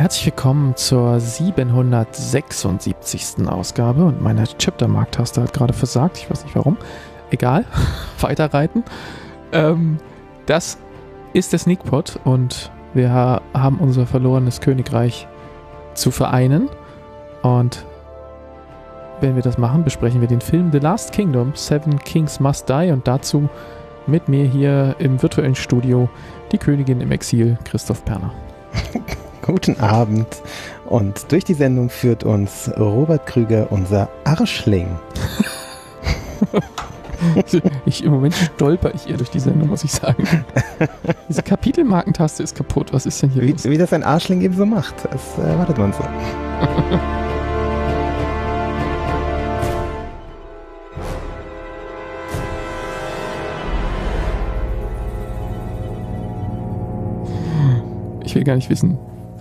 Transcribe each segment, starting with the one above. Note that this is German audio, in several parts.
Herzlich willkommen zur 776. Ausgabe und meine Chapter-Mark-Taste hat gerade versagt, ich weiß nicht warum. Egal, weiterreiten. Das ist der Sneakpot und wir haben unser verlorenes Königreich zu vereinen und wenn wir das machen, besprechen wir den Film The Last Kingdom, Seven Kings Must Die und dazu mit mir hier im virtuellen Studio die Königin im Exil, Christoph Perner. Guten Abend und durch die Sendung führt uns Robert Krüger, unser Arschling. Im Moment stolper ich eher durch die Sendung, muss ich sagen. Diese Kapitelmarkentaste ist kaputt. Was ist denn hier los? Wie das ein Arschling eben so macht, das erwartet man so. Ich will gar nicht wissen,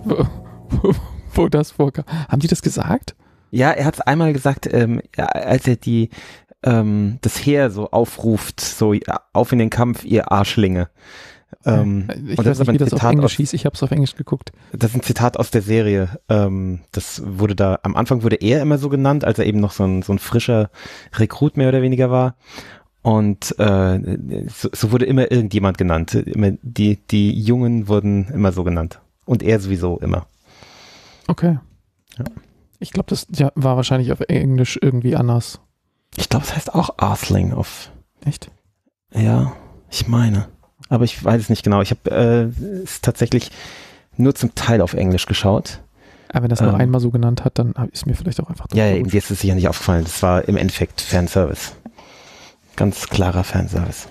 wo das vorkam. Haben die das gesagt? Ja, er hat es einmal gesagt, als er das Heer so aufruft, so auf in den Kampf, ihr Arschlinge. Ich weiß nicht, wie das auf Englisch hieß, ich habe es auf Englisch geguckt. Das ist ein Zitat aus der Serie. Das wurde da, am Anfang wurde er immer so genannt, als er eben noch so ein frischer Rekrut mehr oder weniger war. Und so wurde immer irgendjemand genannt. Immer die Jungen wurden immer so genannt. Und er sowieso immer. Okay. Ja. Ich glaube, das war wahrscheinlich auf Englisch irgendwie anders. Ich glaube, es heißt auch Arsling auf. Echt? Ja, ich meine. Aber ich weiß es nicht genau. Ich habe es tatsächlich nur zum Teil auf Englisch geschaut. Aber wenn das noch einmal so genannt hat, dann ist mir vielleicht auch einfach... Ja, eben, dir ist es sicher nicht aufgefallen. Das war im Endeffekt Fanservice. Ganz klarer Fanservice.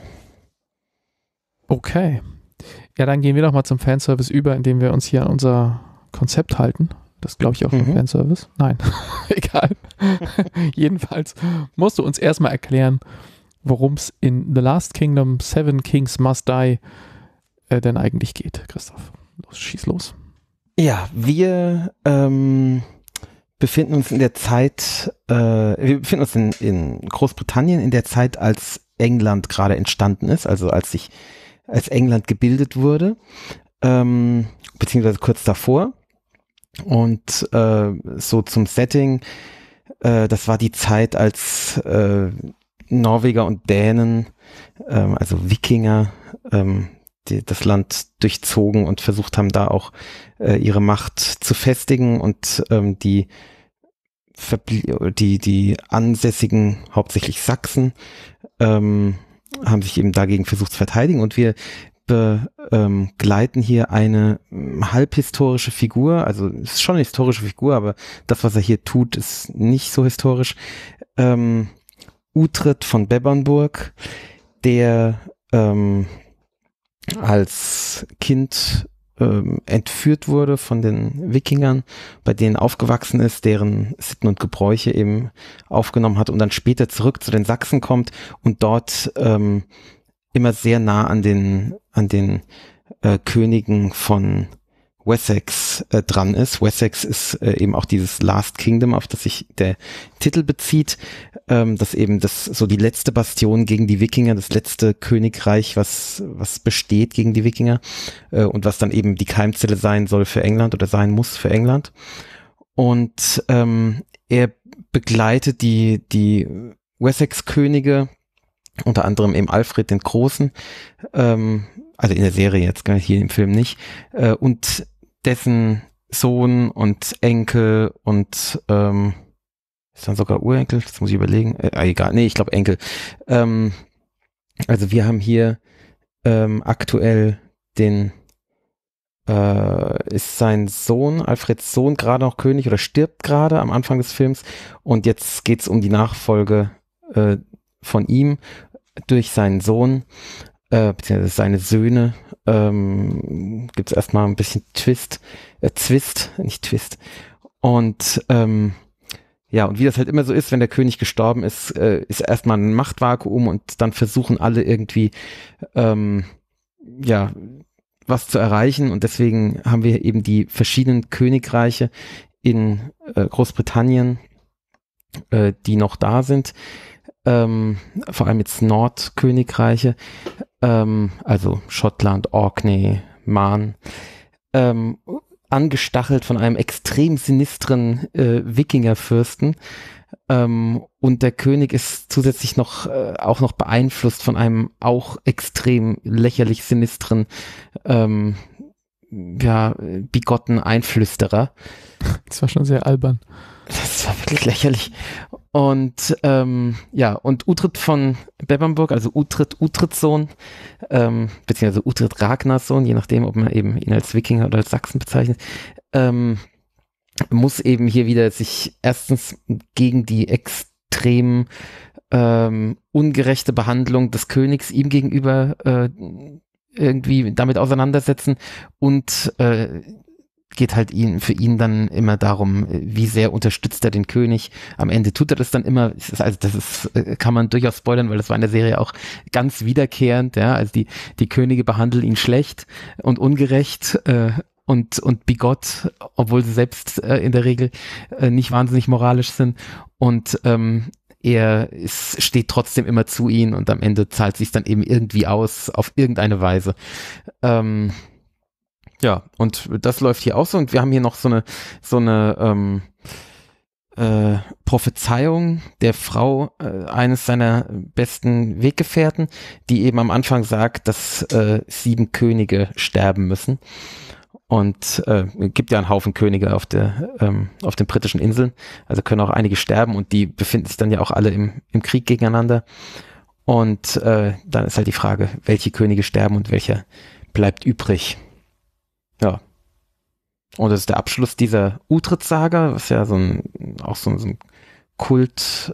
Okay. Ja, dann gehen wir doch mal zum Fanservice über, indem wir uns hier an unser Konzept halten. Das glaube ich auch schon Fanservice. Nein, egal. Jedenfalls musst du uns erstmal erklären, worum es in The Last Kingdom, Seven Kings Must Die denn eigentlich geht, Christoph. Schieß los. Ja, wir befinden uns in der Zeit, wir befinden uns in Großbritannien in der Zeit, als England gerade entstanden ist, also als England gebildet wurde, beziehungsweise kurz davor. Und so zum Setting, das war die Zeit, als Norweger und Dänen, also Wikinger, das Land durchzogen und versucht haben, da auch ihre Macht zu festigen und die ansässigen, hauptsächlich Sachsen, haben sich eben dagegen versucht zu verteidigen und wir begleiten hier eine halbhistorische Figur, also es ist schon eine historische Figur, aber das, was er hier tut, ist nicht so historisch. Uhtred von Bebbanburg, der als Kind entführt wurde von den Wikingern, bei denen aufgewachsen ist, deren Sitten und Gebräuche eben aufgenommen hat und dann später zurück zu den Sachsen kommt und dort immer sehr nah an den Königen von Wessex dran ist. Wessex ist eben auch dieses Last Kingdom, auf das sich der Titel bezieht, das eben so die letzte Bastion gegen die Wikinger, das letzte Königreich, was besteht gegen die Wikinger und was dann eben die Keimzelle sein soll für England oder sein muss für England. Und er begleitet die Wessex-Könige, unter anderem eben Alfred den Großen, also in der Serie jetzt, hier im Film nicht, und dessen Sohn und Enkel und ist dann sogar Urenkel, das muss ich überlegen, egal, nee, ich glaube Enkel. Also wir haben hier aktuell ist sein Sohn, Alfreds Sohn, gerade noch König oder stirbt gerade am Anfang des Films und jetzt geht's um die Nachfolge von ihm durch seinen Sohn, beziehungsweise seine Söhne, gibt es erstmal ein bisschen Zwist, nicht Twist. Und ja, und wie das halt immer so ist, wenn der König gestorben ist, ist erstmal ein Machtvakuum und dann versuchen alle irgendwie ja, was zu erreichen und deswegen haben wir eben die verschiedenen Königreiche in Großbritannien, die noch da sind. Vor allem jetzt Nordkönigreiche, also Schottland, Orkney, Man, angestachelt von einem extrem sinistren Wikingerfürsten. Und der König ist zusätzlich auch noch beeinflusst von einem auch extrem lächerlich sinistren, bigotten Einflüsterer. Das war schon sehr albern. Das war wirklich lächerlich. Und und Uhtred von Bebbanburg, also Uthrids Sohn, beziehungsweise Uhtred Ragnars Sohn, je nachdem, ob man eben ihn als Wikinger oder als Sachsen bezeichnet, muss eben hier wieder sich erstens gegen die extrem ungerechte Behandlung des Königs ihm gegenüber irgendwie damit auseinandersetzen und geht halt für ihn dann immer darum, wie sehr unterstützt er den König. Am Ende tut er das dann immer, kann man durchaus spoilern, weil das war in der Serie auch ganz wiederkehrend, ja, also die Könige behandeln ihn schlecht und ungerecht und bigott, obwohl sie selbst in der Regel nicht wahnsinnig moralisch sind und steht trotzdem immer zu ihnen und am Ende zahlt sich dann eben irgendwie aus, auf irgendeine Weise. Ja, und das läuft hier auch so und wir haben hier noch so eine Prophezeiung der Frau eines seiner besten Weggefährten, die eben am Anfang sagt, dass 7 Könige sterben müssen. Und gibt ja einen Haufen Könige auf den britischen Inseln, also können auch einige sterben und die befinden sich dann ja auch alle im Krieg gegeneinander. Und dann ist halt die Frage, welche Könige sterben und welcher bleibt übrig. Ja. Und das ist der Abschluss dieser Uhtred-Saga, was ja so ein Kult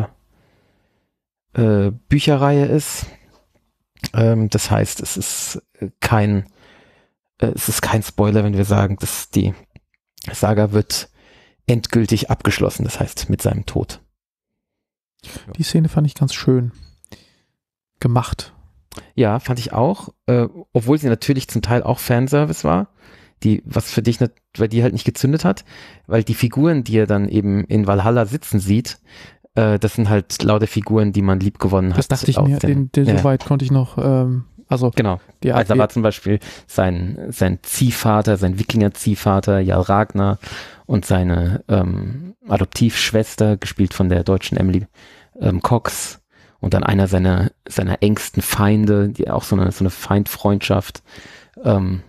Bücherreihe ist. Das heißt, es ist kein Spoiler, wenn wir sagen, dass die Saga wird endgültig abgeschlossen, das heißt mit seinem Tod. Die Szene fand ich ganz schön gemacht. Ja, fand ich auch, obwohl sie natürlich zum Teil auch Fanservice war, was für dich bei dir halt nicht gezündet hat, weil die Figuren, die er dann eben in Valhalla sitzen sieht, das sind halt lauter Figuren, die man liebgewonnen hat. Das dachte ich mir, so weit konnte ich noch, genau. Also da war zum Beispiel sein Ziehvater, sein Wikinger-Ziehvater, Jarl Ragnar und seine Adoptivschwester, gespielt von der deutschen Emily Cox, und dann einer seiner engsten Feinde, die auch so eine Feindfreundschaft, und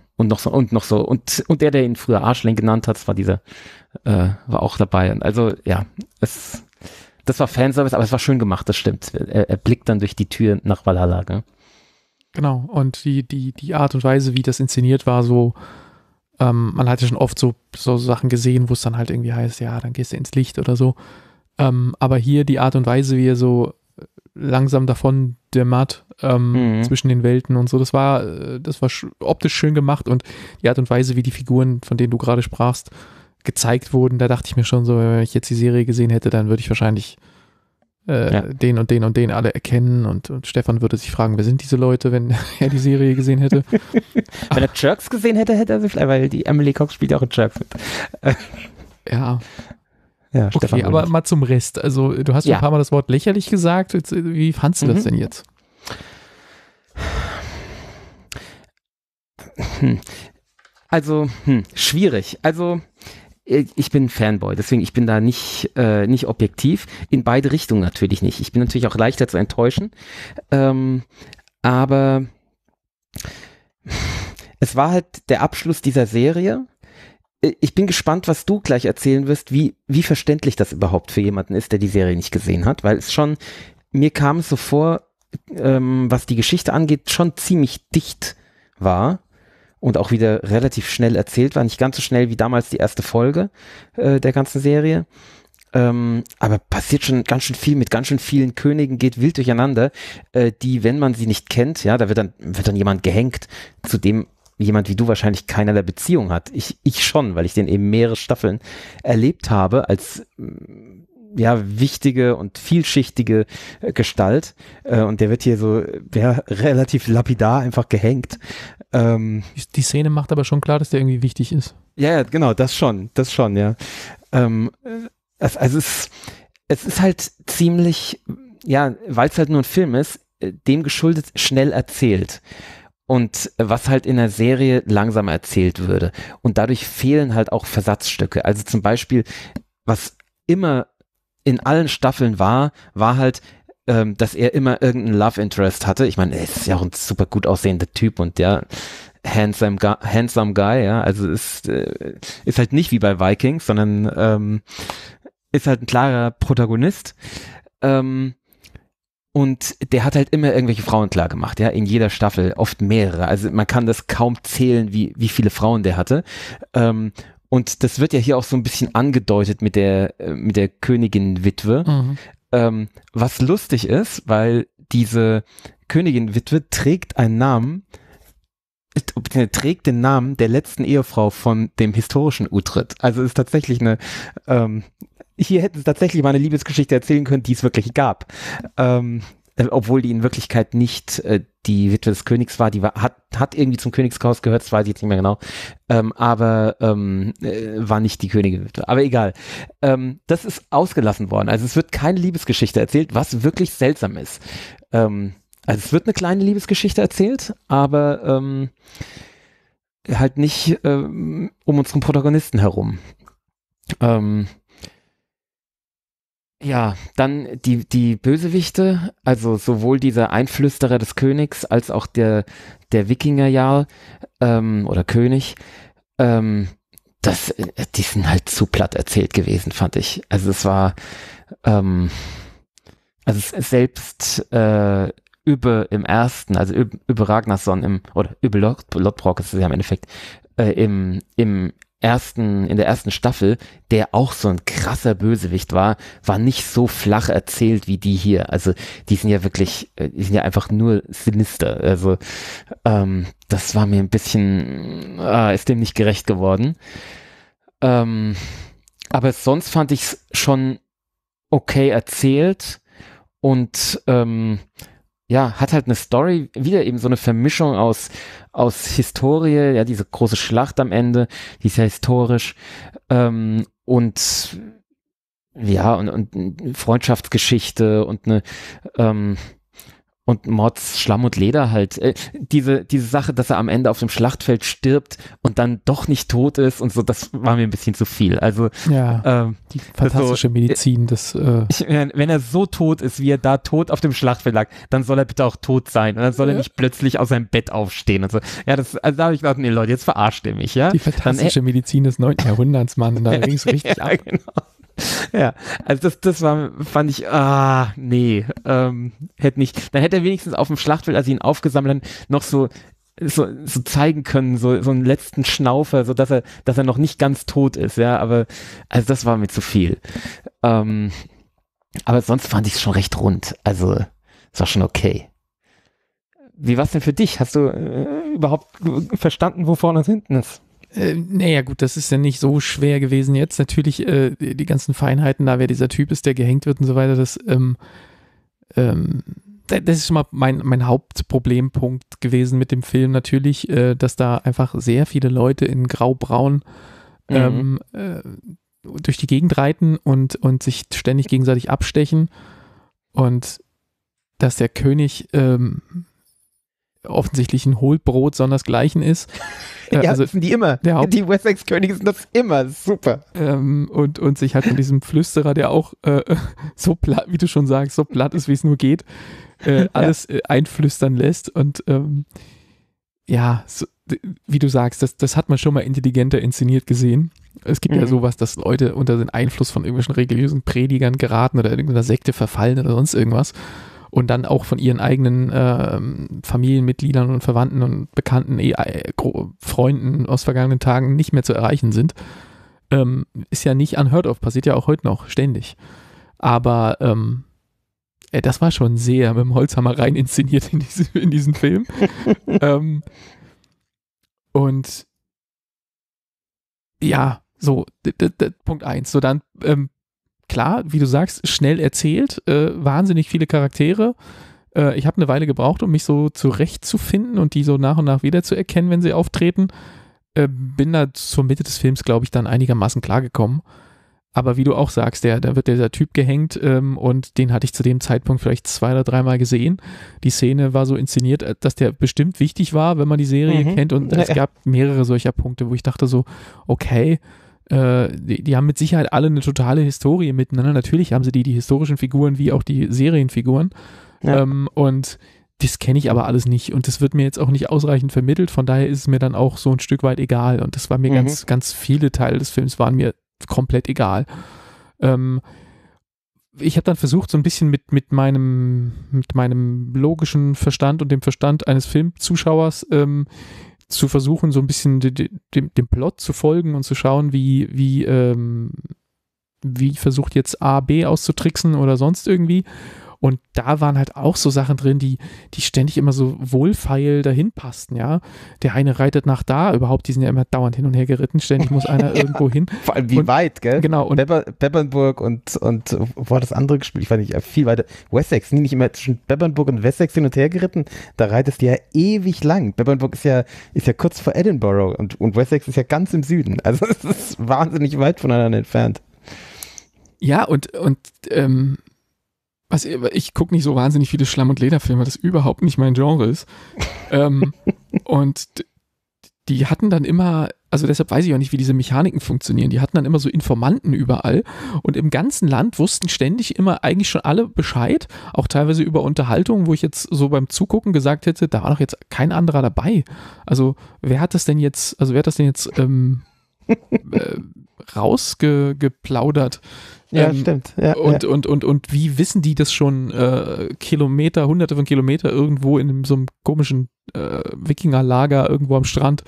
der ihn früher Arschling genannt hat, das war war auch dabei. Und also ja, das war Fanservice, aber es war schön gemacht, das stimmt. Er blickt dann durch die Tür nach Valhalla, ne? Genau, und die Art und Weise, wie das inszeniert war, so, man hat ja schon oft so Sachen gesehen, wo es dann halt irgendwie heißt, ja, dann gehst du ins Licht oder so. Aber hier die Art und Weise, wie er so langsam davon dämmert zwischen den Welten und so, das war optisch schön gemacht und die Art und Weise, wie die Figuren, von denen du gerade sprachst, gezeigt wurden, da dachte ich mir schon so, wenn ich jetzt die Serie gesehen hätte, dann würde ich wahrscheinlich den und den und den alle erkennen und Stefan würde sich fragen, wer sind diese Leute, wenn er die Serie gesehen hätte. Wenn er Jerks gesehen hätte, hätte er sich vielleicht, weil die Emily Cox spielt ja auch in Jerks mit. Ja. Ja, okay, Stefan aber mal zum Rest. Also du hast ja ein paar Mal das Wort lächerlich gesagt. Wie fandst du das denn jetzt? Also, schwierig. Also, ich bin Fanboy, deswegen ich bin da nicht objektiv. In beide Richtungen natürlich nicht. Ich bin natürlich auch leichter zu enttäuschen. Aber es war halt der Abschluss dieser Serie. Ich bin gespannt, was du gleich erzählen wirst, wie verständlich das überhaupt für jemanden ist, der die Serie nicht gesehen hat, weil mir kam es so vor, was die Geschichte angeht, schon ziemlich dicht war und auch wieder relativ schnell erzählt war, nicht ganz so schnell wie damals die erste Folge der ganzen Serie, aber passiert schon ganz schön viel mit ganz schön vielen Königen, geht wild durcheinander, die, wenn man sie nicht kennt, ja, da wird dann jemand gehängt, zu dem jemand wie du wahrscheinlich keinerlei Beziehung hat. Ich schon, weil ich den eben mehrere Staffeln erlebt habe als wichtige und vielschichtige Gestalt. Und der wird hier so relativ lapidar einfach gehängt. Die Szene macht aber schon klar, dass der irgendwie wichtig ist. Ja, genau, das schon, ja. Also es ist halt ziemlich, ja, weil es halt nur ein Film ist, dem geschuldet schnell erzählt. und was halt in der Serie langsamer erzählt würde. Und dadurch fehlen halt auch Versatzstücke. Also zum Beispiel, was immer in allen Staffeln war halt, dass er immer irgendeinen Love Interest hatte. Ich meine, er ist ja auch ein super gut aussehender Typ und ja, handsome guy, ja, also ist halt nicht wie bei Vikings, sondern ist halt ein klarer Protagonist. Und der hat halt immer irgendwelche Frauen klar gemacht, ja, in jeder Staffel, oft mehrere. Also man kann das kaum zählen, wie viele Frauen der hatte. Und das wird ja hier auch so ein bisschen angedeutet mit der Königin-Witwe. Was lustig ist, weil diese Königin-Witwe trägt den Namen der letzten Ehefrau von dem historischen Uhtred. Also ist tatsächlich hier hätten sie tatsächlich mal eine Liebesgeschichte erzählen können, die es wirklich gab. Obwohl die in Wirklichkeit nicht die Witwe des Königs war, hat irgendwie zum Königshaus gehört, das weiß ich jetzt nicht mehr genau, aber war nicht die Königin-Witwe. Aber egal. Das ist ausgelassen worden. Also es wird keine Liebesgeschichte erzählt, was wirklich seltsam ist. Also es wird eine kleine Liebesgeschichte erzählt, aber halt nicht um unseren Protagonisten herum. Ja, dann die Bösewichte, also sowohl dieser Einflüsterer des Königs als auch der Wikingerjarl oder König, die sind halt zu platt erzählt gewesen, fand ich. Also es war, selbst über im ersten, also über Ragnarsson oder über Lodbrok ist es ja im Endeffekt, in der ersten Staffel, der auch so ein krasser Bösewicht war nicht so flach erzählt wie die hier. Also die sind ja wirklich, die sind ja einfach nur sinister. Also das war mir ein bisschen, ist dem nicht gerecht geworden. Aber sonst fand ich es schon okay erzählt und hat halt eine Story, wieder eben so eine Vermischung aus Historie, ja, diese große Schlacht am Ende, die ist ja historisch, und Freundschaftsgeschichte und und Mods, Schlamm und Leder halt. Diese Sache, dass er am Ende auf dem Schlachtfeld stirbt und dann doch nicht tot ist und so, das war mir ein bisschen zu viel. Also ja, die fantastische Medizin, wenn er so tot ist, wie er da tot auf dem Schlachtfeld lag, dann soll er bitte auch tot sein und dann soll er nicht plötzlich aus seinem Bett aufstehen und so. Ja, also da habe ich gedacht, nee Leute, jetzt verarscht ihr mich, ja. Die fantastische Medizin des 9. Jahrhunderts, Mann, da ging es richtig ab. Genau. Ja, also fand ich, nee, hätte nicht, dann hätte er wenigstens auf dem Schlachtfeld, als sie ihn aufgesammelt haben, noch so zeigen können, so einen letzten Schnaufer, so dass er noch nicht ganz tot ist, ja, aber, also das war mir zu viel. Aber sonst fand ich es schon recht rund, also, es war schon okay. Wie war es denn für dich? Hast du überhaupt verstanden, wo vorne und hinten ist? Naja gut, das ist ja nicht so schwer gewesen jetzt. Natürlich die ganzen Feinheiten da, wer dieser Typ ist, der gehängt wird und so weiter, das ist schon mal mein Hauptproblempunkt gewesen mit dem Film natürlich, dass da einfach sehr viele Leute in grau-braun durch die Gegend reiten und sich ständig gegenseitig abstechen und dass der König offensichtlich ein Hohlbrot sondersgleichen ist. Ja, also, das sind die immer. Die Wessex-Könige sind das immer. Super. Und sich halt von diesem Flüsterer, der auch so platt, wie du schon sagst, so platt ist, wie es nur geht, alles einflüstern lässt. Und so, wie du sagst, das hat man schon mal intelligenter inszeniert gesehen. Es gibt ja sowas, dass Leute unter den Einfluss von irgendwelchen religiösen Predigern geraten oder irgendeiner Sekte verfallen oder sonst irgendwas. Und dann auch von ihren eigenen Familienmitgliedern und Verwandten und Bekannten, Freunden aus vergangenen Tagen nicht mehr zu erreichen sind. Ist ja nicht unheard of, passiert ja auch heute noch, ständig. Aber das war schon sehr mit dem Holzhammer rein inszeniert in diesen Film. Und ja, so, Punkt 1. So dann klar, wie du sagst, schnell erzählt, wahnsinnig viele Charaktere. Ich habe eine Weile gebraucht, um mich so zurechtzufinden und die so nach und nach wiederzuerkennen, wenn sie auftreten. Bin da zur Mitte des Films, glaube ich, dann einigermaßen klargekommen. Aber wie du auch sagst, da wird dieser Typ gehängt und den hatte ich zu dem Zeitpunkt vielleicht 2 oder 3 Mal gesehen. Die Szene war so inszeniert, dass der bestimmt wichtig war, wenn man die Serie kennt. Und es gab mehrere solcher Punkte, wo ich dachte so, okay, die haben mit Sicherheit alle eine totale Historie miteinander. Natürlich haben sie die historischen Figuren wie auch die Serienfiguren. Ja. Und das kenne ich aber alles nicht. Und das wird mir jetzt auch nicht ausreichend vermittelt. Von daher ist es mir dann auch so ein Stück weit egal. Und das war mir ganz, ganz viele Teile des Films waren mir komplett egal. Ich habe dann versucht, so ein bisschen mit meinem logischen Verstand und dem Verstand eines Filmzuschauers zu versuchen, so ein bisschen dem Plot zu folgen und zu schauen, wie versucht jetzt A, B auszutricksen oder sonst irgendwie. Und da waren halt auch so Sachen drin, die ständig immer so wohlfeil dahin passten, ja. Der eine reitet nach da, überhaupt, die sind ja immer dauernd hin und her geritten, ständig muss einer irgendwo hin. Vor allem wie weit, gell? Genau. Und Bebernburg und wo hat das andere gespielt? Ich weiß nicht, viel weiter. Wessex, nicht immer zwischen Bebernburg und Wessex hin und her geritten, da reitest du ja ewig lang. Bebernburg ist ja kurz vor Edinburgh und Wessex ist ja ganz im Süden. Also es ist wahnsinnig weit voneinander entfernt. Ja, und ich gucke nicht so wahnsinnig viele Schlamm- und Lederfilme, das überhaupt nicht mein Genre ist. Und die hatten dann immer, also deshalb weiß ich auch nicht, wie diese Mechaniken funktionieren, die hatten dann immer so Informanten überall und im ganzen Land wussten ständig immer eigentlich schon alle Bescheid, auch teilweise über Unterhaltungen, wo ich jetzt so beim Zugucken gesagt hätte, da war doch jetzt kein anderer dabei. Also wer hat das denn jetzt rausgeplaudert? Ja, stimmt. Ja, und wie wissen die das schon hunderte von Kilometer irgendwo in so einem komischen Wikingerlager irgendwo am Strand,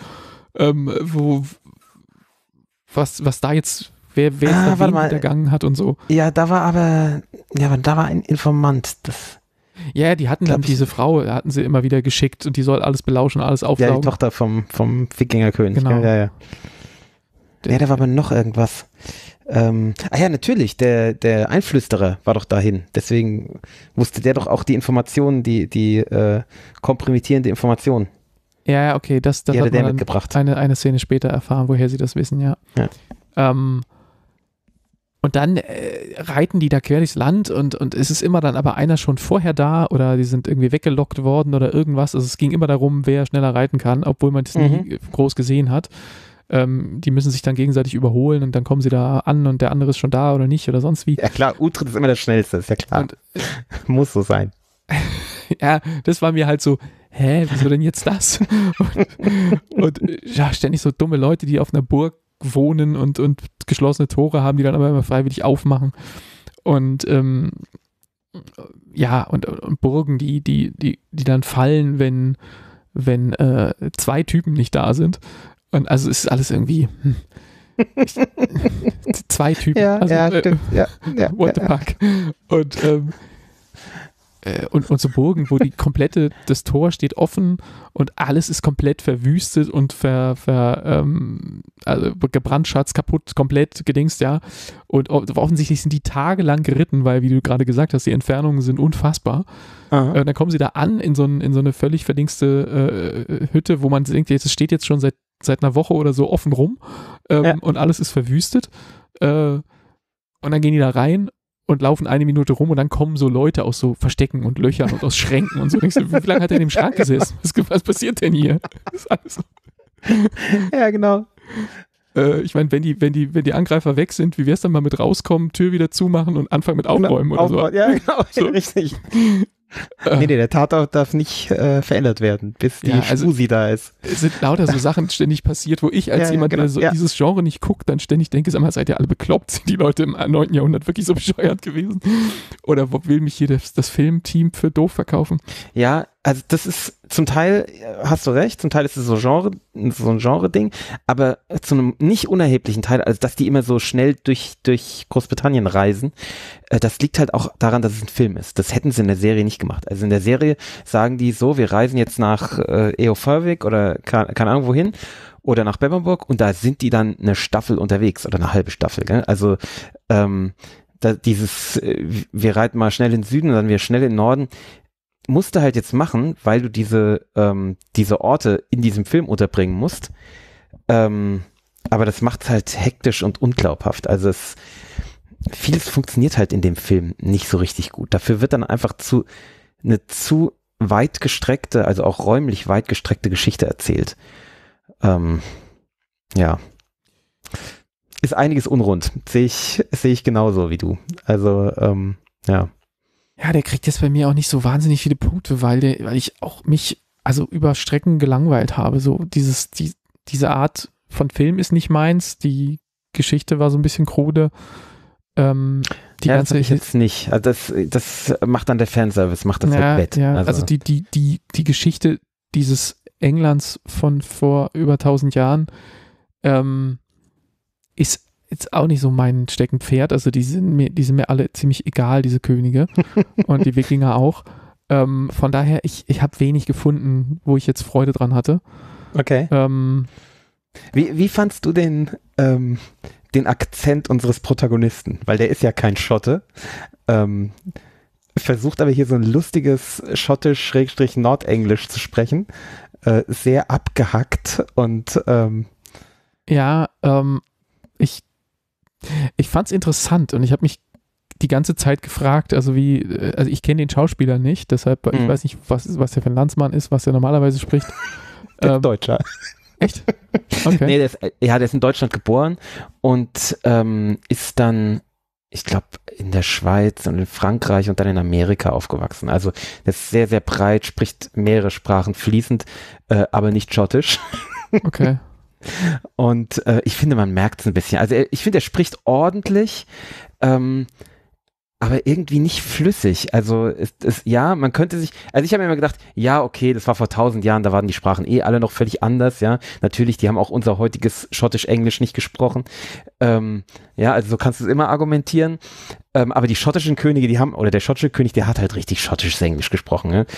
was da jetzt, wer jetzt da wen hintergangen hat und so. Ja, da war ein Informant, Ja, die hatten dann diese Frau, hatten sie immer wieder geschickt und die soll alles belauschen, alles aufsaugen. Ja, die Tochter vom Wikingerkönig. Genau. Ja, da war aber noch irgendwas. Ja, natürlich, der Einflüsterer war doch dahin. Deswegen wusste der doch auch die Informationen, die kompromittierende Information. Ja, okay, das hat man dann mitgebracht. Eine Szene später erfahren, woher sie das wissen, ja. Und dann reiten die da quer durchs Land und es ist immer dann aber einer schon vorher da oder die sind irgendwie weggelockt worden oder irgendwas. Also es ging immer darum, wer schneller reiten kann, obwohl man das nie groß gesehen hat. Die müssen sich dann gegenseitig überholen und dann kommen sie da an und der andere ist schon da oder nicht oder sonst wie. Ja klar, Uhtred ist immer der Schnellste, ist ja klar. Und, muss so sein. Ja, das war mir halt so, wieso denn jetzt das? und ja, ständig so dumme Leute, die auf einer Burg wohnen und geschlossene Tore haben, die dann aber immer freiwillig aufmachen. Und ja, und Burgen, die dann fallen, wenn 2 Typen nicht da sind. Und also es ist alles irgendwie 2 Typen. Ja, also, stimmt. Ja, what the fuck? Und so Burgen, wo das Tor steht offen und alles ist komplett verwüstet und also gebrandschatzt, kaputt, komplett gedingst, ja. Und offensichtlich sind die tagelang geritten, weil, wie du gerade gesagt hast, die Entfernungen sind unfassbar. Und dann kommen sie da an in so eine völlig verdingste Hütte, wo man denkt, es steht jetzt schon seit einer Woche oder so offen rum und alles ist verwüstet. Und dann gehen die da rein und laufen 1 Minute rum und dann kommen so Leute aus so Verstecken und Löchern und aus Schränken und so. Denkst du, wie lange hat er in dem Schrank gesessen? Was passiert denn hier? Das ist alles so. Ja, genau. Ich meine, wenn die Angreifer weg sind, wie wär's dann mal mit rauskommen, Tür wieder zumachen und anfangen mit Aufräumen oder so? Ja, genau, so. Richtig. Nee, der Tatort darf nicht verändert werden, bis die Spusi da ist. Es sind lauter so Sachen ständig passiert, wo ich als jemand, der dieses Genre nicht guckt, dann ständig denke, sag mal, seid ihr alle bekloppt? Sind die Leute im 9. Jahrhundert wirklich so bescheuert gewesen? Oder will mich hier das Filmteam für doof verkaufen? Ja, also das ist zum Teil, hast du recht, zum Teil ist es so ein Genre-Ding, aber zu einem nicht unerheblichen Teil, also dass die immer so schnell durch Großbritannien reisen, das liegt halt auch daran, dass es ein Film ist. Das hätten sie in der Serie nicht gemacht. Also in der Serie sagen die so, wir reisen jetzt nach Eoförwig oder keine Ahnung wohin oder nach Bebbanburg und da sind die dann eine Staffel unterwegs oder eine halbe Staffel, gell? Also wir reiten mal schnell in den Süden und dann wir schnell in den Norden, musste halt jetzt machen, weil du diese Orte in diesem Film unterbringen musst. Aber das macht es halt hektisch und unglaubhaft. Also vieles funktioniert halt in dem Film nicht so richtig gut. Dafür wird dann einfach eine zu weit gestreckte, also auch räumlich weit gestreckte Geschichte erzählt. Ja. Ist einiges unrund. Sehe ich genauso wie du. Also, ja. Ja, der kriegt jetzt bei mir auch nicht so wahnsinnig viele Punkte, weil ich auch mich über Strecken gelangweilt habe. So diese Art von Film ist nicht meins. Die Geschichte war so ein bisschen krude. Das ich jetzt nicht. Also das macht dann der Fanservice, macht das halt wett. Ja, also die Geschichte dieses Englands von vor über 1000 Jahren ist jetzt auch nicht so mein Steckenpferd. Also die sind mir alle ziemlich egal, diese Könige und die Wikinger auch. Von daher, ich habe wenig gefunden, wo ich jetzt Freude dran hatte. Okay. Wie fandst du den Akzent unseres Protagonisten? Weil der ist ja kein Schotte. Versucht aber hier so ein lustiges Schottisch-Nordenglisch zu sprechen. Sehr abgehackt und ich fand es interessant und ich habe mich die ganze Zeit gefragt, also ich kenne den Schauspieler nicht, deshalb, ich weiß nicht, was der für ein Landsmann ist, was er normalerweise spricht. Der ist Deutscher. Echt? Okay. Nee, der ist in Deutschland geboren und ist dann, ich glaube, in der Schweiz und in Frankreich und dann in Amerika aufgewachsen. Also der ist sehr, sehr breit, spricht mehrere Sprachen fließend, aber nicht schottisch. Okay. Und ich finde, man merkt es ein bisschen. Also ich finde, er spricht ordentlich, aber irgendwie nicht flüssig. Also man könnte sich, also ich habe mir immer gedacht, ja, okay, das war vor 1000 Jahren, da waren die Sprachen alle noch völlig anders, ja. Natürlich, die haben auch unser heutiges Schottisch-Englisch nicht gesprochen. Also so kannst du es immer argumentieren. Aber die schottischen Könige, oder der schottische König, der hat halt richtig schottisches Englisch gesprochen, ne?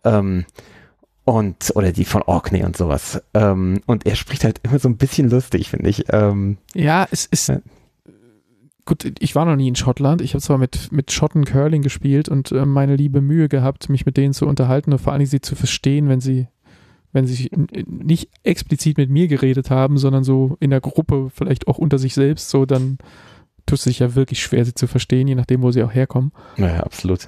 Oder die von Orkney und sowas. Und er spricht halt immer so ein bisschen lustig, finde ich. Es ist gut, ich war noch nie in Schottland. Ich habe zwar mit Schotten Curling gespielt und meine liebe Mühe gehabt, mich mit denen zu unterhalten und vor allem sie zu verstehen, wenn sie nicht explizit mit mir geredet haben, sondern so in der Gruppe, vielleicht auch unter sich selbst, so dann tut es sich ja wirklich schwer, sie zu verstehen, je nachdem, wo sie auch herkommen. Naja, absolut.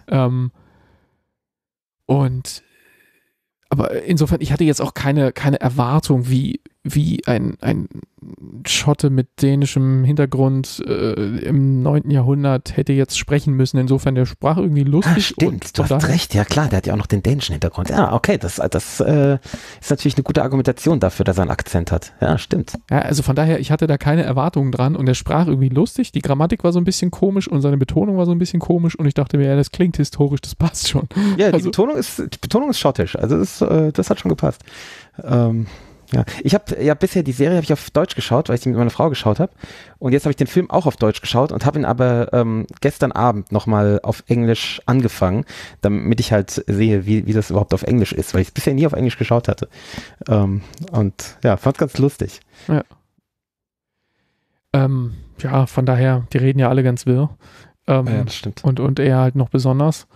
Aber insofern, ich hatte jetzt auch keine Erwartung, wie ein Schotte mit dänischem Hintergrund im 9. Jahrhundert hätte jetzt sprechen müssen. Insofern, der sprach irgendwie lustig. Stimmt, du hast recht. Ja klar, der hat ja auch noch den dänischen Hintergrund. Ja, okay, das ist natürlich eine gute Argumentation dafür, dass er einen Akzent hat. Ja, stimmt. Ja, also von daher, ich hatte da keine Erwartungen dran und er sprach irgendwie lustig. Die Grammatik war so ein bisschen komisch und seine Betonung war so ein bisschen komisch und ich dachte mir, ja, das klingt historisch, das passt schon. Ja, die Betonung ist schottisch. Also das hat schon gepasst. Ja, ich habe bisher die Serie habe ich auf Deutsch geschaut, weil ich sie mit meiner Frau geschaut habe. Und jetzt habe ich den Film auch auf Deutsch geschaut und habe ihn aber gestern Abend nochmal auf Englisch angefangen, damit ich halt sehe, wie das überhaupt auf Englisch ist, weil ich es bisher nie auf Englisch geschaut hatte. Und ja, fand es ganz lustig. Ja. Von daher, die reden ja alle ganz wirr. Ja, das stimmt. Und er halt noch besonders.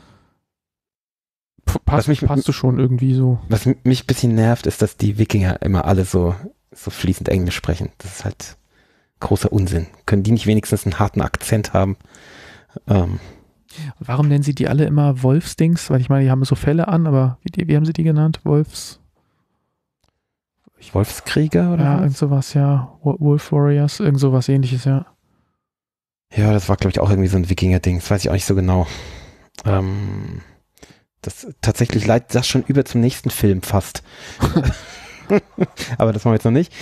Passt du schon irgendwie so. Was mich ein bisschen nervt, ist, dass die Wikinger immer alle so fließend Englisch sprechen. Das ist halt großer Unsinn. Können die nicht wenigstens einen harten Akzent haben? Warum nennen sie die alle immer Wolfsdings? Weil ich meine, die haben so Felle an, aber wie haben sie die genannt? Wolfskrieger oder ja, was? Irgend sowas, ja. Wolf Warriors, irgend sowas ähnliches, ja. Ja, das war, glaube ich, auch irgendwie so ein Wikinger-Ding. Das weiß ich auch nicht so genau. Tatsächlich leitet das schon über zum nächsten Film fast. Aber das machen wir jetzt noch nicht.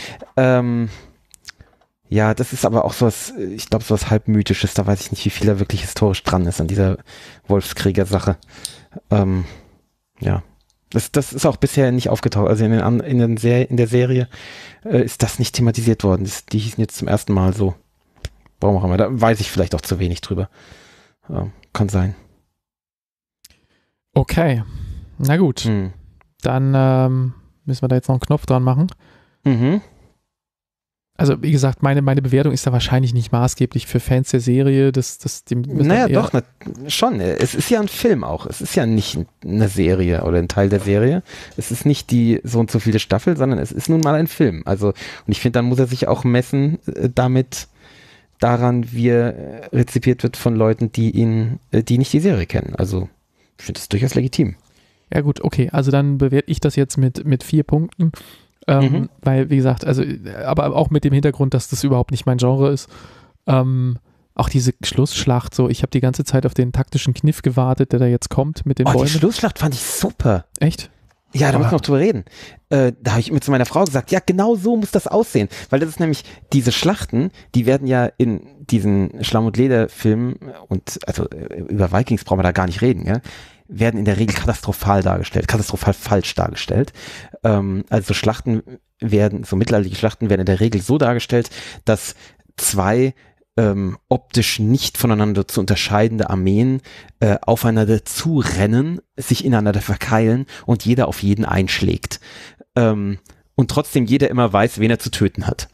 Ja, das ist aber auch sowas, ich glaube, sowas halbmythisches. Da weiß ich nicht, wie viel da wirklich historisch dran ist an dieser Wolfskrieger-Sache. Ja, das ist auch bisher nicht aufgetaucht. Also in der Serie ist das nicht thematisiert worden. Die hießen jetzt zum ersten Mal so. Warum auch immer. Da weiß ich vielleicht auch zu wenig drüber. Kann sein. Okay, na gut. Dann müssen wir da jetzt noch einen Knopf dran machen. Also wie gesagt, meine Bewertung ist da wahrscheinlich nicht maßgeblich für Fans der Serie. Naja, doch, schon. Es ist ja ein Film auch. Es ist ja nicht eine Serie oder ein Teil der Serie. Es ist nicht die so und so viele Staffel, sondern es ist nun mal ein Film. Also, und ich finde, dann muss er sich auch messen damit, daran, wie er rezipiert wird von Leuten, die nicht die Serie kennen. Also ich finde das durchaus legitim. Ja gut, okay, also dann bewerte ich das jetzt mit 4 Punkten, weil, wie gesagt, also, aber auch mit dem Hintergrund, dass das überhaupt nicht mein Genre ist. Auch diese Schlussschlacht, so, ich habe die ganze Zeit auf den taktischen Kniff gewartet, der da jetzt kommt mit den Bäumen. Die Schlussschlacht fand ich super. Echt? Ja, da müssen wir noch drüber reden. Da habe ich mir zu meiner Frau gesagt, ja, genau so muss das aussehen. Weil das ist nämlich, diese Schlachten, die werden ja in diesen Schlamm- und Leder-Filmen, und also über Vikings brauchen wir da gar nicht reden, ja, werden in der Regel katastrophal falsch dargestellt. Also Schlachten so mittelalterliche Schlachten werden in der Regel so dargestellt, dass zwei optisch nicht voneinander zu unterscheidende Armeen aufeinander zurennen, sich ineinander verkeilen und jeder auf jeden einschlägt. Und trotzdem jeder immer weiß, wen er zu töten hat.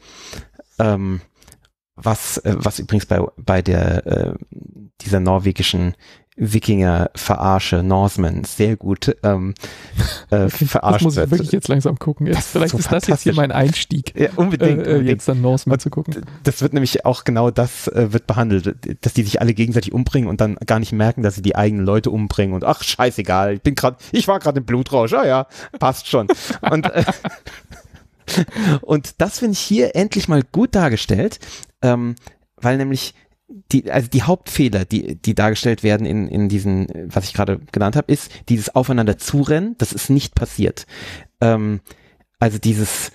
Was übrigens bei dieser norwegischen Wikinger-Verarsche, Norsemen, sehr gut verarscht wird. Das muss ich wirklich jetzt langsam gucken. Vielleicht ist das jetzt hier mein Einstieg. Ja, unbedingt. Jetzt dann Norsemen zu gucken. Das wird nämlich auch genau das wird behandelt, dass die sich alle gegenseitig umbringen und dann gar nicht merken, dass sie die eigenen Leute umbringen und ach, scheißegal, ich war gerade im Blutrausch, ja, passt schon. Und das finde ich hier endlich mal gut dargestellt, weil nämlich die Hauptfehler, die dargestellt werden in diesen, was ich gerade genannt habe, ist dieses Aufeinander zurennen, das ist nicht passiert. Also dieses,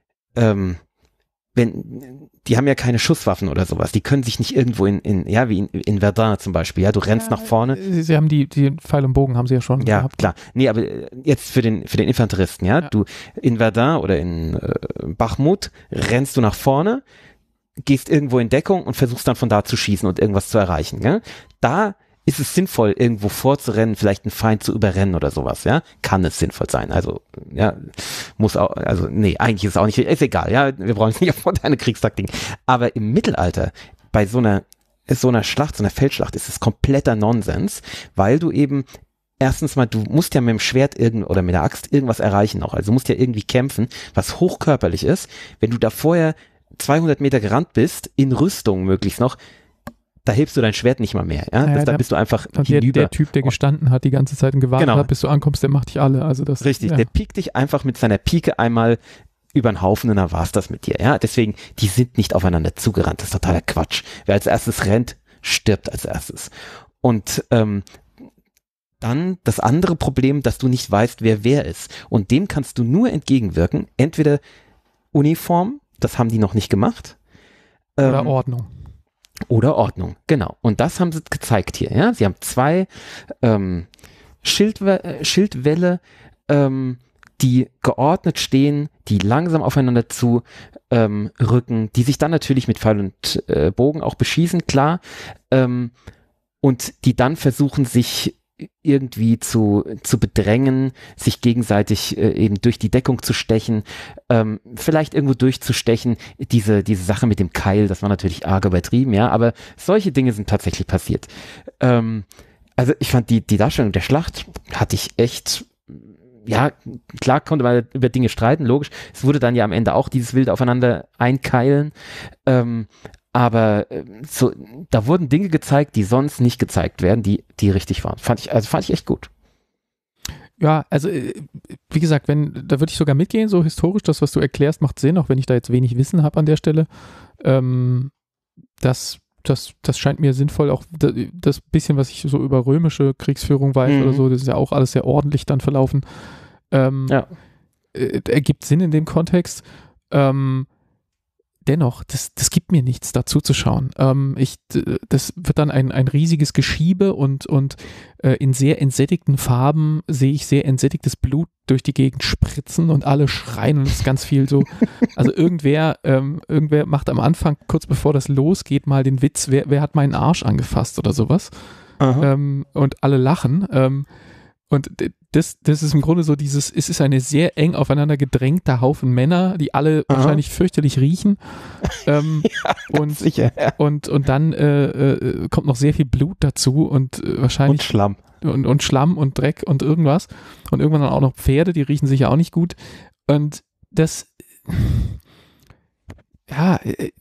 die haben ja keine Schusswaffen oder sowas, die können sich nicht irgendwo wie in Verdun zum Beispiel, ja, du rennst nach vorne. Sie haben die Pfeil und Bogen haben sie ja schon gehabt. Klar. Nee, aber jetzt für den Infanteristen, ja, du in Verdun oder in Bachmut rennst du nach vorne, gehst irgendwo in Deckung und versuchst dann von da zu schießen und irgendwas zu erreichen. Ja? Da ist es sinnvoll, irgendwo vorzurennen, vielleicht einen Feind zu überrennen oder sowas. Ja, kann es sinnvoll sein. Also ja, eigentlich ist es auch nicht. Ist egal. Ja, wir brauchen jetzt nicht auf deine Kriegstaktik. Aber im Mittelalter bei so einer Schlacht, so einer Feldschlacht, ist es kompletter Nonsens, weil du eben erstens mal, du musst ja mit dem Schwert oder mit der Axt irgendwas erreichen noch. Also du musst ja irgendwie kämpfen, was hochkörperlich ist. Wenn du da vorher 200 Meter gerannt bist, in Rüstung möglichst noch, da hebst du dein Schwert nicht mal mehr. Ja? Da bist du einfach hinüber. Der Typ, der gestanden hat, die ganze Zeit und gewartet hat, bis du ankommst, der macht dich alle. Also das, richtig, der piekt dich einfach mit seiner Pike einmal über den Haufen und dann war's das mit dir. Ja? Deswegen, die sind nicht aufeinander zugerannt. Das ist totaler Quatsch. Wer als erstes rennt, stirbt als erstes. Und dann das andere Problem, dass du nicht weißt, wer ist. Und dem kannst du nur entgegenwirken, entweder Uniform, das haben die noch nicht gemacht. Oder Ordnung. Oder Ordnung, genau. Und das haben sie gezeigt hier. Ja? Sie haben 2 Schildwälle, die geordnet stehen, die langsam aufeinander zu rücken, die sich dann natürlich mit Pfeil und Bogen auch beschießen, klar. Und die dann versuchen, sich irgendwie zu bedrängen, sich gegenseitig eben durch die Deckung zu stechen, vielleicht irgendwo durchzustechen. Diese Sache mit dem Keil, das war natürlich arg übertrieben, ja, aber solche Dinge sind tatsächlich passiert. Also ich fand die Darstellung der Schlacht hatte ich echt, ja, klar konnte man über Dinge streiten, logisch. Es wurde dann ja am Ende auch dieses wild aufeinander einkeilen, aber da wurden Dinge gezeigt, die sonst nicht gezeigt werden, die richtig waren. Fand ich echt gut. Ja, also wie gesagt, da würde ich sogar mitgehen, so historisch, das, was du erklärst, macht Sinn, auch wenn ich da jetzt wenig Wissen habe an der Stelle. Das scheint mir sinnvoll, auch das bisschen, was ich so über römische Kriegsführung weiß oder so, das ist ja auch alles sehr ordentlich dann verlaufen. Ergibt Sinn in dem Kontext. Dennoch, das gibt mir nichts, dazu zu schauen. Das wird dann ein riesiges Geschiebe und in sehr entsättigten Farben sehe ich sehr entsättigtes Blut durch die Gegend spritzen und alle schreien und es ist ganz viel so. Also irgendwer macht am Anfang, kurz bevor das losgeht, mal den Witz, wer hat meinen Arsch angefasst oder sowas. Und alle lachen. Und das ist im Grunde so es ist eine sehr eng aufeinander gedrängter Haufen Männer, die alle wahrscheinlich fürchterlich riechen. Und, sicher, ja. Und dann kommt noch sehr viel Blut dazu und wahrscheinlich. Und Schlamm. Und Schlamm und Dreck und irgendwas. Und irgendwann dann auch noch Pferde, die riechen sicher auch nicht gut. Und das, ja,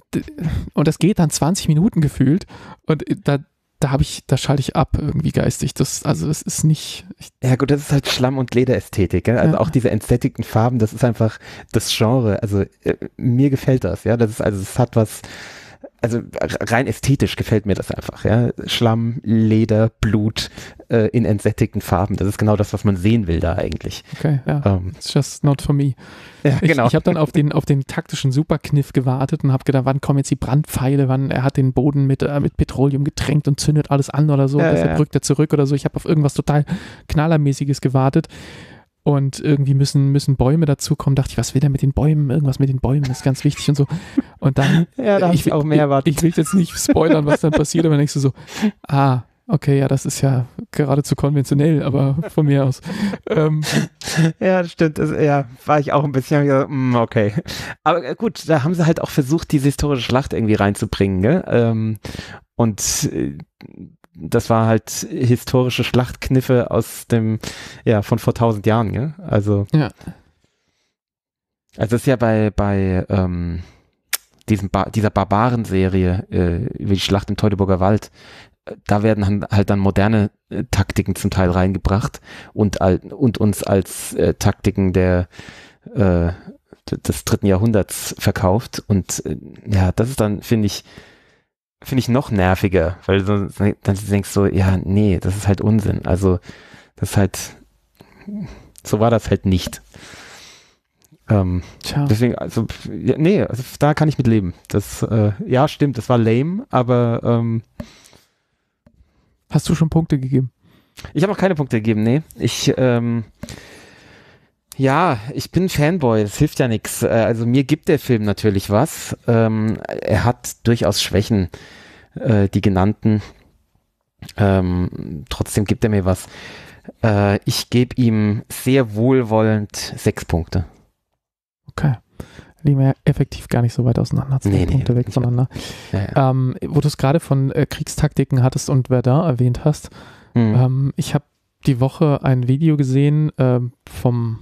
und das geht dann 20 Minuten gefühlt und da schalte ich ab irgendwie geistig. Das ist nicht. Ja gut, das ist halt Schlamm- und Lederästhetik. Ja? Also auch diese entsättigten Farben, das ist einfach das Genre. Also mir gefällt das. Ja, das ist also es hat was. Also rein ästhetisch gefällt mir das einfach. Ja, Schlamm, Leder, Blut in entsättigten Farben. Das ist genau das, was man sehen will da eigentlich. Okay, ja. It's just not for me. Ja, genau. Ich habe dann auf den taktischen Superkniff gewartet und habe gedacht, wann kommen jetzt die Brandpfeile, wann er hat den Boden mit Petroleum getränkt und zündet alles an oder so, deshalb rückt er zurück oder so. Ich habe auf irgendwas total Knallermäßiges gewartet und irgendwie müssen Bäume dazukommen. Dachte ich, was will er mit den Bäumen? Irgendwas mit den Bäumen ist ganz wichtig und so. Und dann, ja, da ich auch mehr erwartet. Ich will jetzt nicht spoilern, was dann passiert, aber dann denkst du so, okay, ja, das ist ja geradezu konventionell, aber von mir aus. Ja, das stimmt. War ich auch ein bisschen, okay. Aber gut, da haben sie halt auch versucht, diese historische Schlacht irgendwie reinzubringen, gell? Und das war halt historische Schlachtkniffe aus von vor 1000 Jahren, gell? Also. Ja. Also es ist ja bei dieser Barbaren-Serie über die Schlacht im Teutoburger Wald, da werden halt dann moderne Taktiken zum Teil reingebracht und uns als Taktiken des 3. Jahrhunderts verkauft und das ist dann, finde ich noch nerviger, weil dann denkst du, ja, nee, das ist halt Unsinn. Also das ist halt, so war das halt nicht. Deswegen, also da kann ich mit leben. Das, stimmt, das war lame, aber hast du schon Punkte gegeben? Ich habe noch keine Punkte gegeben, nee. Ich bin Fanboy, das hilft ja nichts. Also mir gibt der Film natürlich was. Er hat durchaus Schwächen, die genannten. Trotzdem gibt er mir was. Ich gebe ihm sehr wohlwollend 6 Punkte. Okay. Liegen wir effektiv gar nicht so weit auseinander. 2 Punkte weg voneinander. Ja. Wo du es gerade von Kriegstaktiken hattest und Verdun erwähnt hast. Ich habe die Woche ein Video gesehen vom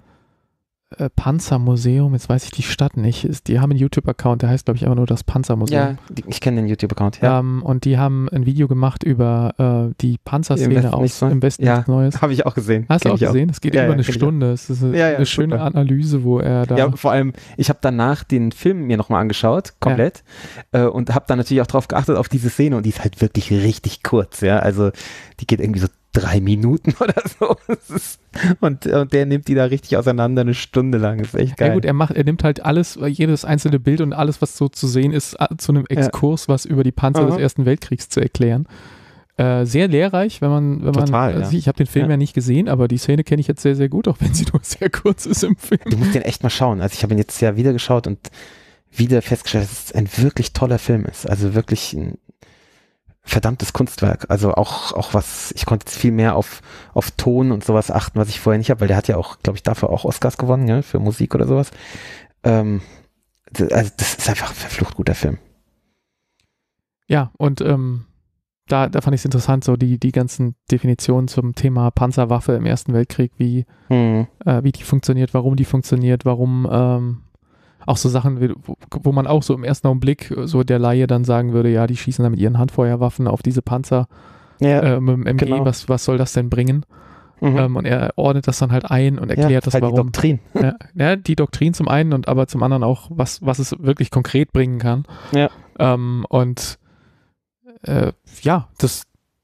Panzermuseum, jetzt weiß ich die Stadt nicht. Die haben einen YouTube-Account, der heißt, glaube ich, einfach nur das Panzermuseum. Ja, ich kenne den YouTube-Account, ja. Und die haben ein Video gemacht über die Panzerszene Im Westen nichts Neues. Habe ich auch gesehen. Hast du auch gesehen? Es geht über eine Stunde. Es ist eine schöne Analyse, wo er da... Ja, vor allem, ich habe danach den Film mir nochmal angeschaut, komplett, und habe dann natürlich auch drauf geachtet, auf diese Szene, und die ist halt wirklich richtig kurz, ja, also die geht irgendwie so 3 Minuten oder so. Und der nimmt die da richtig auseinander 1 Stunde lang. Das ist echt geil. Ja gut, er nimmt halt alles, jedes einzelne Bild und alles, was so zu sehen ist, zu einem Exkurs, was über die Panzer des Ersten Weltkriegs zu erklären. Sehr lehrreich, wenn man Total, ich habe den Film ja nicht gesehen, aber die Szene kenne ich jetzt sehr, sehr gut, auch wenn sie nur sehr kurz ist im Film. Du musst den echt mal schauen. Also ich habe ihn jetzt ja wieder geschaut und wieder festgestellt, dass es ein wirklich toller Film ist. Also wirklich ein verdammtes Kunstwerk. Also auch was, ich konnte jetzt viel mehr auf Ton und sowas achten, was ich vorher nicht habe, weil der hat ja auch, glaube ich, dafür auch Oscars gewonnen, ja, für Musik oder sowas. Also das ist einfach ein verflucht guter Film. Ja, und da fand ich es interessant, so die ganzen Definitionen zum Thema Panzerwaffe im Ersten Weltkrieg, wie die funktioniert, warum die funktioniert, warum auch so Sachen, wo man auch so im ersten Augenblick so der Laie dann sagen würde, ja, die schießen da mit ihren Handfeuerwaffen auf diese Panzer mit dem MG, genau. Was soll das denn bringen? Und er ordnet das dann halt ein und erklärt das, halt warum. Die Doktrin. Die Doktrin zum einen und aber zum anderen auch, was es wirklich konkret bringen kann. Ja. Das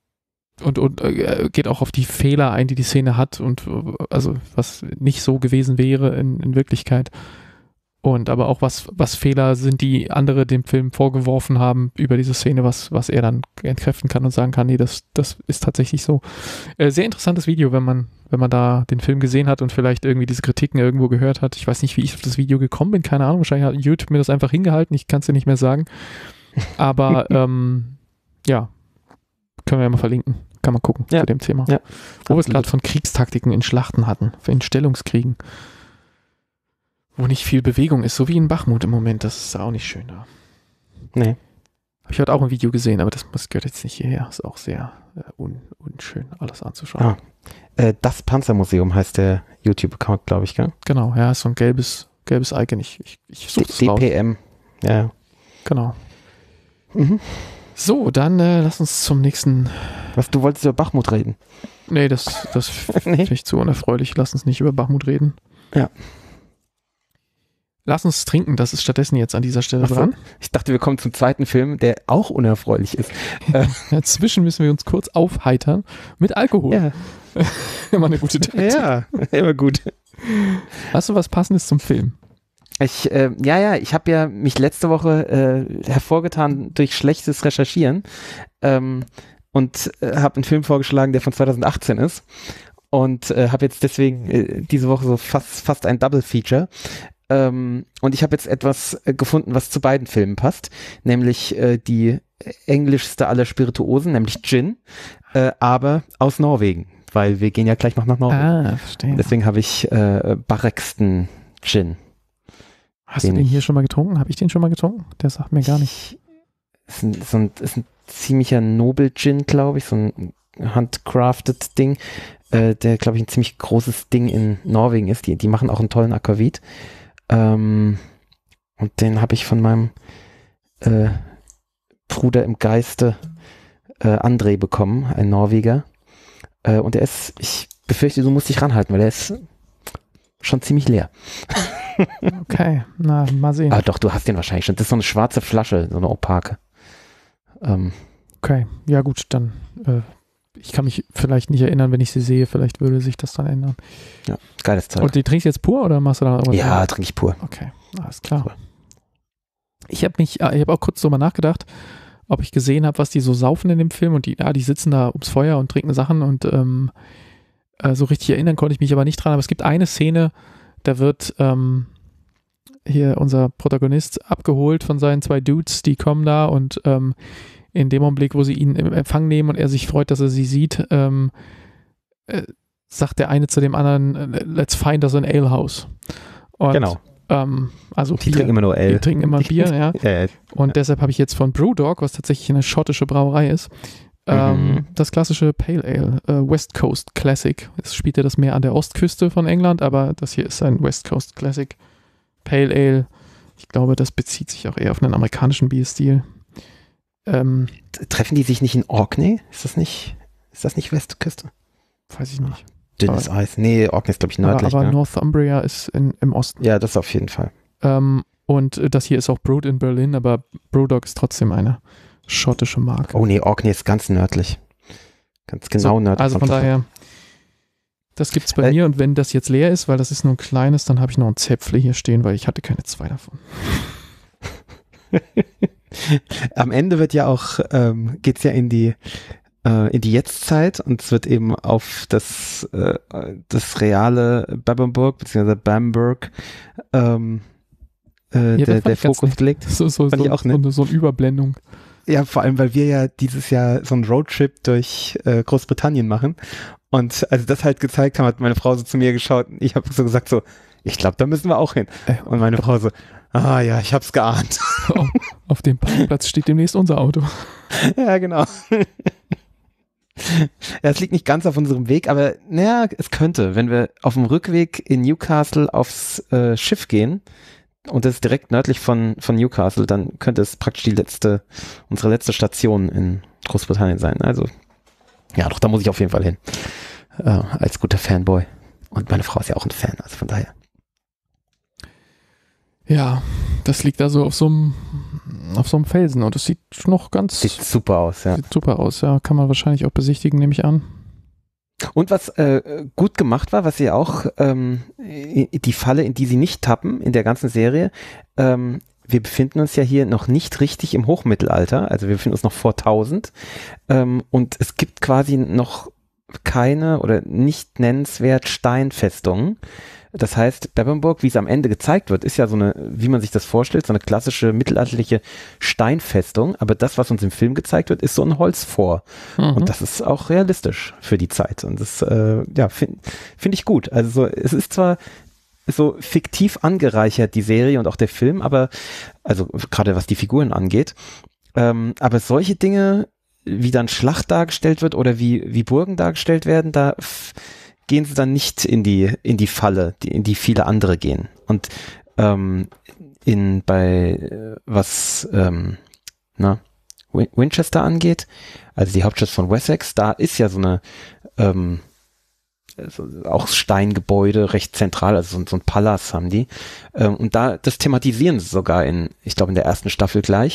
geht auch auf die Fehler ein, die Szene hat und also was nicht so gewesen wäre in Wirklichkeit. Und aber auch was Fehler sind, die andere dem Film vorgeworfen haben über diese Szene, was er dann entkräften kann und sagen kann, nee, das ist tatsächlich so. Sehr interessantes Video, wenn man da den Film gesehen hat und vielleicht irgendwie diese Kritiken irgendwo gehört hat. Ich weiß nicht, wie ich auf das Video gekommen bin, keine Ahnung, wahrscheinlich hat YouTube mir das einfach hingehalten, ich kann es dir nicht mehr sagen. Aber können wir ja mal verlinken, kann man gucken zu dem Thema. Ja, wo wir es gerade von Kriegstaktiken in Schlachten hatten, in Stellungskriegen. Wo nicht viel Bewegung ist, so wie in Bachmut im Moment, das ist auch nicht schön da. Nee. Habe ich heute auch ein Video gesehen, aber das gehört jetzt nicht hierher. Ist auch sehr unschön, alles anzuschauen. Das Panzermuseum heißt der YouTube-Account, glaube ich, gell? Genau, ja, ist so ein gelbes Icon. Ich suche das raus. DPM, ja. Genau. So, dann lass uns zum nächsten. Was, du wolltest über Bachmut reden? Nee, das finde ich zu unerfreulich. Lass uns nicht über Bachmut reden. Ja. Lass uns trinken, das ist stattdessen jetzt an dieser Stelle dran. Ich dachte, wir kommen zum zweiten Film, der auch unerfreulich ist. Dazwischen müssen wir uns kurz aufheitern mit Alkohol. Ja. Immer eine gute Taktik. Ja, immer gut. Hast du was Passendes zum Film? Ich habe ja mich letzte Woche hervorgetan durch schlechtes Recherchieren und habe einen Film vorgeschlagen, der von 2018 ist und habe jetzt deswegen diese Woche so fast ein Double Feature. Und ich habe jetzt etwas gefunden, was zu beiden Filmen passt, nämlich die englischste aller Spirituosen, nämlich Gin, aber aus Norwegen, weil wir gehen ja gleich noch nach Norwegen. Ah, verstehe. Deswegen habe ich Barreksten Gin. Hast du den hier schon mal getrunken? Habe ich den schon mal getrunken? Der sagt mir gar nicht. Ist ein ziemlicher Nobel-Gin, glaube ich, so ein handcrafted Ding, der, glaube ich, ein ziemlich großes Ding in Norwegen ist. Die machen auch einen tollen Aquavit. Und den habe ich von meinem Bruder im Geiste André bekommen, ein Norweger. Und er ist, ich befürchte, du musst dich ranhalten, weil er ist schon ziemlich leer. Okay, na, mal sehen. Ah, doch, du hast den wahrscheinlich schon. Das ist so eine schwarze Flasche, so eine opake. Okay, ja gut, dann ich kann mich vielleicht nicht erinnern, wenn ich sie sehe, vielleicht würde sich das dann ändern. Ja, geiles Zeug. Und die trinkst du jetzt pur oder machst du da irgendwas? Ja, trinke ich pur. Okay, alles klar. Cool. Ich habe auch kurz drüber nachgedacht, ob ich gesehen habe, was die so saufen in dem Film und die sitzen da ums Feuer und trinken Sachen und so richtig erinnern konnte ich mich aber nicht dran, aber es gibt eine Szene, da wird hier unser Protagonist abgeholt von seinen 2 Dudes, die kommen da und in dem Augenblick, wo sie ihn im Empfang nehmen und er sich freut, dass er sie sieht, sagt der eine zu dem anderen, let's find us an alehouse. Und, genau. Also die trinken immer nur Ale. Die trinken immer Bier, ja. Ja. Und deshalb habe ich jetzt von Brewdog, was tatsächlich eine schottische Brauerei ist, das klassische Pale Ale, West Coast Classic. Es spielt ja das Meer an der Ostküste von England, aber das hier ist ein West Coast Classic Pale Ale. Ich glaube, das bezieht sich auch eher auf einen amerikanischen Bierstil. Treffen die sich nicht in Orkney? Ist das nicht Westküste? Weiß ich nicht. Dünnes Eis. Nee, Orkney ist, glaube ich, nördlich. Aber Northumbria ist im Osten. Ja, das auf jeden Fall. Und das hier ist auch brewed in Berlin, aber Brewdog ist trotzdem eine schottische Marke. Oh nee, Orkney ist ganz nördlich. Ganz genau nördlich. Also von daher, das gibt's bei mir und wenn das jetzt leer ist, weil das ist nur ein kleines, dann habe ich noch ein Zäpfle hier stehen, weil ich hatte keine 2 davon. Am Ende wird ja auch, geht's ja in die Jetztzeit und es wird eben auf das reale Bamberg bzw. Bamberg der Fokus gelegt. So ich auch, ne? so eine Überblendung. Ja, vor allem, weil wir ja dieses Jahr so einen Roadtrip durch Großbritannien machen und als das halt gezeigt haben, hat meine Frau so zu mir geschaut und ich habe so gesagt so, ich glaube, da müssen wir auch hin. Und meine Frau so, ja, ich hab's geahnt. Auf dem Parkplatz steht demnächst unser Auto. Ja, genau. Ja, es liegt nicht ganz auf unserem Weg, aber naja, es könnte, wenn wir auf dem Rückweg in Newcastle aufs Schiff gehen und das ist direkt nördlich von Newcastle, dann könnte es praktisch unsere letzte Station in Großbritannien sein. Also ja, doch, da muss ich auf jeden Fall hin. Als guter Fanboy. Und meine Frau ist ja auch ein Fan, also von daher. Ja, das liegt also auf so einem Felsen und es sieht Sieht super aus, ja. Sieht super aus, ja. Kann man wahrscheinlich auch besichtigen, nehme ich an. Und was gut gemacht war, was sie auch, die Falle, in die sie nicht tappen, in der ganzen Serie, wir befinden uns ja hier noch nicht richtig im Hochmittelalter, also wir befinden uns noch vor 1000 und es gibt quasi noch keine oder nicht nennenswert Steinfestungen. Das heißt, Bebbanburg, wie es am Ende gezeigt wird, ist ja so eine, wie man sich das vorstellt, so eine klassische mittelalterliche Steinfestung, aber das, was uns im Film gezeigt wird, ist so ein Holzfort. Und das ist auch realistisch für die Zeit und das finde ich gut. Also es ist zwar so fiktiv angereichert, die Serie und auch der Film, aber also gerade was die Figuren angeht, aber solche Dinge, wie dann Schlacht dargestellt wird oder wie Burgen dargestellt werden, da gehen sie dann nicht in die Falle, in die viele andere gehen. Und was Winchester angeht, also die Hauptstadt von Wessex, da ist ja so eine auch Steingebäude, recht zentral, also so ein Palas haben die. Und das thematisieren sie sogar ich glaube in der ersten Staffel gleich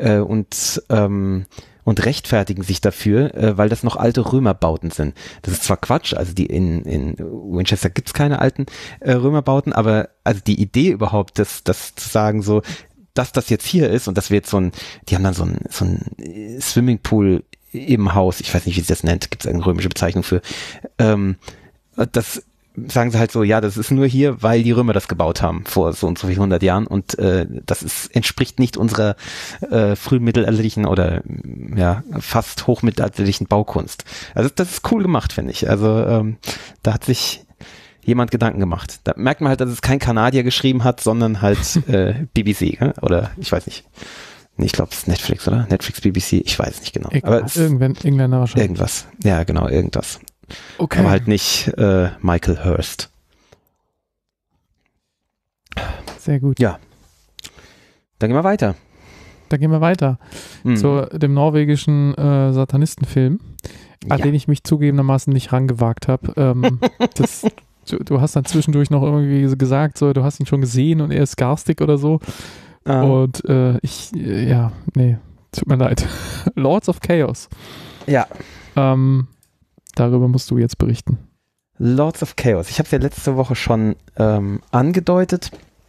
und rechtfertigen sich dafür, weil das noch alte Römerbauten sind. Das ist zwar Quatsch, also in Winchester gibt's keine alten Römerbauten, aber also die Idee überhaupt, das zu sagen so, dass das jetzt hier ist und das wird die haben dann so ein Swimmingpool im Haus, ich weiß nicht, wie sie das nennt, gibt es eine römische Bezeichnung für, das sagen sie halt so, ja, das ist nur hier, weil die Römer das gebaut haben vor so und so viel 100 Jahren und entspricht nicht unserer frühmittelalterlichen oder fast hochmittelalterlichen Baukunst. Also das ist cool gemacht, finde ich. Also da hat sich jemand Gedanken gemacht. Da merkt man halt, dass es kein Kanadier geschrieben hat, sondern halt BBC, oder ich weiß nicht. Nee, ich glaube, es ist Netflix, oder? Netflix, BBC, ich weiß nicht genau. Aber Engländer wahrscheinlich. Irgendwas. Ja, genau, irgendwas. Okay. Aber halt nicht Michael Hurst. Sehr gut. Ja. Dann gehen wir weiter. Zu dem norwegischen Satanistenfilm, an den ich mich zugegebenermaßen nicht rangewagt habe. Du hast dann zwischendurch noch irgendwie gesagt, so, du hast ihn schon gesehen und er ist garstig oder so. Und tut mir leid. Lords of Chaos. Ja. Darüber musst du jetzt berichten. Lords of Chaos. Ich habe es ja letzte Woche schon angedeutet.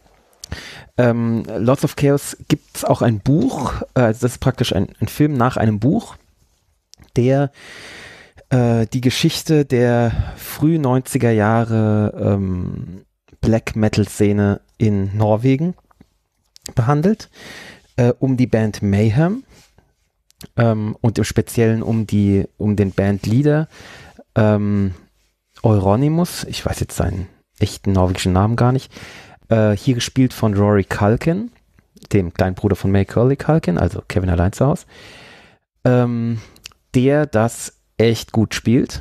Lords of Chaos gibt es auch ein Buch. Also das ist praktisch ein Film nach einem Buch, der die Geschichte der früh 90er Jahre Black Metal Szene in Norwegen behandelt, um die Band Mayhem und im Speziellen um den Bandleader Euronymous, ich weiß jetzt seinen echten norwegischen Namen gar nicht, hier gespielt von Rory Culkin, dem kleinen Bruder von Macaulay Culkin, also Kevin allein zu Hause, der das echt gut spielt.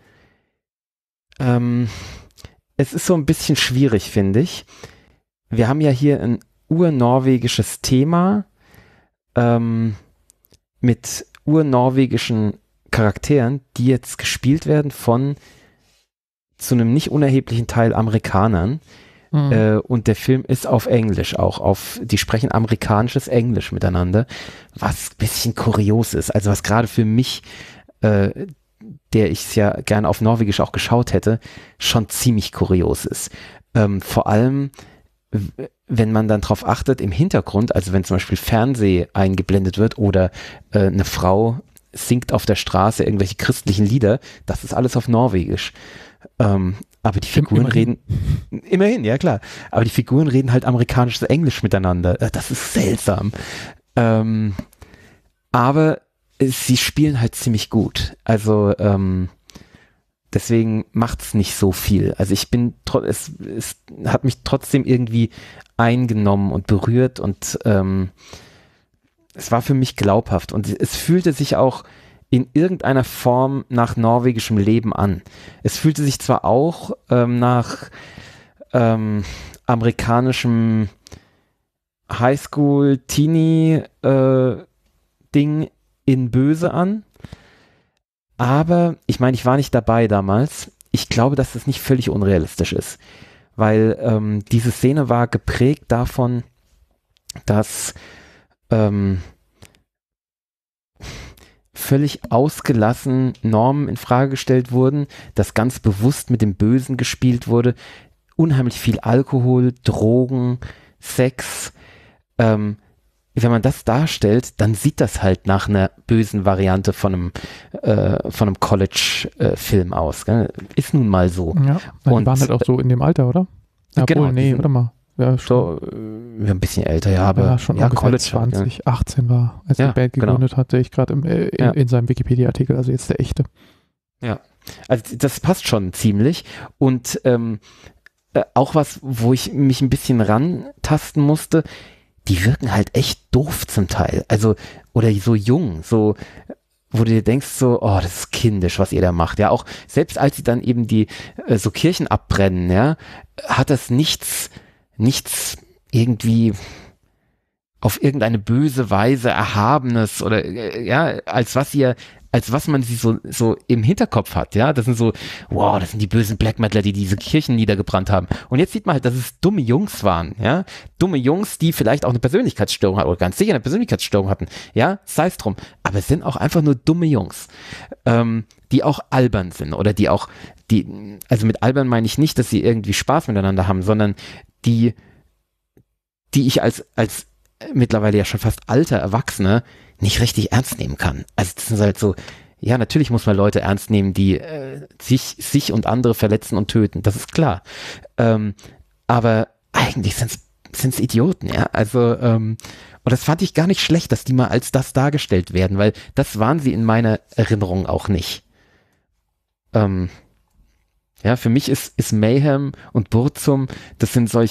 Es ist so ein bisschen schwierig, finde ich. Wir haben ja hier ein urnorwegisches Thema mit urnorwegischen Charakteren, die jetzt gespielt werden von zu einem nicht unerheblichen Teil Amerikanern. Und der Film ist auf Englisch auch. Die sprechen amerikanisches Englisch miteinander, was ein bisschen kurios ist. Also was gerade für mich, der ich es ja gerne auf Norwegisch auch geschaut hätte, schon ziemlich kurios ist. Vor allem, wenn man dann drauf achtet, im Hintergrund, also wenn zum Beispiel Fernseh eingeblendet wird oder eine Frau singt auf der Straße irgendwelche christlichen Lieder, das ist alles auf Norwegisch. Aber die Figuren immerhin, ja klar, aber die Figuren reden halt amerikanisches Englisch miteinander. Das ist seltsam. Aber sie spielen halt ziemlich gut. Also deswegen macht's nicht so viel. Also es hat mich trotzdem irgendwie eingenommen und berührt und es war für mich glaubhaft und es fühlte sich auch in irgendeiner Form nach norwegischem Leben an. Es fühlte sich zwar auch nach amerikanischem Highschool-Teenie-Ding in Böse an, aber ich meine, ich war nicht dabei damals. Ich glaube, dass das nicht völlig unrealistisch ist, weil diese Szene war geprägt davon, dass völlig ausgelassen Normen in Frage gestellt wurden, dass ganz bewusst mit dem Bösen gespielt wurde, unheimlich viel Alkohol, Drogen, Sex. Wenn man das darstellt, dann sieht das halt nach einer bösen Variante von einem College-Film aus. Gell? Ist nun mal so. Ja, die waren halt auch so in dem Alter, oder? Ja, genau. Warte mal. Ja, so ein bisschen älter, ja, aber ja, schon ungefähr College 20, ja. 18 war, als die Band gegründet hatte, ich gerade in seinem Wikipedia-Artikel, also jetzt der echte. Ja, also das passt schon ziemlich und auch was, wo ich mich ein bisschen rantasten musste, die wirken halt echt doof zum Teil, also oder so jung, so wo du dir denkst so, oh, das ist kindisch, was ihr da macht, ja, auch selbst als sie dann eben die so Kirchen abbrennen, ja, hat das nichts irgendwie auf irgendeine böse Weise Erhabenes oder ja, als was man sie so im Hinterkopf hat, ja, das sind so, wow, das sind die bösen Black Metaler, die diese Kirchen niedergebrannt haben. Und jetzt sieht man halt, dass es dumme Jungs waren, ja, dumme Jungs, die vielleicht auch eine Persönlichkeitsstörung hatten oder ganz sicher eine Persönlichkeitsstörung hatten, ja, sei es drum. Aber es sind auch einfach nur dumme Jungs, die auch albern sind oder also mit albern meine ich nicht, dass sie irgendwie Spaß miteinander haben, sondern die ich als mittlerweile ja schon fast alter Erwachsene nicht richtig ernst nehmen kann. Also das ist halt so, ja, natürlich muss man Leute ernst nehmen, die sich und andere verletzen und töten, das ist klar. Aber eigentlich sind's Idioten, ja. Also, und das fand ich gar nicht schlecht, dass die mal als das dargestellt werden, weil das waren sie in meiner Erinnerung auch nicht. Ja, für mich ist Mayhem und Burzum, das sind so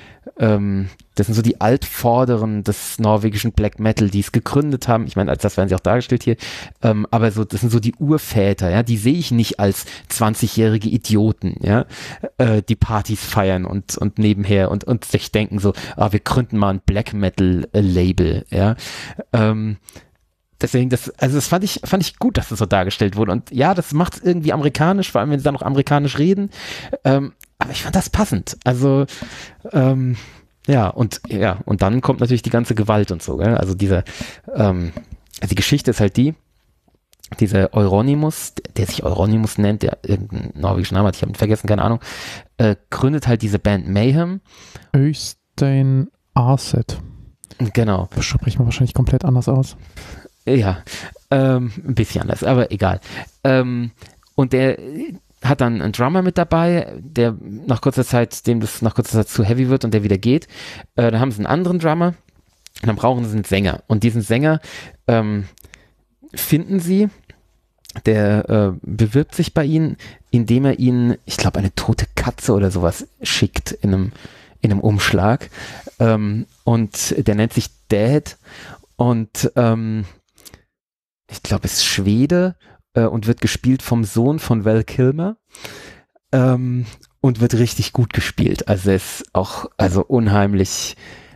die Altvorderen des norwegischen Black Metal, die es gegründet haben. Ich meine, als das werden sie auch dargestellt hier. Aber so, das sind so die Urväter, ja. Die sehe ich nicht als 20-jährige Idioten, ja, die Partys feiern und nebenher und sich denken so, wir gründen mal ein Black Metal Label, ja. Deswegen, das fand ich gut, dass das so dargestellt wurde. Und ja, das macht es irgendwie amerikanisch, vor allem wenn sie dann noch amerikanisch reden. Aber ich fand das passend. Also, und dann kommt natürlich die ganze Gewalt und so, gell? Also also die Geschichte ist halt dieser Euronymous, der sich Euronymous nennt, der irgendeinen norwegischen Namen hat, ich habe ihn vergessen, keine Ahnung, gründet halt diese Band Mayhem. Øystein Arset. Genau. Das spricht man wahrscheinlich komplett anders aus. Ja, ein bisschen anders, aber egal. Und der hat dann einen Drummer mit dabei, dem das nach kurzer Zeit zu heavy wird und der wieder geht. Dann haben sie einen anderen Drummer und dann brauchen sie einen Sänger. Und diesen Sänger finden sie, der bewirbt sich bei ihnen, indem er ihnen, ich glaube, eine tote Katze oder sowas schickt in einem Umschlag. Und der nennt sich Dad und ich glaube, ist Schwede und wird gespielt vom Sohn von Val Kilmer und wird richtig gut gespielt. Also er ist auch unheimlich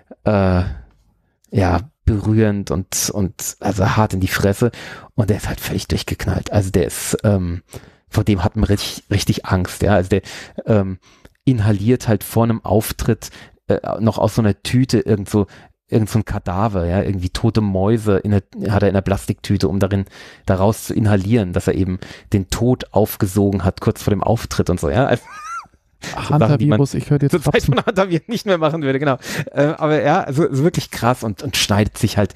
berührend und also hart in die Fresse und der ist halt völlig durchgeknallt. Also der ist, vor dem hat man richtig Angst. Ja, also der inhaliert halt vor einem Auftritt noch aus so einer Tüte irgend so ein Kadaver, ja, irgendwie tote Mäuse hat er in der Plastiktüte, um daraus zu inhalieren, dass er eben den Tod aufgesogen hat, kurz vor dem Auftritt und so, ja. Also, Hantavirus, ich höre dir zur Zeit von Hantavirus nicht mehr machen würde, genau. Aber ja, also wirklich krass und schneidet sich halt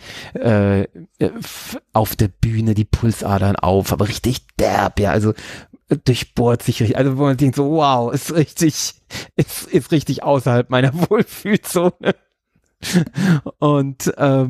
auf der Bühne die Pulsadern auf, aber richtig derb, ja, also durchbohrt sich richtig, also wo man denkt so, wow, ist richtig außerhalb meiner Wohlfühlzone. Und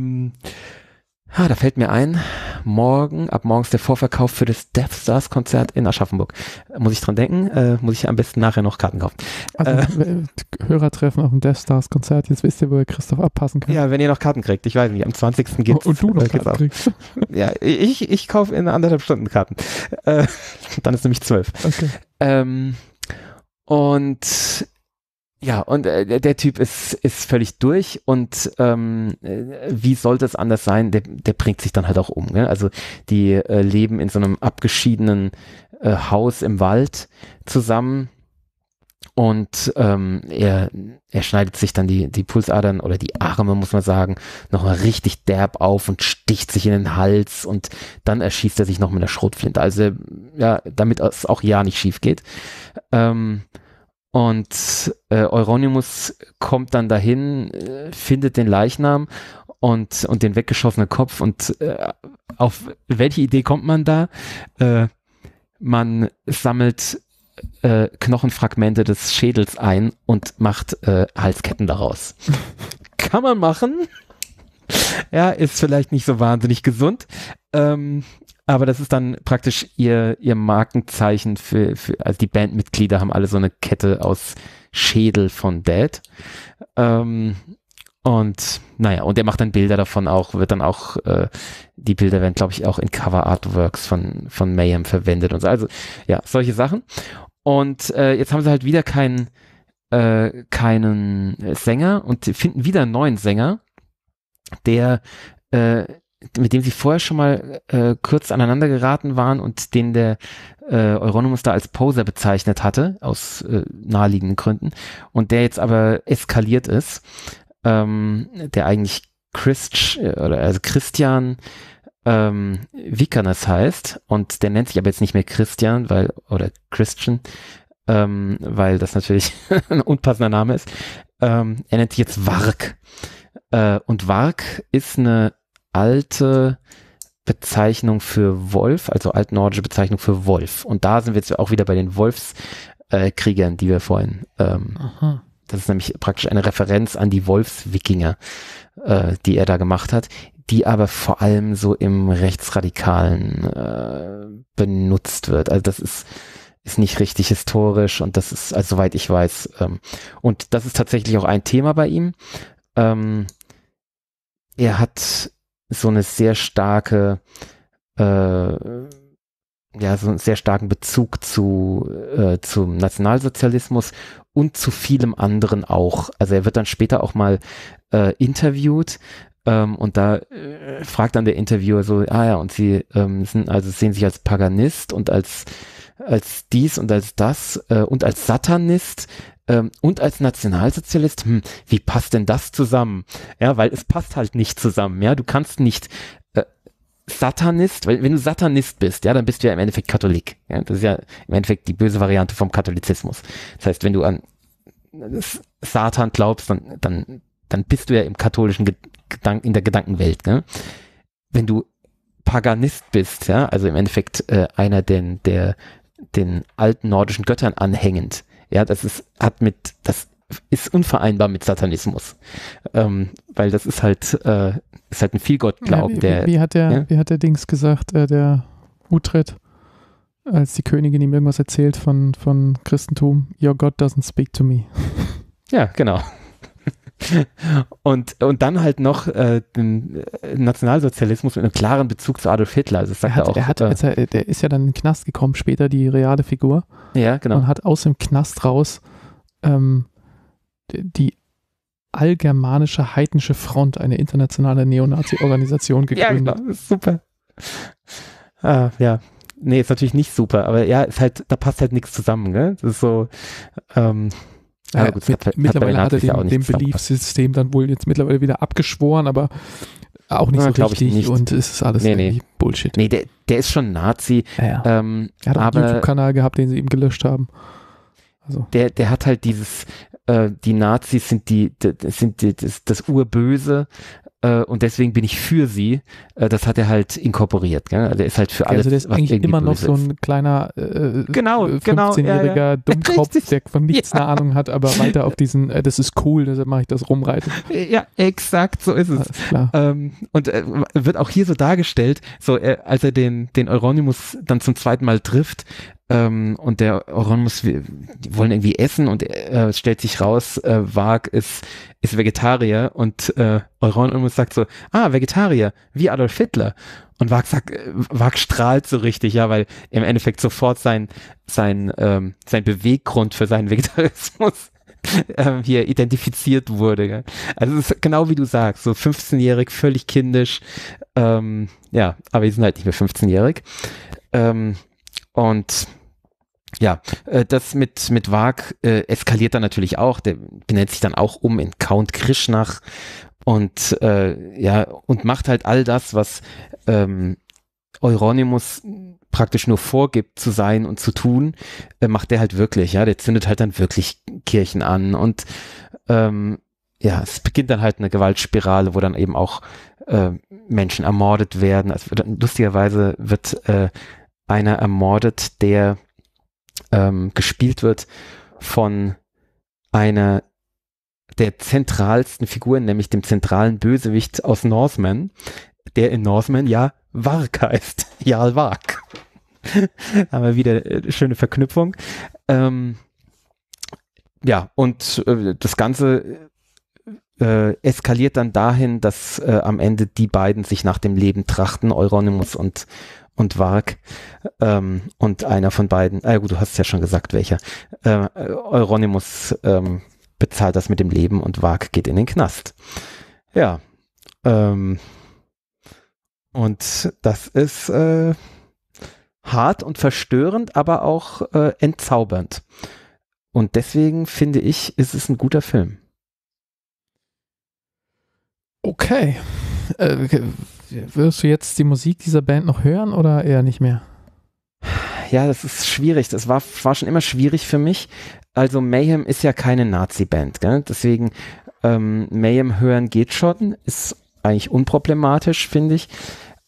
da fällt mir ein, ab morgens der Vorverkauf für das Death Stars Konzert in Aschaffenburg. Muss ich dran denken, muss ich am besten nachher noch Karten kaufen. Also Hörertreffen auf dem Death Stars Konzert, jetzt wisst ihr, wo ihr Christoph abpassen könnt. Ja, wenn ihr noch Karten kriegt, ich weiß nicht, am 20. geht's. Und du noch Karten kriegst. Ja, ich kaufe in 1,5 Stunden Karten. Dann ist nämlich 12. Okay. Und der Typ ist völlig durch und wie sollte es anders sein? Der bringt sich dann halt auch um. Gell? Also die leben in so einem abgeschiedenen Haus im Wald zusammen und er schneidet sich dann die Pulsadern oder die Arme, muss man sagen, nochmal richtig derb auf und sticht sich in den Hals und dann erschießt er sich noch mit einer Schrotflinte. Also ja, damit es auch ja nicht schief geht. Und Euronymous kommt dann dahin, findet den Leichnam und den weggeschossenen Kopf und auf welche Idee kommt man da? Man sammelt Knochenfragmente des Schädels ein und macht Halsketten daraus. Kann man machen. Ja, ist vielleicht nicht so wahnsinnig gesund. Aber das ist dann praktisch ihr Markenzeichen also die Bandmitglieder haben alle so eine Kette aus Schädel von Dead. Und der macht dann Bilder davon die Bilder werden, glaube ich, auch in Cover Artworks von Mayhem verwendet und so. Also, ja, solche Sachen. Und jetzt haben sie halt wieder keinen Sänger und finden wieder einen neuen Sänger. der mit dem sie vorher schon mal kurz aneinander geraten waren und den der Euronymous da als Poser bezeichnet hatte, aus naheliegenden Gründen, und der jetzt aber eskaliert ist, der eigentlich Christian Vikernes heißt, und der nennt sich aber jetzt nicht mehr Christian, oder Christian, weil das natürlich ein unpassender Name ist. Er nennt sich jetzt Varg. Und Varg ist eine alte Bezeichnung für Wolf, also altnordische Bezeichnung für Wolf. Und da sind wir jetzt auch wieder bei den Wolfskriegern, die wir vorhin, das ist nämlich praktisch eine Referenz an die Wolfswikinger, die er da gemacht hat, die aber vor allem so im Rechtsradikalen benutzt wird. Also das ist nicht richtig historisch, und das ist, also soweit ich weiß, und das ist tatsächlich auch ein Thema bei ihm. Er hat so eine sehr starke, so einen sehr starken Bezug zum Nationalsozialismus und zu vielem anderen auch. Also er wird dann später auch mal interviewt, und da fragt dann der Interviewer so, und Sie sehen sich als Paganist und als dies und als das und als Satanist und als Nationalsozialist, wie passt denn das zusammen? Ja, weil es passt halt nicht zusammen. Ja, du kannst nicht Satanist, weil wenn du Satanist bist, ja, dann bist du ja im Endeffekt Katholik. Ja, das ist ja im Endeffekt die böse Variante vom Katholizismus. Das heißt, wenn du an Satan glaubst, dann bist du ja im katholischen in der Gedankenwelt. Ne? Wenn du Paganist bist, ja, also im Endeffekt einer den alten nordischen Göttern anhängend, ja, das ist unvereinbar mit Satanismus, weil das ist halt ein Vielgottglaube. Wie hat der Dings gesagt, der Uhtred, als die Königin ihm irgendwas erzählt von Christentum? Your God doesn't speak to me. Ja, genau. Und dann halt noch den Nationalsozialismus mit einem klaren Bezug zu Adolf Hitler. Also das sagt der ist ja dann in den Knast gekommen, später die reale Figur. Ja, genau. Und hat aus dem Knast raus die Allgermanische Heidnische Front, eine internationale Neonazi-Organisation gegründet. Ja, genau, ist super. Ja. Nee, ist natürlich nicht super, aber ja, ist halt, da passt halt nichts zusammen, gell? Das ist so, mittlerweile hat er dem Beliefssystem dann wohl jetzt mittlerweile wieder abgeschworen, aber auch nicht so richtig, nicht. Und es ist alles irgendwie Bullshit. Nee, der ist schon Nazi. Ja. Er hat auch einen YouTube-Kanal gehabt, den sie ihm gelöscht haben. Also. Der hat halt dieses, die Nazis sind das Urböse, und deswegen bin ich für sie. Das hat er halt inkorporiert. Gell? Also er ist halt für alles, also der ist was eigentlich immer noch böse so ein kleiner 15-jähriger Dummkopf, der von nichts eine Ahnung hat, aber weiter auf diesen, das ist cool, deshalb mache ich das rumreiten. Ja, exakt, so ist es. Alles klar. Und wird auch hier so dargestellt, so als er den Euronymous dann zum zweiten Mal trifft, und der Euronymous, die wollen irgendwie essen, und stellt sich raus, Varg ist Vegetarier, und Euronymous sagt so, Vegetarier, wie Adolf Hitler. Und Varg strahlt so richtig, ja, weil im Endeffekt sofort sein Beweggrund für seinen Vegetarismus hier identifiziert wurde. Gell? Also es ist genau wie du sagst, so 15-jährig, völlig kindisch, aber die sind halt nicht mehr 15-jährig. Und ja, das mit Varg eskaliert dann natürlich auch. Der benennt sich dann auch um in Count Krishnach und macht halt all das, was Euronymous praktisch nur vorgibt zu sein und zu tun, macht der halt wirklich. Ja, der zündet halt dann wirklich Kirchen an, und es beginnt dann halt eine Gewaltspirale, wo dann eben auch Menschen ermordet werden. Also lustigerweise wird einer ermordet, der gespielt wird von einer der zentralsten Figuren, nämlich dem zentralen Bösewicht aus Norseman, der in Norseman Varg heißt. Jarl Varg. Haben wir wieder eine schöne Verknüpfung. Und das Ganze eskaliert dann dahin, dass am Ende die beiden sich nach dem Leben trachten, Euronymous und Varg, und einer von beiden, gut, du hast es ja schon gesagt, welcher, Euronymous bezahlt das mit dem Leben, und Varg geht in den Knast. Ja, Und das ist hart und verstörend, aber auch entzaubernd. Und deswegen finde ich, ist es ein guter Film. Okay. Wirst du jetzt die Musik dieser Band noch hören oder eher nicht mehr? Ja, das ist schwierig. Das war schon immer schwierig für mich. Also Mayhem ist ja keine Nazi-Band, gell? Deswegen Mayhem hören geht schon. Ist eigentlich unproblematisch, finde ich.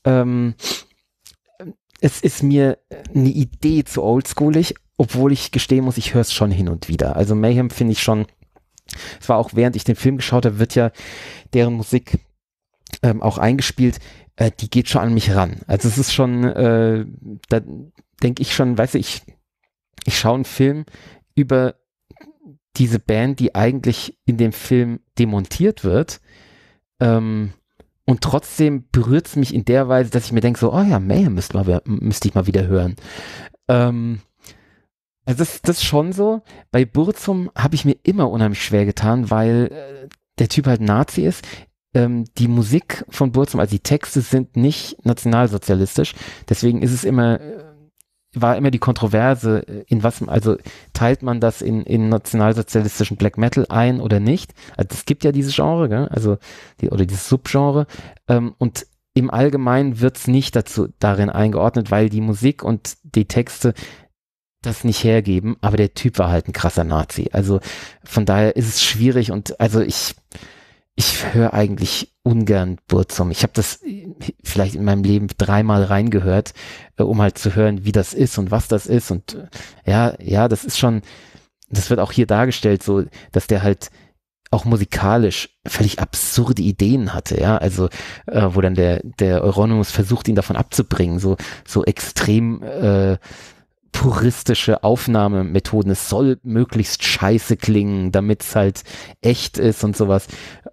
Es ist mir eine Idee zu oldschoolig, obwohl ich gestehen muss, ich höre es schon hin und wieder. Also Mayhem finde ich schon, es war auch während ich den Film geschaut habe, wird ja deren Musik auch eingespielt, die geht schon an mich ran. Also es ist schon, da denke ich schon, weißt du, ich schaue einen Film über diese Band, die eigentlich in dem Film demontiert wird, und trotzdem berührt es mich in der Weise, dass ich mir denke, so, oh ja, Mayhem müsste ich mal wieder hören. Also das ist schon so. Bei Burzum habe ich mir immer unheimlich schwer getan, weil der Typ halt Nazi ist. Die Musik von Burzum, also die Texte sind nicht nationalsozialistisch. Deswegen ist es war immer die Kontroverse, also teilt man das in nationalsozialistischen Black Metal ein oder nicht? Also es gibt ja dieses Genre, gell? Also oder dieses Subgenre, und im Allgemeinen wird es nicht darin eingeordnet, weil die Musik und die Texte das nicht hergeben, aber der Typ war halt ein krasser Nazi. Also von daher ist es schwierig und also ich höre eigentlich ungern Burzum. Ich habe das vielleicht in meinem Leben 3-mal reingehört, um halt zu hören, wie das ist und was das ist. Und ja, das ist schon, das wird auch hier dargestellt, so, dass der halt auch musikalisch völlig absurde Ideen hatte, ja, also wo dann der Euronymous versucht, ihn davon abzubringen, so extrem puristische Aufnahmemethoden. Es soll möglichst scheiße klingen, damit es halt echt ist und sowas.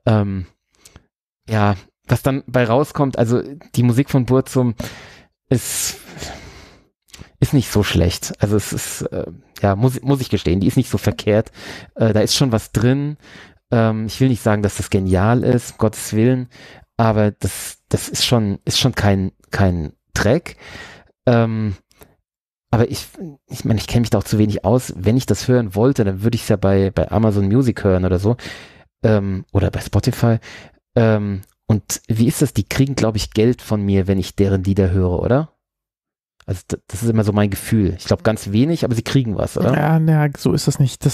Ja, was dann bei rauskommt, also die Musik von Burzum ist nicht so schlecht. Also es ist, ja, muss ich gestehen, die ist nicht so verkehrt. Da ist schon was drin. Ich will nicht sagen, dass das genial ist, um Gottes Willen, aber das ist schon kein Track. Aber ich meine, ich kenne mich da auch zu wenig aus. Wenn ich das hören wollte, dann würde ich es ja bei Amazon Music hören oder so. Oder bei Spotify. Und wie ist das? Die kriegen, glaube ich, Geld von mir, wenn ich deren Lieder höre, oder? Also das ist immer so mein Gefühl. Ich glaube, ganz wenig, aber sie kriegen was, oder? Ja, so ist das nicht.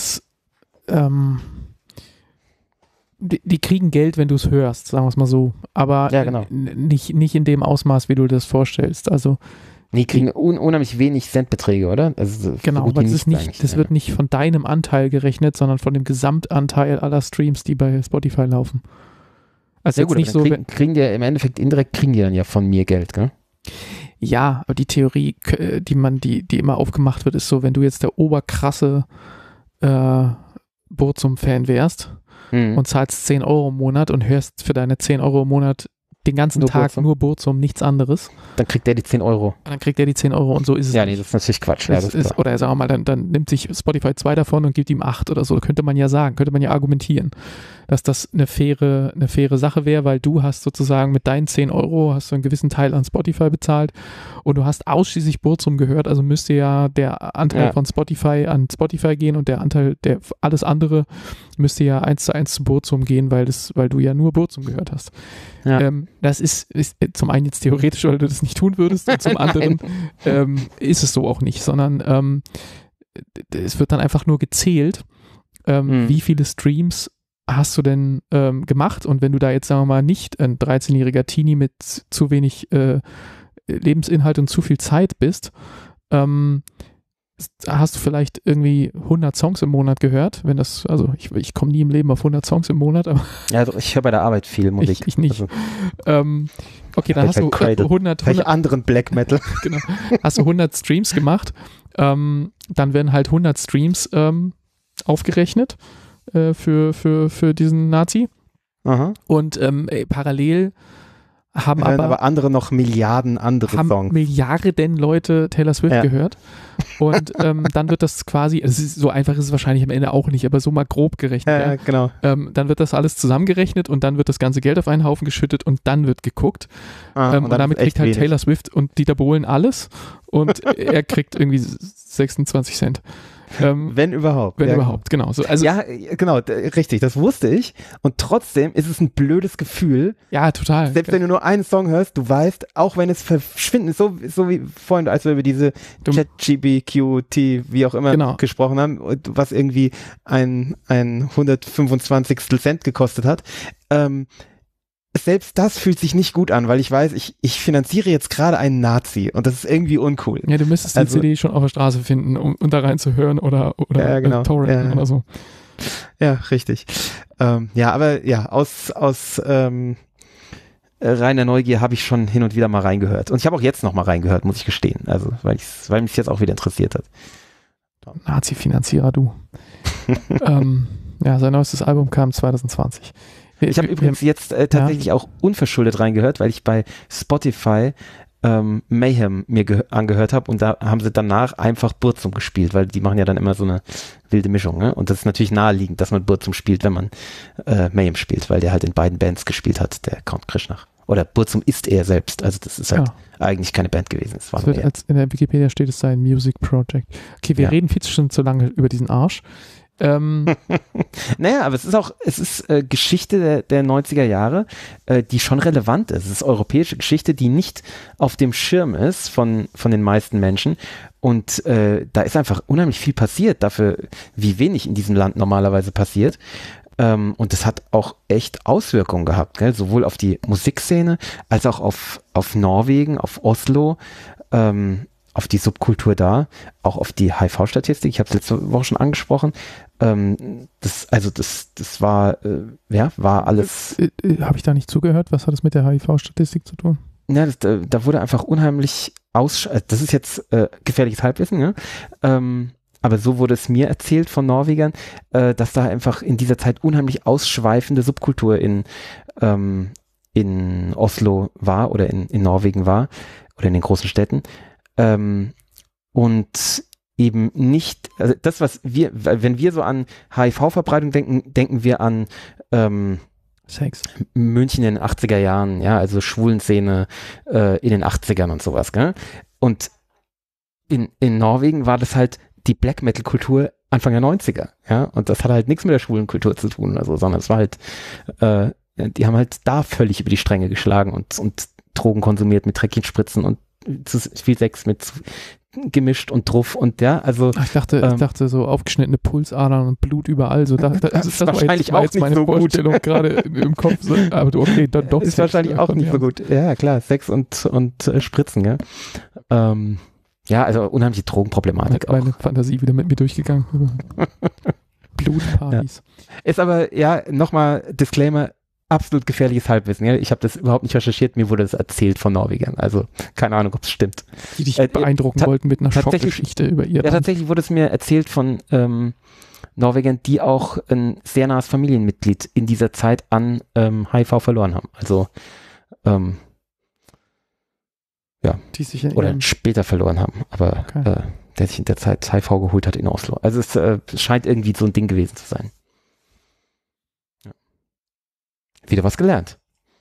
Die kriegen Geld, wenn du es hörst, sagen wir es mal so. Aber ja, genau. nicht in dem Ausmaß, wie du das vorstellst. Also die kriegen unheimlich wenig Centbeträge, oder? Also genau, aber das wird nicht von deinem Anteil gerechnet, sondern von dem Gesamtanteil aller Streams, die bei Spotify laufen. Also ja, gut, nicht so, kriegen die ja im Endeffekt indirekt kriegen die dann ja von mir Geld, gell? Ja, aber die Theorie, die immer aufgemacht wird, ist so, wenn du jetzt der oberkrasse Burzum-Fan wärst und zahlst 10 Euro im Monat und hörst für deine 10 Euro im Monat den ganzen Tag nur Burzum, nichts anderes. Dann kriegt der die 10 Euro. Dann kriegt der die 10 Euro und so ist es. Ja, nee, das ist natürlich Quatsch. Ja, oder sagen wir mal, dann nimmt sich Spotify 2 davon und gibt ihm 8 oder so. Könnte man ja sagen, könnte man ja argumentieren, dass das eine faire Sache wäre, weil du hast sozusagen mit deinen 10 Euro hast du einen gewissen Teil an Spotify bezahlt und du hast ausschließlich Burzum gehört, also müsste ja der Anteil von Spotify an Spotify gehen und der Anteil, alles andere müsste ja 1:1 zu Burzum gehen, weil du ja nur Burzum gehört hast. Ja. Das ist zum einen jetzt theoretisch, weil du das nicht tun würdest und zum anderen ist es so auch nicht, sondern es wird dann einfach nur gezählt, wie viele Streams hast du denn gemacht und wenn du da jetzt, sagen wir mal, nicht ein 13-jähriger Teenie mit zu wenig Lebensinhalt und zu viel Zeit bist, hast du vielleicht irgendwie 100 Songs im Monat gehört, also ich komme nie im Leben auf 100 Songs im Monat, aber ja, also ich höre bei der Arbeit viel Musik. Ich nicht. Also, okay, dann hast du 100 anderen Black Metal. Genau. Hast du 100 Streams gemacht, dann werden halt 100 Streams aufgerechnet für diesen Nazi. Aha. Und parallel haben hören aber andere noch Milliarden andere haben Songs. Milliarden Leute Taylor Swift gehört. Und dann wird das quasi, so einfach ist es wahrscheinlich am Ende auch nicht, aber so mal grob gerechnet. Genau. Dann wird das alles zusammengerechnet und dann wird das ganze Geld auf einen Haufen geschüttet und dann wird geguckt. Und damit kriegt halt Taylor Swift und Dieter Bohlen alles und er kriegt irgendwie 26 Cent. Wenn überhaupt. Wenn überhaupt, genau. So, also, ja, genau, richtig, das wusste ich. Und trotzdem ist es ein blödes Gefühl. Ja, total. Selbst wenn du nur einen Song hörst, du weißt, auch wenn es verschwindet, so wie vorhin, als wir über diese ChatGPT, wie auch immer, gesprochen haben, was irgendwie ein 125. Cent gekostet hat, selbst das fühlt sich nicht gut an, weil ich weiß, ich finanziere jetzt gerade einen Nazi und das ist irgendwie uncool. Ja, du müsstest die CD schon auf der Straße finden, um da reinzuhören oder torrenten oder so. Ja, richtig. Aber aus reiner Neugier habe ich schon hin und wieder mal reingehört. Und ich habe auch jetzt noch mal reingehört, muss ich gestehen. Also, weil mich jetzt auch wieder interessiert hat. Nazi-Finanzierer, du. Sein neuestes Album kam 2020. Ich habe übrigens jetzt tatsächlich auch unverschuldet reingehört, weil ich bei Spotify Mayhem mir angehört habe und da haben sie danach einfach Burzum gespielt, weil die machen ja dann immer so eine wilde Mischung, ne? Und das ist natürlich naheliegend, dass man Burzum spielt, wenn man Mayhem spielt, weil der halt in beiden Bands gespielt hat, der Count Krishnach. Oder Burzum ist er selbst, also das ist halt eigentlich keine Band gewesen. Es war in der Wikipedia steht, es sei ein Music Project. Okay, wir reden viel schon zu lange über diesen Arsch. Naja, aber es ist Geschichte der 90er Jahre, die schon relevant ist. Es ist europäische Geschichte, die nicht auf dem Schirm ist von den meisten Menschen. Und da ist einfach unheimlich viel passiert dafür, wie wenig in diesem Land normalerweise passiert. Und das hat auch echt Auswirkungen gehabt, gell? Sowohl auf die Musikszene als auch auf Norwegen, auf Oslo, auf die Subkultur da, auch auf die HIV-Statistik. Ich habe es letzte Woche schon angesprochen. Das war alles. Habe ich da nicht zugehört? Was hat es mit der HIV-Statistik zu tun? Ja, da wurde einfach unheimlich das ist jetzt gefährliches Halbwissen, ne? Aber so wurde es mir erzählt von Norwegern, dass da einfach in dieser Zeit unheimlich ausschweifende Subkultur in Oslo war oder in Norwegen war oder in den großen Städten. Und eben nicht, also das, wenn wir so an HIV-Verbreitung denken wir an Sex. München in den 80er Jahren, ja, also Schwulenszene in den 80ern und sowas, gell? Und in Norwegen war das halt die Black Metal-Kultur Anfang der 90er, ja, und das hat halt nichts mit der schwulen Kultur zu tun, also, sondern es war halt, die haben halt da völlig über die Stränge geschlagen und Drogen konsumiert mit Trägchenspritzen und zu viel Sex mit gemischt und drauf und also. Ich dachte so aufgeschnittene Pulsadern und Blut überall, so das ist wahrscheinlich auch nicht meine so Vorstellung gut. Gerade im Kopf, so, aber okay, dann doch. Ist wahrscheinlich auch nicht so gut. Ja, klar, Sex und Spritzen, gell? Also unheimliche Drogenproblematik auch. Meine Fantasie wieder mit mir durchgegangen. Blutpartys. Ja. Ist aber, nochmal Disclaimer, absolut gefährliches Halbwissen. Ja? Ich habe das überhaupt nicht recherchiert, mir wurde das erzählt von Norwegern. Also keine Ahnung, ob es stimmt. Die dich beeindrucken wollten mit einer Schockgeschichte über ihr. Ja, tatsächlich wurde es mir erzählt von Norwegern, die auch ein sehr nahes Familienmitglied in dieser Zeit an HIV verloren haben. Also die sich oder später verloren haben, aber der sich in der Zeit HIV geholt hat in Oslo. Also es scheint irgendwie so ein Ding gewesen zu sein. Ja. Wieder was gelernt.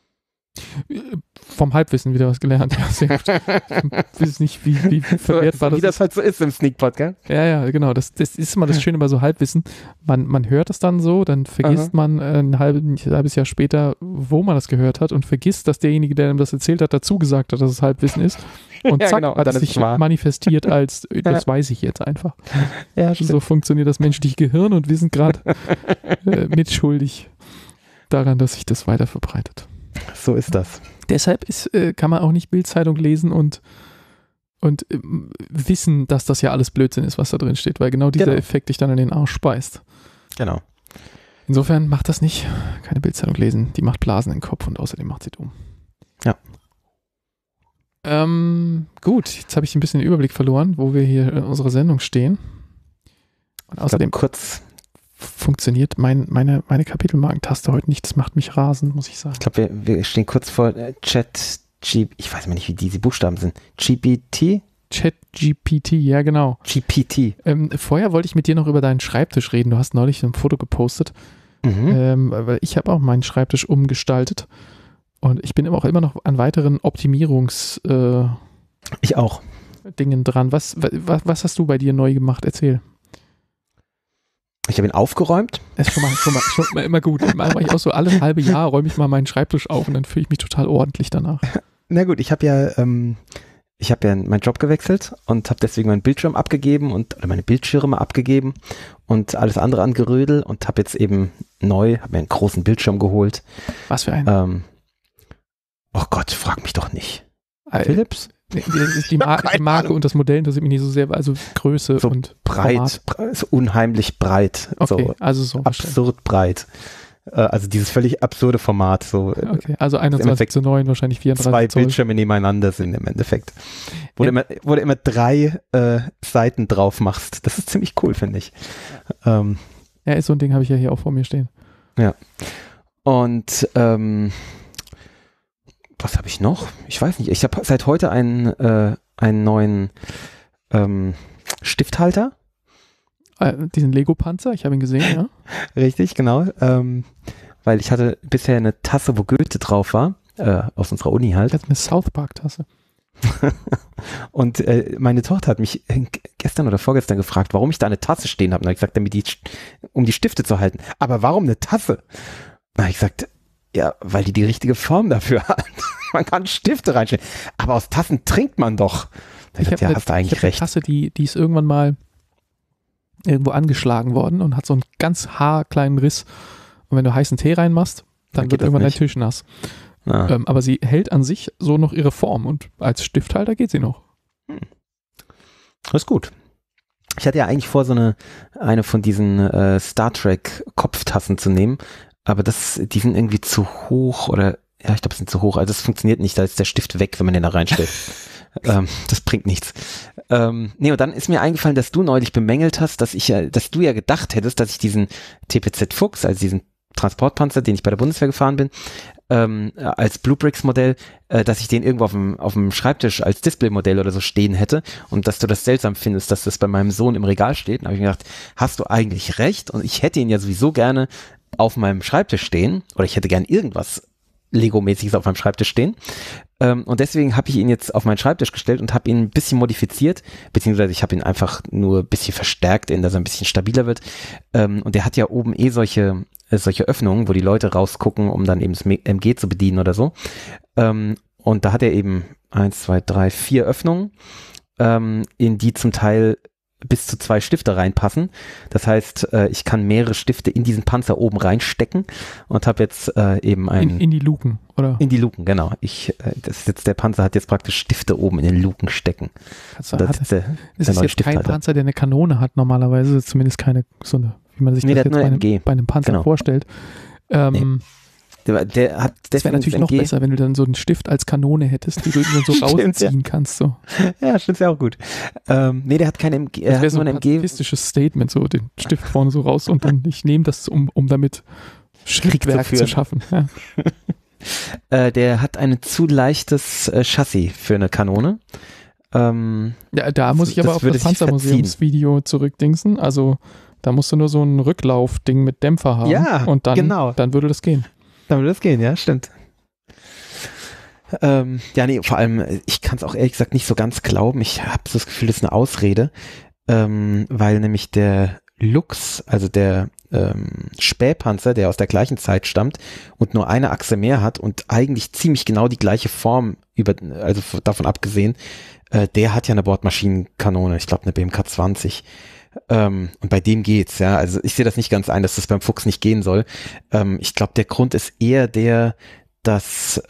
Vom Halbwissen wieder was gelernt. Ja, sehr gut. Ich weiß nicht, wie verwehrt war das. Wie das halt so ist im Sneakpot, gell? Ja, genau. Das ist immer das Schöne bei so Halbwissen. Man hört es dann so, dann vergisst man ein halbes Jahr später, wo man das gehört hat und vergisst, dass derjenige, der einem das erzählt hat, dazu gesagt hat, dass es Halbwissen ist. Und zack, genau. hat es sich manifestiert als, das weiß ich jetzt einfach. Ja, so funktioniert das menschliche Gehirn und wir sind gerade mitschuldig daran, dass sich das weiter verbreitet. So ist das. Deshalb kann man auch nicht Bild-Zeitung lesen und wissen, dass das ja alles Blödsinn ist, was da drin steht, weil genau dieser Effekt dich dann in den Arsch speist. Genau. Insofern macht das nicht. Keine Bild-Zeitung lesen. Die macht Blasen im Kopf und außerdem macht sie dumm. Ja. Gut, jetzt habe ich ein bisschen den Überblick verloren, wo wir hier in unserer Sendung stehen. Und außerdem kurz funktioniert meine Kapitelmarkentaste heute nicht. Das macht mich rasend, muss ich sagen. Ich glaube, wir stehen kurz vor ich weiß mal nicht, wie diese Buchstaben sind. GPT? ChatGPT, ja genau. GPT. Vorher wollte ich mit dir noch über deinen Schreibtisch reden. Du hast neulich ein Foto gepostet, weil ich habe auch meinen Schreibtisch umgestaltet und ich bin auch immer noch an weiteren ich auch. Dingen dran. Was hast du bei dir neu gemacht? Erzähl. Ich habe ihn aufgeräumt. Das ist schon mal immer gut. Mache ich auch so alle halbe Jahr, räume ich mal meinen Schreibtisch auf und dann fühle ich mich total ordentlich danach. Na gut, ich habe ja meinen Job gewechselt und habe deswegen meinen Bildschirm abgegeben oder meine Bildschirme abgegeben und alles andere an Gerödel und habe jetzt eben habe mir einen großen Bildschirm geholt. Was für einen? Oh Gott, frag mich doch nicht. Philips? Die Marke und das Modell interessiert mich nicht so sehr, also Größe so und breit, so unheimlich breit. Okay, so also so absurd breit. Also dieses völlig absurde Format. So, okay, also 21:9, wahrscheinlich 34 2 Zoll. Bildschirme nebeneinander sind im Endeffekt. Wo du immer 3 Seiten drauf machst. Das ist ziemlich cool, finde ich. Ja, ist so ein Ding, habe ich ja hier auch vor mir stehen. Ja. Und was habe ich noch? Ich weiß nicht. Ich habe seit heute einen neuen Stifthalter. Diesen Lego-Panzer, ich habe ihn gesehen, ja. Richtig, genau. Weil ich hatte bisher eine Tasse, wo Goethe drauf war, aus unserer Uni halt. Ich hatte eine South Park-Tasse. Und meine Tochter hat mich gestern oder vorgestern gefragt, warum ich da eine Tasse stehen habe. Und da habe ich gesagt, um die Stifte zu halten. Aber warum eine Tasse? Da habe ich gesagt, ja, weil die richtige Form dafür hat. Man kann Stifte reinstellen. Aber aus Tassen trinkt man doch. Hast du eigentlich recht. Eine Tasse, die ist irgendwann mal irgendwo angeschlagen worden und hat so einen ganz haarkleinen Riss. Und wenn du heißen Tee reinmachst, dann wird irgendwann dein Tisch nass. Ah. Aber sie hält an sich so noch ihre Form und als Stifthalter geht sie noch. Das ist gut. Ich hatte ja eigentlich vor, eine von diesen Star Trek Kopftassen zu nehmen, aber die sind irgendwie zu hoch oder ja, ich glaube, es sind zu hoch. Also es funktioniert nicht, da ist der Stift weg, wenn man den da reinstellt. Das bringt nichts. Nee, und dann ist mir eingefallen, dass du neulich bemängelt hast, dass du ja gedacht hättest, dass ich diesen TPZ Fuchs, also diesen Transportpanzer, den ich bei der Bundeswehr gefahren bin, als Bluebricks-Modell, dass ich den irgendwo auf dem Schreibtisch als Display-Modell oder so stehen hätte und dass du das seltsam findest, dass das bei meinem Sohn im Regal steht. Und habe ich mir gedacht, hast du eigentlich recht? Und ich hätte ihn ja sowieso gerne auf meinem Schreibtisch stehen oder ich hätte gern irgendwas Lego-mäßiges auf meinem Schreibtisch stehen. Und deswegen habe ich ihn jetzt auf meinen Schreibtisch gestellt und habe ihn ein bisschen modifiziert, beziehungsweise ich habe ihn einfach nur ein bisschen verstärkt, dass er ein bisschen stabiler wird. Und der hat ja oben solche Öffnungen, wo die Leute rausgucken, um dann eben das MG zu bedienen oder so. Und da hat er eben 1, 2, 3, 4 Öffnungen, in die zum Teil bis zu 2 Stifte reinpassen. Das heißt, ich kann mehrere Stifte in diesen Panzer oben reinstecken und habe jetzt eben in die Luken, oder? In die Luken, genau. Der Panzer hat jetzt praktisch Stifte oben in den Luken stecken. Das ist jetzt kein Panzer, der eine Kanone hat normalerweise, zumindest keine so eine, wie man sich das jetzt bei einem Panzer vorstellt. Nee. Das wäre natürlich noch besser, wenn du dann so einen Stift als Kanone hättest, die du dann so rausziehen kannst. So. Ja, stimmt ja auch gut. Nee, der hat kein MG. Das wäre so ein pazifistisches Statement, so den Stift vorne so raus und dann ich nehme das, um damit Schrittwerk zu schaffen. Ja. Der hat ein zu leichtes Chassis für eine Kanone. Ja, da muss ich aber auf das Panzermuseumsvideo zurückdingsen. Also da musst du nur so ein Rücklaufding mit Dämpfer haben. Ja, und dann, genau. Dann würde das gehen. Dann würde das gehen, ja, stimmt. Ja, nee, vor allem, ich kann es auch ehrlich gesagt nicht so ganz glauben. Ich habe so das Gefühl, das ist eine Ausrede, weil nämlich der Lux, also der Spähpanzer, der aus der gleichen Zeit stammt und nur eine Achse mehr hat und eigentlich ziemlich genau die gleiche Form, also davon abgesehen, der hat ja eine Bordmaschinenkanone, ich glaube eine BMK 20. Und bei dem geht's, ja. Also ich sehe das nicht ganz ein, dass das beim Fuchs nicht gehen soll. Ich glaube, der Grund ist eher dass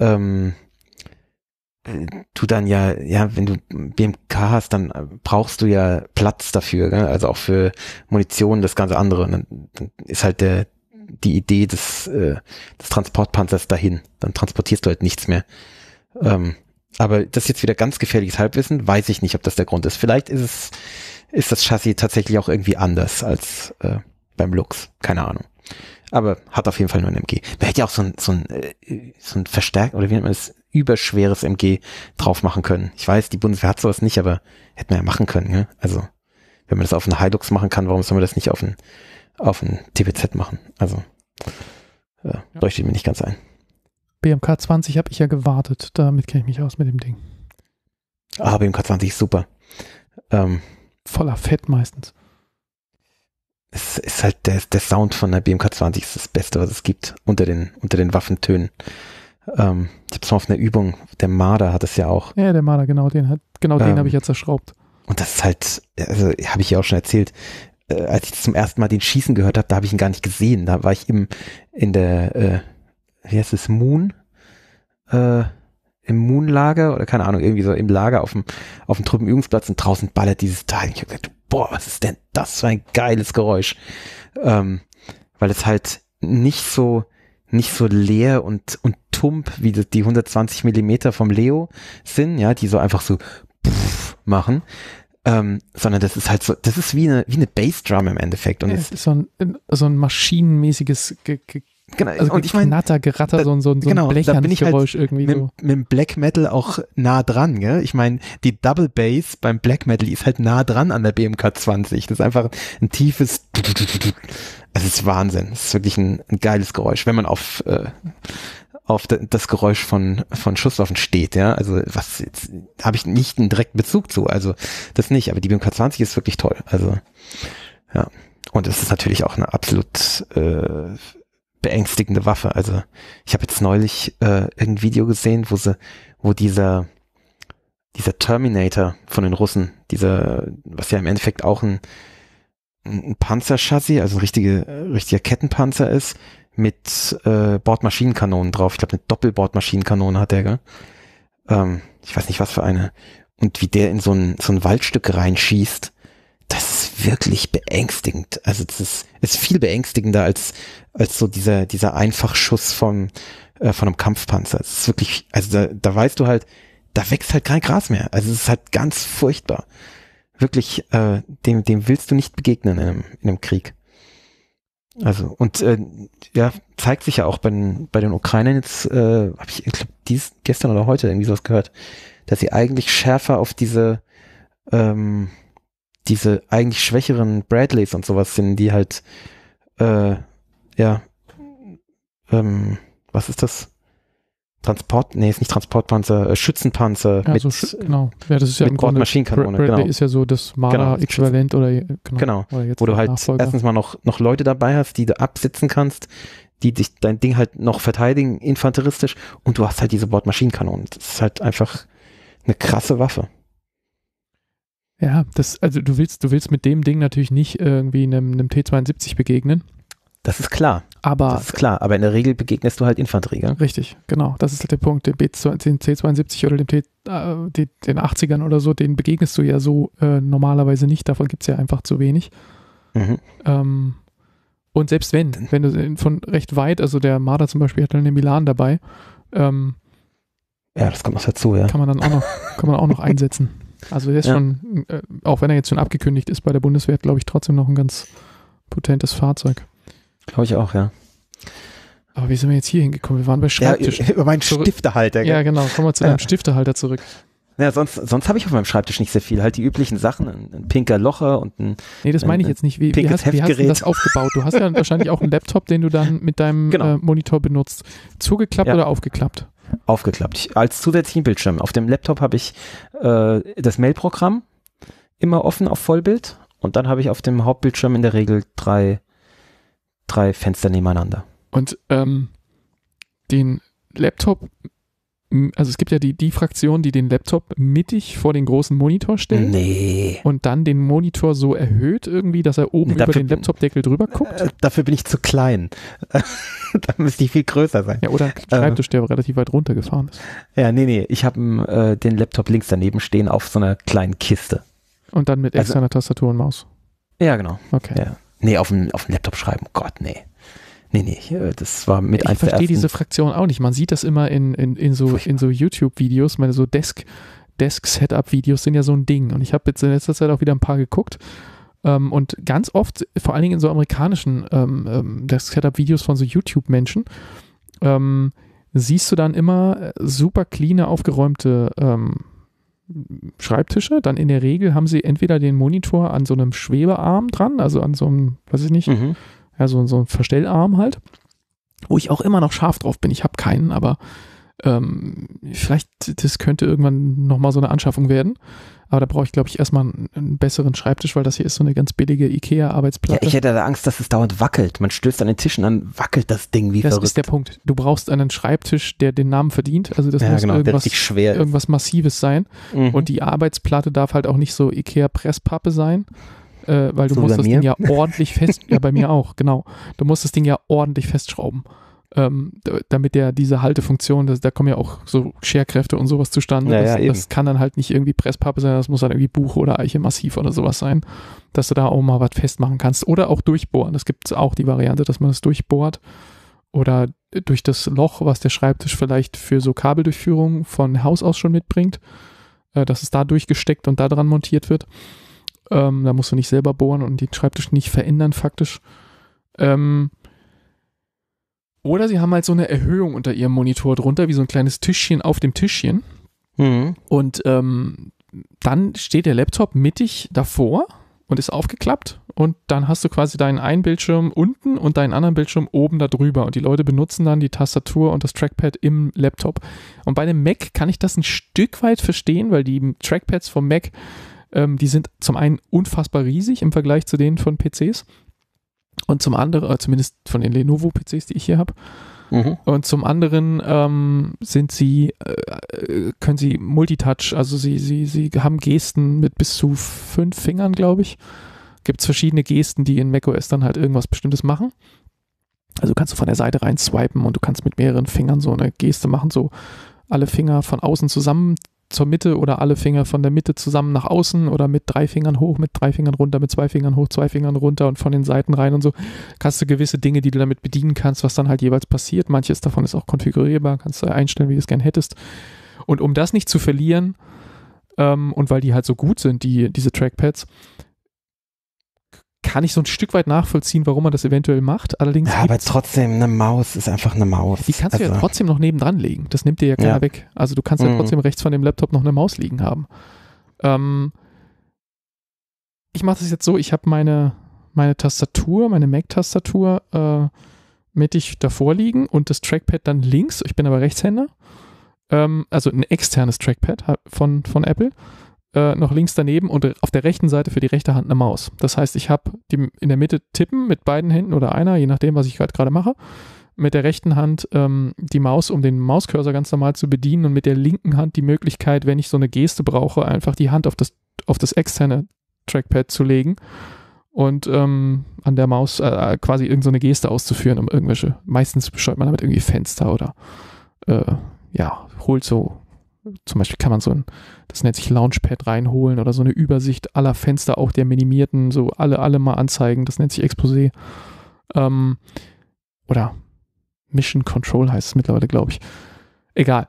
du dann ja, wenn du BMK hast, dann brauchst du ja Platz dafür, gell? Also auch für Munition, das ganze andere. Und dann ist halt die Idee des Transportpanzers dahin. Dann transportierst du halt nichts mehr. Aber das ist jetzt wieder ganz gefährliches Halbwissen, weiß ich nicht, ob das der Grund ist. Vielleicht ist das Chassis tatsächlich auch irgendwie anders als beim Lux. Keine Ahnung. Aber hat auf jeden Fall nur ein MG. Man hätte ja auch so ein verstärkt, oder wie nennt man das, überschweres MG drauf machen können. Ich weiß, die Bundeswehr hat sowas nicht, aber hätte man ja machen können. Ja? Also, wenn man das auf einen Hilux machen kann, warum soll man das nicht auf ein TPZ machen? Also, leuchtet mir nicht ganz ein. BMK 20 habe ich ja gewartet. Damit kenne ich mich aus mit dem Ding. BMK 20 ist super. Voller Fett meistens. Es ist halt der Sound von der BMK 20 ist das Beste, was es gibt unter den Waffentönen. Ich habe es mal auf einer Übung, der Marder hat es ja auch. Ja, der Marder, genau, den habe ich ja zerschraubt. Und das ist halt, also habe ich ja auch schon erzählt, als ich zum ersten Mal den Schießen gehört habe, da habe ich ihn gar nicht gesehen. Da war ich in der, wie heißt es, im Moon-Lager oder keine Ahnung, irgendwie so im Lager auf dem Truppenübungsplatz und draußen ballert dieses Teil. Ich habe gedacht, boah, was ist denn das für ein geiles Geräusch? Weil es halt nicht so leer und tump, wie die 120 Millimeter vom Leo sind, ja, die so einfach so machen, sondern das ist halt so, das ist wie eine Bassdrum im Endeffekt. Und es ist so ein maschinenmäßiges genau, also und ich meine, Geratter, so ein blechernes Geräusch halt irgendwie so. Mit dem Black Metal auch nah dran, gell? Ich meine, die Double Bass beim Black Metal ist halt nah dran an der BMK 20. Das ist einfach ein tiefes, es ist Wahnsinn. Es ist wirklich ein geiles Geräusch, wenn man auf das Geräusch von Schusswaffen steht, ja. Also was jetzt habe ich nicht einen direkten Bezug zu, also das nicht, aber die BMK 20 ist wirklich toll. Also ja. Und es ist natürlich auch eine absolut beängstigende Waffe. Also ich habe jetzt neulich irgendein Video gesehen, wo dieser Terminator von den Russen, was ja im Endeffekt auch ein Panzerchassis, also ein richtiger Kettenpanzer ist, mit Bordmaschinenkanonen drauf. Ich glaube, eine Doppelbordmaschinenkanone hat der, gell? Ich weiß nicht, was für eine. Und wie der in so ein Waldstück reinschießt, das ist wirklich beängstigend. Also das ist viel beängstigender als so dieser Einfachschuss von einem Kampfpanzer. Es ist wirklich, also da weißt du halt, da wächst halt kein Gras mehr. Also es ist halt ganz furchtbar. Wirklich, dem willst du nicht begegnen in einem Krieg. Also, und ja, zeigt sich ja auch bei den Ukrainern jetzt, habe ich glaube, gestern oder heute irgendwie sowas gehört, dass sie eigentlich schärfer auf diese eigentlich schwächeren Bradleys und sowas sind, die halt was ist das? Ist nicht Transportpanzer, Schützenpanzer ja, mit, genau. Ja, das ist ja mit Bordmaschinenkanone. Bradley Genau. ist ja so das Marder-Äquivalent oder genau. Oder jetzt wo du halt Nachfolger. erstens mal noch Leute dabei hast, die du absitzen kannst, die dein Ding halt noch verteidigen, infanteristisch, und du hast halt diese Bordmaschinenkanonen. Das ist halt einfach eine krasse Waffe. Ja, also du willst mit dem Ding natürlich nicht irgendwie einem T-72 begegnen. Das ist klar. Aber in der Regel begegnest du halt Infanterie, gell? Richtig, genau. Das ist halt der Punkt. Den C-72 oder den 80ern oder so, den begegnest du ja so normalerweise nicht. Davon gibt es ja einfach zu wenig. Mhm. Und selbst wenn du von recht weit, also der Marder zum Beispiel hat dann den Milan dabei, ja, das kommt noch dazu, ja. kann man auch noch einsetzen. Also der ist schon, auch wenn er jetzt schon abgekündigt ist bei der Bundeswehr, glaube ich, trotzdem noch ein ganz potentes Fahrzeug. Glaube ich auch, ja. Aber wie sind wir jetzt hier hingekommen? Wir waren bei Schreibtisch. Ja, über meinen Stiftehalter. Ja, genau. Kommen wir zu deinem Stiftehalter zurück. Ja, sonst habe ich auf meinem Schreibtisch nicht sehr viel. Halt die üblichen Sachen, ein pinker Locher und ein Nee, das meine ich jetzt nicht. Wie hast du das aufgebaut? Du hast ja wahrscheinlich auch einen Laptop, den du dann mit deinem Monitor benutzt. Zugeklappt oder aufgeklappt? Aufgeklappt. Als zusätzlichen Bildschirm. Auf dem Laptop habe ich das Mail-Programm immer offen auf Vollbild, und dann habe ich auf dem Hauptbildschirm in der Regel drei Fenster nebeneinander. Und den Laptop, also es gibt ja die Fraktion, die den Laptop mittig vor den großen Monitor stellt. Nee. Und dann den Monitor so erhöht irgendwie, dass er oben über den Laptopdeckel drüber guckt. Dafür bin ich zu klein. Da müsste ich viel größer sein. Ja, oder ein Schreibtisch, der relativ weit runtergefahren ist. Ja, nee. Ich habe den Laptop links daneben stehen auf so einer kleinen Kiste. Und dann mit externer Tastatur und Maus. Ja, genau. Okay. Ja. Nee, auf dem Laptop schreiben. Gott, nee. Nee, das war mit eins der ersten. Ich verstehe diese Fraktion auch nicht. Man sieht das immer in so YouTube-Videos, meine so Desk-Setup-Videos sind ja so ein Ding. Und ich habe jetzt in letzter Zeit auch wieder ein paar geguckt. Und ganz oft, vor allen Dingen in so amerikanischen Setup-Videos von so YouTube-Menschen, siehst du dann immer super cleane, aufgeräumte Schreibtische. Dann in der Regel haben sie entweder den Monitor an so einem Schwebearm dran, also an so einem, weiß ich nicht, ja, so ein Verstellarm halt, wo ich auch immer noch scharf drauf bin. Ich habe keinen, aber vielleicht, das könnte irgendwann nochmal so eine Anschaffung werden. Aber da brauche ich, glaube ich, erstmal einen besseren Schreibtisch, weil das hier ist so eine ganz billige IKEA-Arbeitsplatte. Ja, ich hätte da Angst, dass es dauernd wackelt. Man stößt an den Tischen an, wackelt das Ding wie verrückt. Das ist der Punkt. Du brauchst einen Schreibtisch, der den Namen verdient. Also das muss irgendwas Massives sein. Und die Arbeitsplatte darf halt auch nicht so IKEA-Presspappe sein, weil du musst das Ding ja ordentlich ja, bei mir auch, genau. Du musst das Ding ja ordentlich festschrauben. Damit diese Haltefunktion, da kommen ja auch so Scherkräfte und sowas zustande. Ja, das kann dann halt nicht irgendwie Presspappe sein, das muss dann irgendwie Buche oder Eiche massiv oder sowas sein, dass du da auch mal was festmachen kannst. Oder auch durchbohren. Das gibt es auch die Variante, dass man das durchbohrt oder durch das Loch, was der Schreibtisch vielleicht für so Kabeldurchführung von Haus aus schon mitbringt, dass es da durchgesteckt und da dran montiert wird. Da musst du nicht selber bohren und den Schreibtisch nicht verändern faktisch. Oder sie haben halt so eine Erhöhung unter ihrem Monitor drunter, wie so ein kleines Tischchen auf dem Tischchen. Und dann steht der Laptop mittig davor und ist aufgeklappt. Und dann hast du quasi deinen einen Bildschirm unten und deinen anderen Bildschirm oben da drüber. Und die Leute benutzen dann die Tastatur und das Trackpad im Laptop. Und bei dem Mac kann ich das ein Stück weit verstehen, weil die Trackpads vom Mac, die sind zum einen unfassbar riesig im Vergleich zu denen von PCs. Und zum anderen, zumindest von den Lenovo-PCs, die ich hier habe. Und zum anderen können sie Multitouch, also sie haben Gesten mit bis zu 5 Fingern, glaube ich. Gibt es verschiedene Gesten, die in macOS dann halt irgendwas Bestimmtes machen. Also kannst du von der Seite rein swipen und du kannst mit mehreren Fingern so eine Geste machen, so alle Finger von außen zusammen zur Mitte oder alle Finger von der Mitte zusammen nach außen oder mit 3 Fingern hoch, mit 3 Fingern runter, mit 2 Fingern hoch, 2 Fingern runter und von den Seiten rein und so. Kannst du gewisse Dinge, die du damit bedienen kannst, was dann halt jeweils passiert. Manches davon ist auch konfigurierbar, kannst du einstellen, wie du es gern hättest. Und um das nicht zu verlieren und weil die halt so gut sind, diese Trackpads, kann ich so ein Stück weit nachvollziehen, warum man das eventuell macht. Allerdings ja, aber trotzdem, eine Maus ist einfach eine Maus. Die kannst du ja trotzdem noch nebendran legen. Das nimmt dir ja keiner weg. Also du kannst ja trotzdem rechts von dem Laptop noch eine Maus liegen haben. Ich mache das jetzt so, ich habe meine Tastatur, meine Mac-Tastatur mittig davor liegen und das Trackpad dann links. Ich bin aber Rechtshänder. Also ein externes Trackpad von Apple. Noch links daneben und auf der rechten Seite für die rechte Hand eine Maus. Das heißt, ich habe in der Mitte tippen mit beiden Händen oder einer, je nachdem, was ich gerade mache. Mit der rechten Hand die Maus, um den Mauscursor ganz normal zu bedienen und mit der linken Hand die Möglichkeit, wenn ich so eine Geste brauche, einfach die Hand auf das externe Trackpad zu legen und an der Maus quasi irgend so eine Geste auszuführen, um meistens beschreibt man damit irgendwie Fenster oder holt so. Zum Beispiel kann man das nennt sich Launchpad reinholen oder so eine Übersicht aller Fenster, auch der minimierten, so alle mal anzeigen, das nennt sich Exposé. Oder Mission Control heißt es mittlerweile, glaube ich. Egal.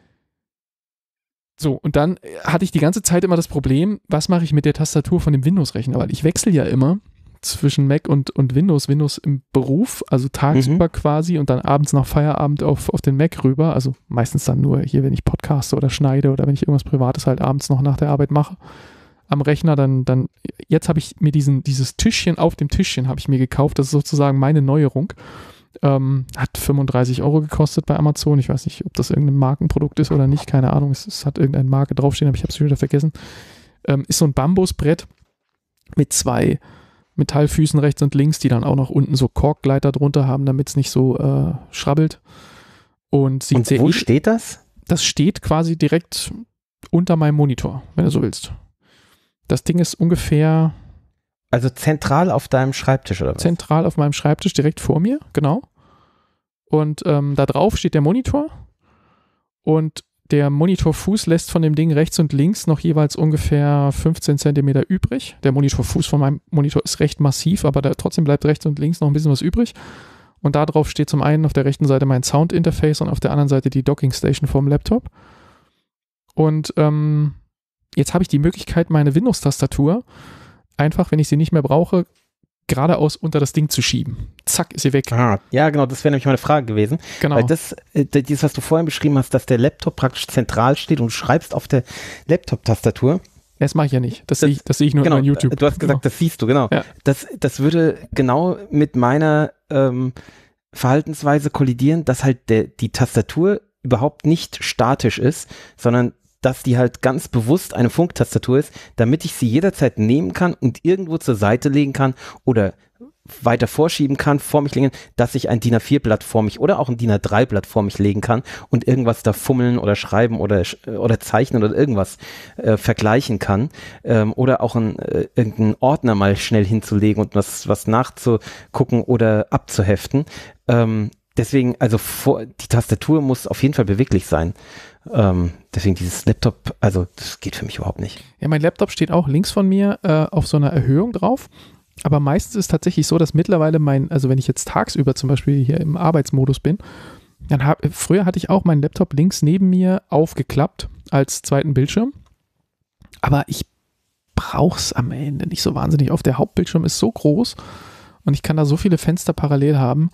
So, und dann hatte ich die ganze Zeit immer das Problem, was mache ich mit der Tastatur von dem Windows-Rechner, weil ich wechsle ja immer zwischen Mac und Windows im Beruf, also tagsüber quasi und dann abends nach Feierabend auf den Mac rüber, also meistens dann nur hier, wenn ich podcaste oder schneide oder wenn ich irgendwas Privates halt abends noch nach der Arbeit mache, am Rechner, dann jetzt habe ich mir dieses Tischchen auf dem Tischchen habe ich mir gekauft, das ist sozusagen meine Neuerung, hat 35 € gekostet bei Amazon, ich weiß nicht, ob das irgendein Markenprodukt ist oder nicht, keine Ahnung, es hat irgendeine Marke draufstehen, aber ich habe es schon wieder vergessen, ist so ein Bambusbrett mit 2 Metallfüßen rechts und links, die dann auch noch unten so Korkgleiter drunter haben, damit es nicht so schrabbelt. Und wo steht das? Das steht quasi direkt unter meinem Monitor, wenn du so willst. Das Ding ist ungefähr... Also zentral auf deinem Schreibtisch, oder was? Zentral auf meinem Schreibtisch, direkt vor mir, genau. Und da drauf steht der Monitor und der Monitorfuß lässt von dem Ding rechts und links noch jeweils ungefähr 15 cm übrig. Der Monitorfuß von meinem Monitor ist recht massiv, aber trotzdem bleibt rechts und links noch ein bisschen was übrig. Und da drauf steht zum einen auf der rechten Seite mein Sound-Interface und auf der anderen Seite die Docking-Station vom Laptop. Und jetzt habe ich die Möglichkeit, meine Windows-Tastatur einfach, wenn ich sie nicht mehr brauche, geradeaus unter das Ding zu schieben. Zack, ist sie weg. Ja, genau, das wäre nämlich meine Frage gewesen. Genau. Weil dieses, was du vorhin beschrieben hast, dass der Laptop praktisch zentral steht und du schreibst auf der Laptop-Tastatur. Das mache ich ja nicht. Das sehe ich nur genau, in YouTube. Du hast gesagt, das siehst du, genau. Ja. Das würde genau mit meiner Verhaltensweise kollidieren, dass halt die Tastatur überhaupt nicht statisch ist, sondern dass die halt ganz bewusst eine Funktastatur ist, damit ich sie jederzeit nehmen kann und irgendwo zur Seite legen kann oder weiter vorschieben kann, vor mich legen, dass ich ein DIN A4-Blatt vor mich oder auch ein DIN A3-Blatt vor mich legen kann und irgendwas da fummeln oder schreiben oder zeichnen oder irgendwas vergleichen kann oder auch irgendeinen Ordner mal schnell hinzulegen und was nachzugucken oder abzuheften. Deswegen, also die Tastatur muss auf jeden Fall beweglich sein. Deswegen dieses Laptop, also das geht für mich überhaupt nicht. Ja, mein Laptop steht auch links von mir auf so einer Erhöhung drauf. Aber meistens ist es tatsächlich so, dass mittlerweile also wenn ich jetzt tagsüber zum Beispiel hier im Arbeitsmodus bin, dann früher hatte ich auch meinen Laptop links neben mir aufgeklappt als zweiten Bildschirm. Aber ich brauche es am Ende nicht so wahnsinnig oft. Der Hauptbildschirm ist so groß und ich kann da so viele Fenster parallel haben.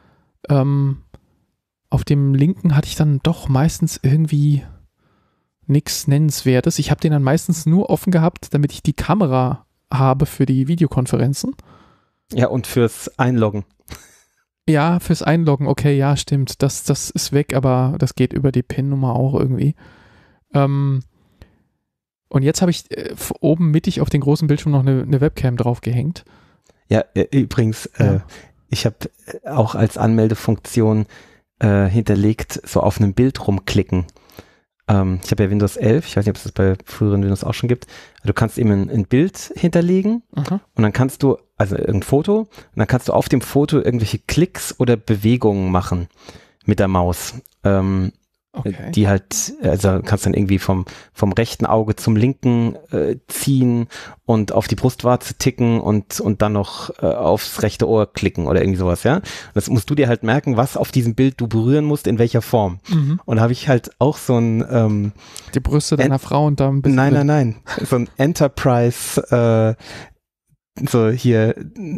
Auf dem linken hatte ich dann doch meistens irgendwie nichts Nennenswertes. Ich habe den dann meistens nur offen gehabt, damit ich die Kamera habe für die Videokonferenzen. Ja, und fürs Einloggen. Ja, fürs Einloggen, okay, ja, stimmt. Das ist weg, aber das geht über die PIN-Nummer auch irgendwie. Und jetzt habe ich oben mittig auf den großen Bildschirm noch eine Webcam draufgehängt. Ja, übrigens, ich habe auch als Anmeldefunktion hinterlegt, so auf einem Bild rumklicken. Ich habe ja Windows 11, ich weiß nicht, ob es das bei früheren Windows auch schon gibt. Du kannst eben ein Bild hinterlegen und dann kannst du, also irgendein Foto, und dann kannst du auf dem Foto irgendwelche Klicks oder Bewegungen machen mit der Maus. Okay. Die halt, also kannst dann irgendwie vom rechten Auge zum linken ziehen und auf die Brustwarze ticken und dann noch aufs rechte Ohr klicken oder irgendwie sowas, ja. Und das musst du dir halt merken, was auf diesem Bild du berühren musst, in welcher Form. Und da habe ich halt auch so ein die Brüste deiner Frau und da ein bisschen. Nein. So ein Enterprise so hier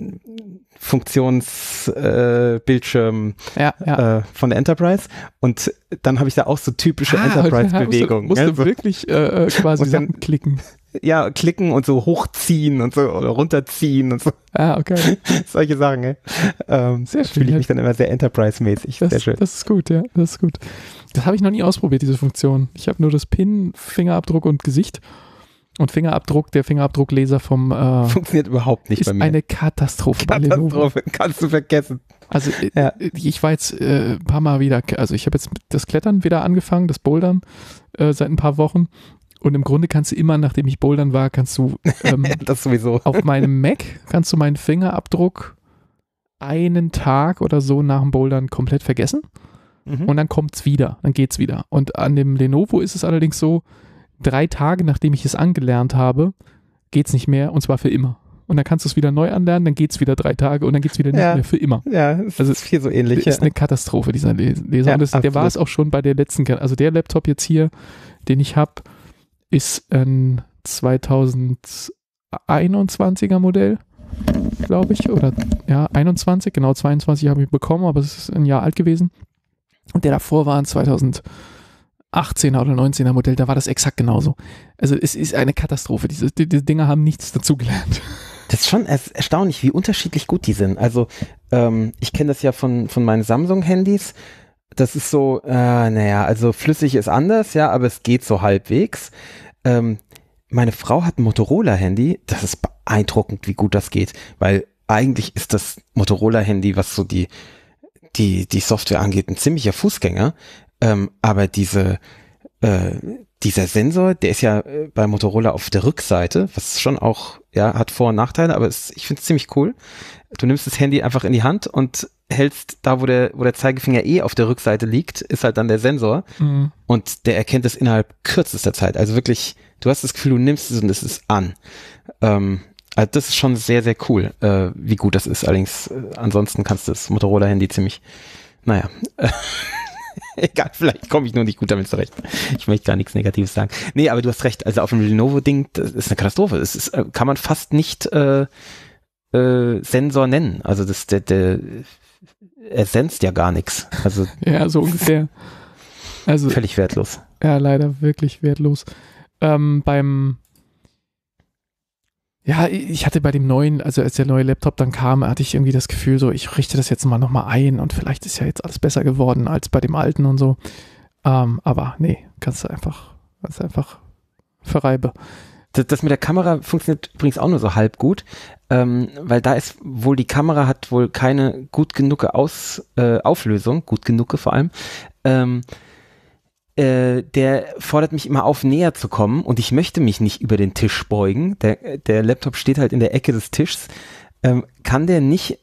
Funktionsbildschirm von der Enterprise und dann habe ich da auch so typische Enterprise-Bewegungen. Musst du wirklich quasi Sachen klicken. Ja, klicken und so hochziehen und so oder runterziehen und so. Okay. Solche Sachen, ey. Sehr schön. Fühle ich mich dann immer sehr Enterprise-mäßig. Sehr schön. Das ist gut, ja. Das ist gut. Das habe ich noch nie ausprobiert, diese Funktion. Ich habe nur das PIN, Fingerabdruck und Gesicht. Und der Fingerabdruckleser vom funktioniert überhaupt nicht bei mir. Ist eine Katastrophe. Katastrophe, kannst du vergessen. Also ich war jetzt ein paar Mal wieder, also ich habe jetzt das Klettern wieder angefangen, das Bouldern seit ein paar Wochen. Und im Grunde kannst du immer, nachdem ich bouldern war, kannst du das sowieso. Auf meinem Mac kannst du meinen Fingerabdruck einen Tag oder so nach dem Bouldern komplett vergessen. Und dann kommt's wieder, dann geht's wieder. Und an dem Lenovo ist es allerdings so, 3 Tage, nachdem ich es angelernt habe, geht's nicht mehr und zwar für immer. Und dann kannst du es wieder neu anlernen, dann geht's wieder 3 Tage und dann geht's wieder nicht mehr für immer. Ja, also ist viel so ähnlich. Das ist eine Katastrophe, dieser Leser. Und der war es auch schon bei der letzten, also der Laptop jetzt hier, den ich habe, ist ein 2021er Modell, glaube ich, oder 21, genau 22 habe ich bekommen, aber es ist ein Jahr alt gewesen. Und der davor war ein 2018er oder 19er Modell, da war das exakt genauso. Also es ist eine Katastrophe, diese Dinger haben nichts dazugelernt. Das ist schon erstaunlich, wie unterschiedlich gut die sind. Also ich kenne das ja von meinen Samsung-Handys. Das ist so, also flüssig ist anders, ja, aber es geht so halbwegs. Meine Frau hat ein Motorola-Handy, das ist beeindruckend, wie gut das geht, weil eigentlich ist das Motorola-Handy, was so die Software angeht, ein ziemlicher Fußgänger, aber dieser Sensor, der ist ja bei Motorola auf der Rückseite, was schon auch, hat Vor- und Nachteile, aber ich finde es ziemlich cool. Du nimmst das Handy einfach in die Hand und hältst da, wo der Zeigefinger auf der Rückseite liegt, ist halt dann der Sensor und der erkennt es innerhalb kürzester Zeit. Also wirklich, du hast das Gefühl, du nimmst es und es ist an. Also das ist schon sehr, sehr cool, wie gut das ist. Allerdings, ansonsten kannst du das Motorola-Handy ziemlich, Egal, vielleicht komme ich nur nicht gut damit zurecht. Ich möchte gar nichts Negatives sagen. Nee, aber du hast recht. Also auf dem Lenovo-Ding, das ist eine Katastrophe. Das ist, kann man fast nicht Sensor nennen. Also er senst ja gar nichts. Also ja, so ungefähr. Also völlig wertlos. Ja, leider wirklich wertlos. Ich hatte bei dem neuen, also als der neue Laptop dann kam, hatte ich irgendwie das Gefühl, so, ich richte das jetzt mal nochmal ein und vielleicht ist ja jetzt alles besser geworden als bei dem alten und so. Aber nee, kannst du einfach verreibe. Das mit der Kamera funktioniert übrigens auch nur so halb gut, weil da ist wohl, die Kamera hat wohl keine gut genug Auflösung, gut genug vor allem. Der fordert mich immer auf, näher zu kommen und ich möchte mich nicht über den Tisch beugen. Der Laptop steht halt in der Ecke des Tisches. Kann der nicht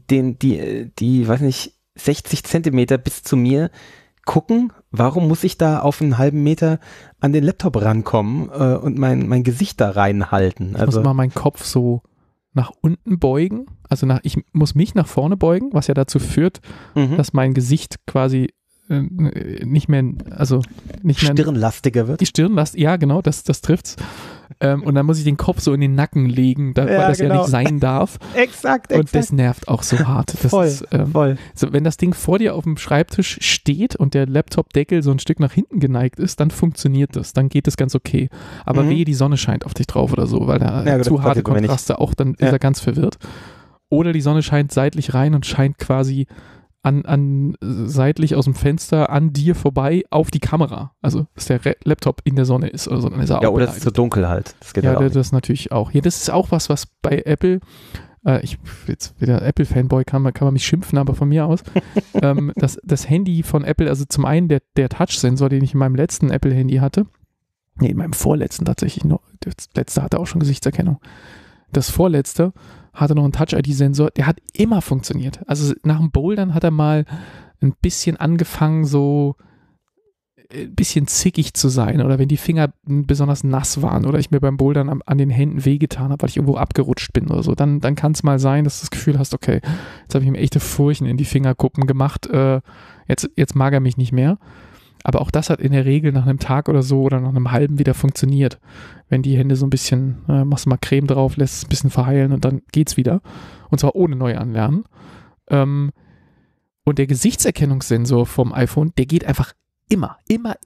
die, weiß nicht, 60 Zentimeter bis zu mir gucken? Warum muss ich da auf einen halben Meter an den Laptop rankommen und mein Gesicht da reinhalten? Ich muss mal meinen Kopf so nach unten beugen. Also ich muss mich nach vorne beugen, was ja dazu führt, dass mein Gesicht quasi nicht mehr stirnlastiger wird. Die Stirnlast, ja genau, das trifft's. Und dann muss ich den Kopf so in den Nacken legen, weil das ja nicht sein darf. Exakt. Und das nervt auch so hart. Das voll. So, wenn das Ding vor dir auf dem Schreibtisch steht und der Laptop-Deckel so ein Stück nach hinten geneigt ist, dann funktioniert das, dann geht das ganz okay. Aber wehe, die Sonne scheint auf dich drauf oder so, weil da zu harte Kontraste auch, dann ist er ganz verwirrt. Oder die Sonne scheint seitlich rein und scheint quasi seitlich aus dem Fenster an dir vorbei auf die Kamera. Also, dass der Laptop in der Sonne ist oder so. Dann ist er auch oder es ist zu dunkel halt. Das geht ja, das natürlich auch. Ja, das ist auch was bei Apple, jetzt wieder Apple-Fanboy, kann man mich schimpfen, aber von mir aus, das Handy von Apple, also zum einen der Touch-Sensor, den ich in meinem letzten Apple-Handy hatte, in meinem vorletzten tatsächlich, nur das letzte hatte auch schon Gesichtserkennung. Das vorletzte hatte noch einen Touch-ID-Sensor, der hat immer funktioniert. Also nach dem Bouldern hat er mal ein bisschen angefangen, so ein bisschen zickig zu sein oder wenn die Finger besonders nass waren oder ich mir beim Bouldern an den Händen wehgetan habe, weil ich irgendwo abgerutscht bin oder so, dann kann es mal sein, dass du das Gefühl hast, okay, jetzt habe ich ihm echte Furchen in die Fingerkuppen gemacht, jetzt mag er mich nicht mehr. Aber auch das hat in der Regel nach einem Tag oder so oder nach einem halben wieder funktioniert. Wenn die Hände so ein bisschen, machst du mal Creme drauf, lässt es ein bisschen verheilen und dann geht's wieder. Und zwar ohne Neuanlernen. Und der Gesichtserkennungssensor vom iPhone, der geht einfach immer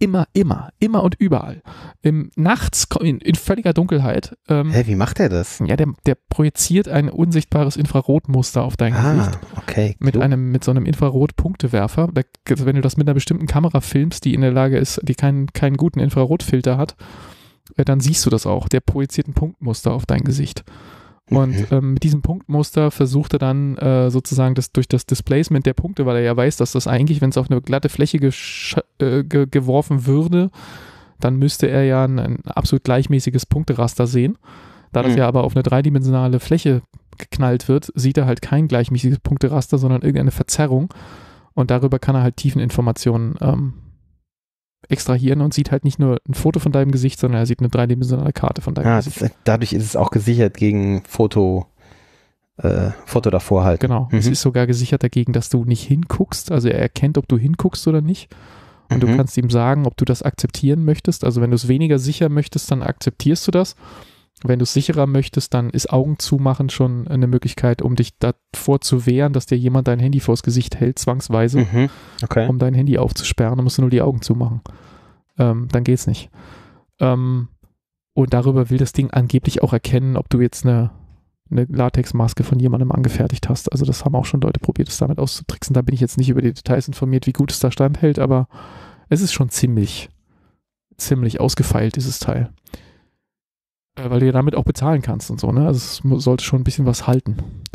und überall. Nachts in völliger Dunkelheit. Wie macht er das? Ja, der projiziert ein unsichtbares Infrarotmuster auf dein Gesicht. Okay. Mit so einem Infrarot-Punktewerfer. Wenn du das mit einer bestimmten Kamera filmst, die in der Lage ist, die keinen guten Infrarotfilter hat, dann siehst du das auch. Der projiziert ein Punktmuster auf dein Gesicht. Und mit diesem Punktmuster versucht er dann sozusagen durch das Displacement der Punkte, weil er ja weiß, dass das eigentlich, wenn es auf eine glatte Fläche geworfen würde, dann müsste er ja ein absolut gleichmäßiges Punkteraster sehen. Da das ja aber auf eine dreidimensionale Fläche geknallt wird, sieht er halt kein gleichmäßiges Punkteraster, sondern irgendeine Verzerrung. Und darüber kann er halt Tiefeninformationen extrahieren und sieht halt nicht nur ein Foto von deinem Gesicht, sondern er sieht eine dreidimensionale Karte von deinem Gesicht. Dadurch ist es auch gesichert gegen Foto davor halt. Genau, es ist sogar gesichert dagegen, dass du nicht hinguckst, also er erkennt, ob du hinguckst oder nicht und du kannst ihm sagen, ob du das akzeptieren möchtest, also wenn du es weniger sicher möchtest, dann akzeptierst du das. Wenn du es sicherer möchtest, dann ist Augen zumachen schon eine Möglichkeit, um dich davor zu wehren, dass dir jemand dein Handy vors Gesicht hält, zwangsweise, um dein Handy aufzusperren. Dann musst du nur die Augen zumachen. Dann geht's nicht. Und darüber will das Ding angeblich auch erkennen, ob du jetzt eine Latexmaske von jemandem angefertigt hast. Also das haben auch schon Leute probiert, es damit auszutricksen. Da bin ich jetzt nicht über die Details informiert, wie gut es da standhält, aber es ist schon ziemlich ausgefeilt, dieses Teil. Weil du ja damit auch bezahlen kannst und so, ne? Also es sollte schon ein bisschen was halten.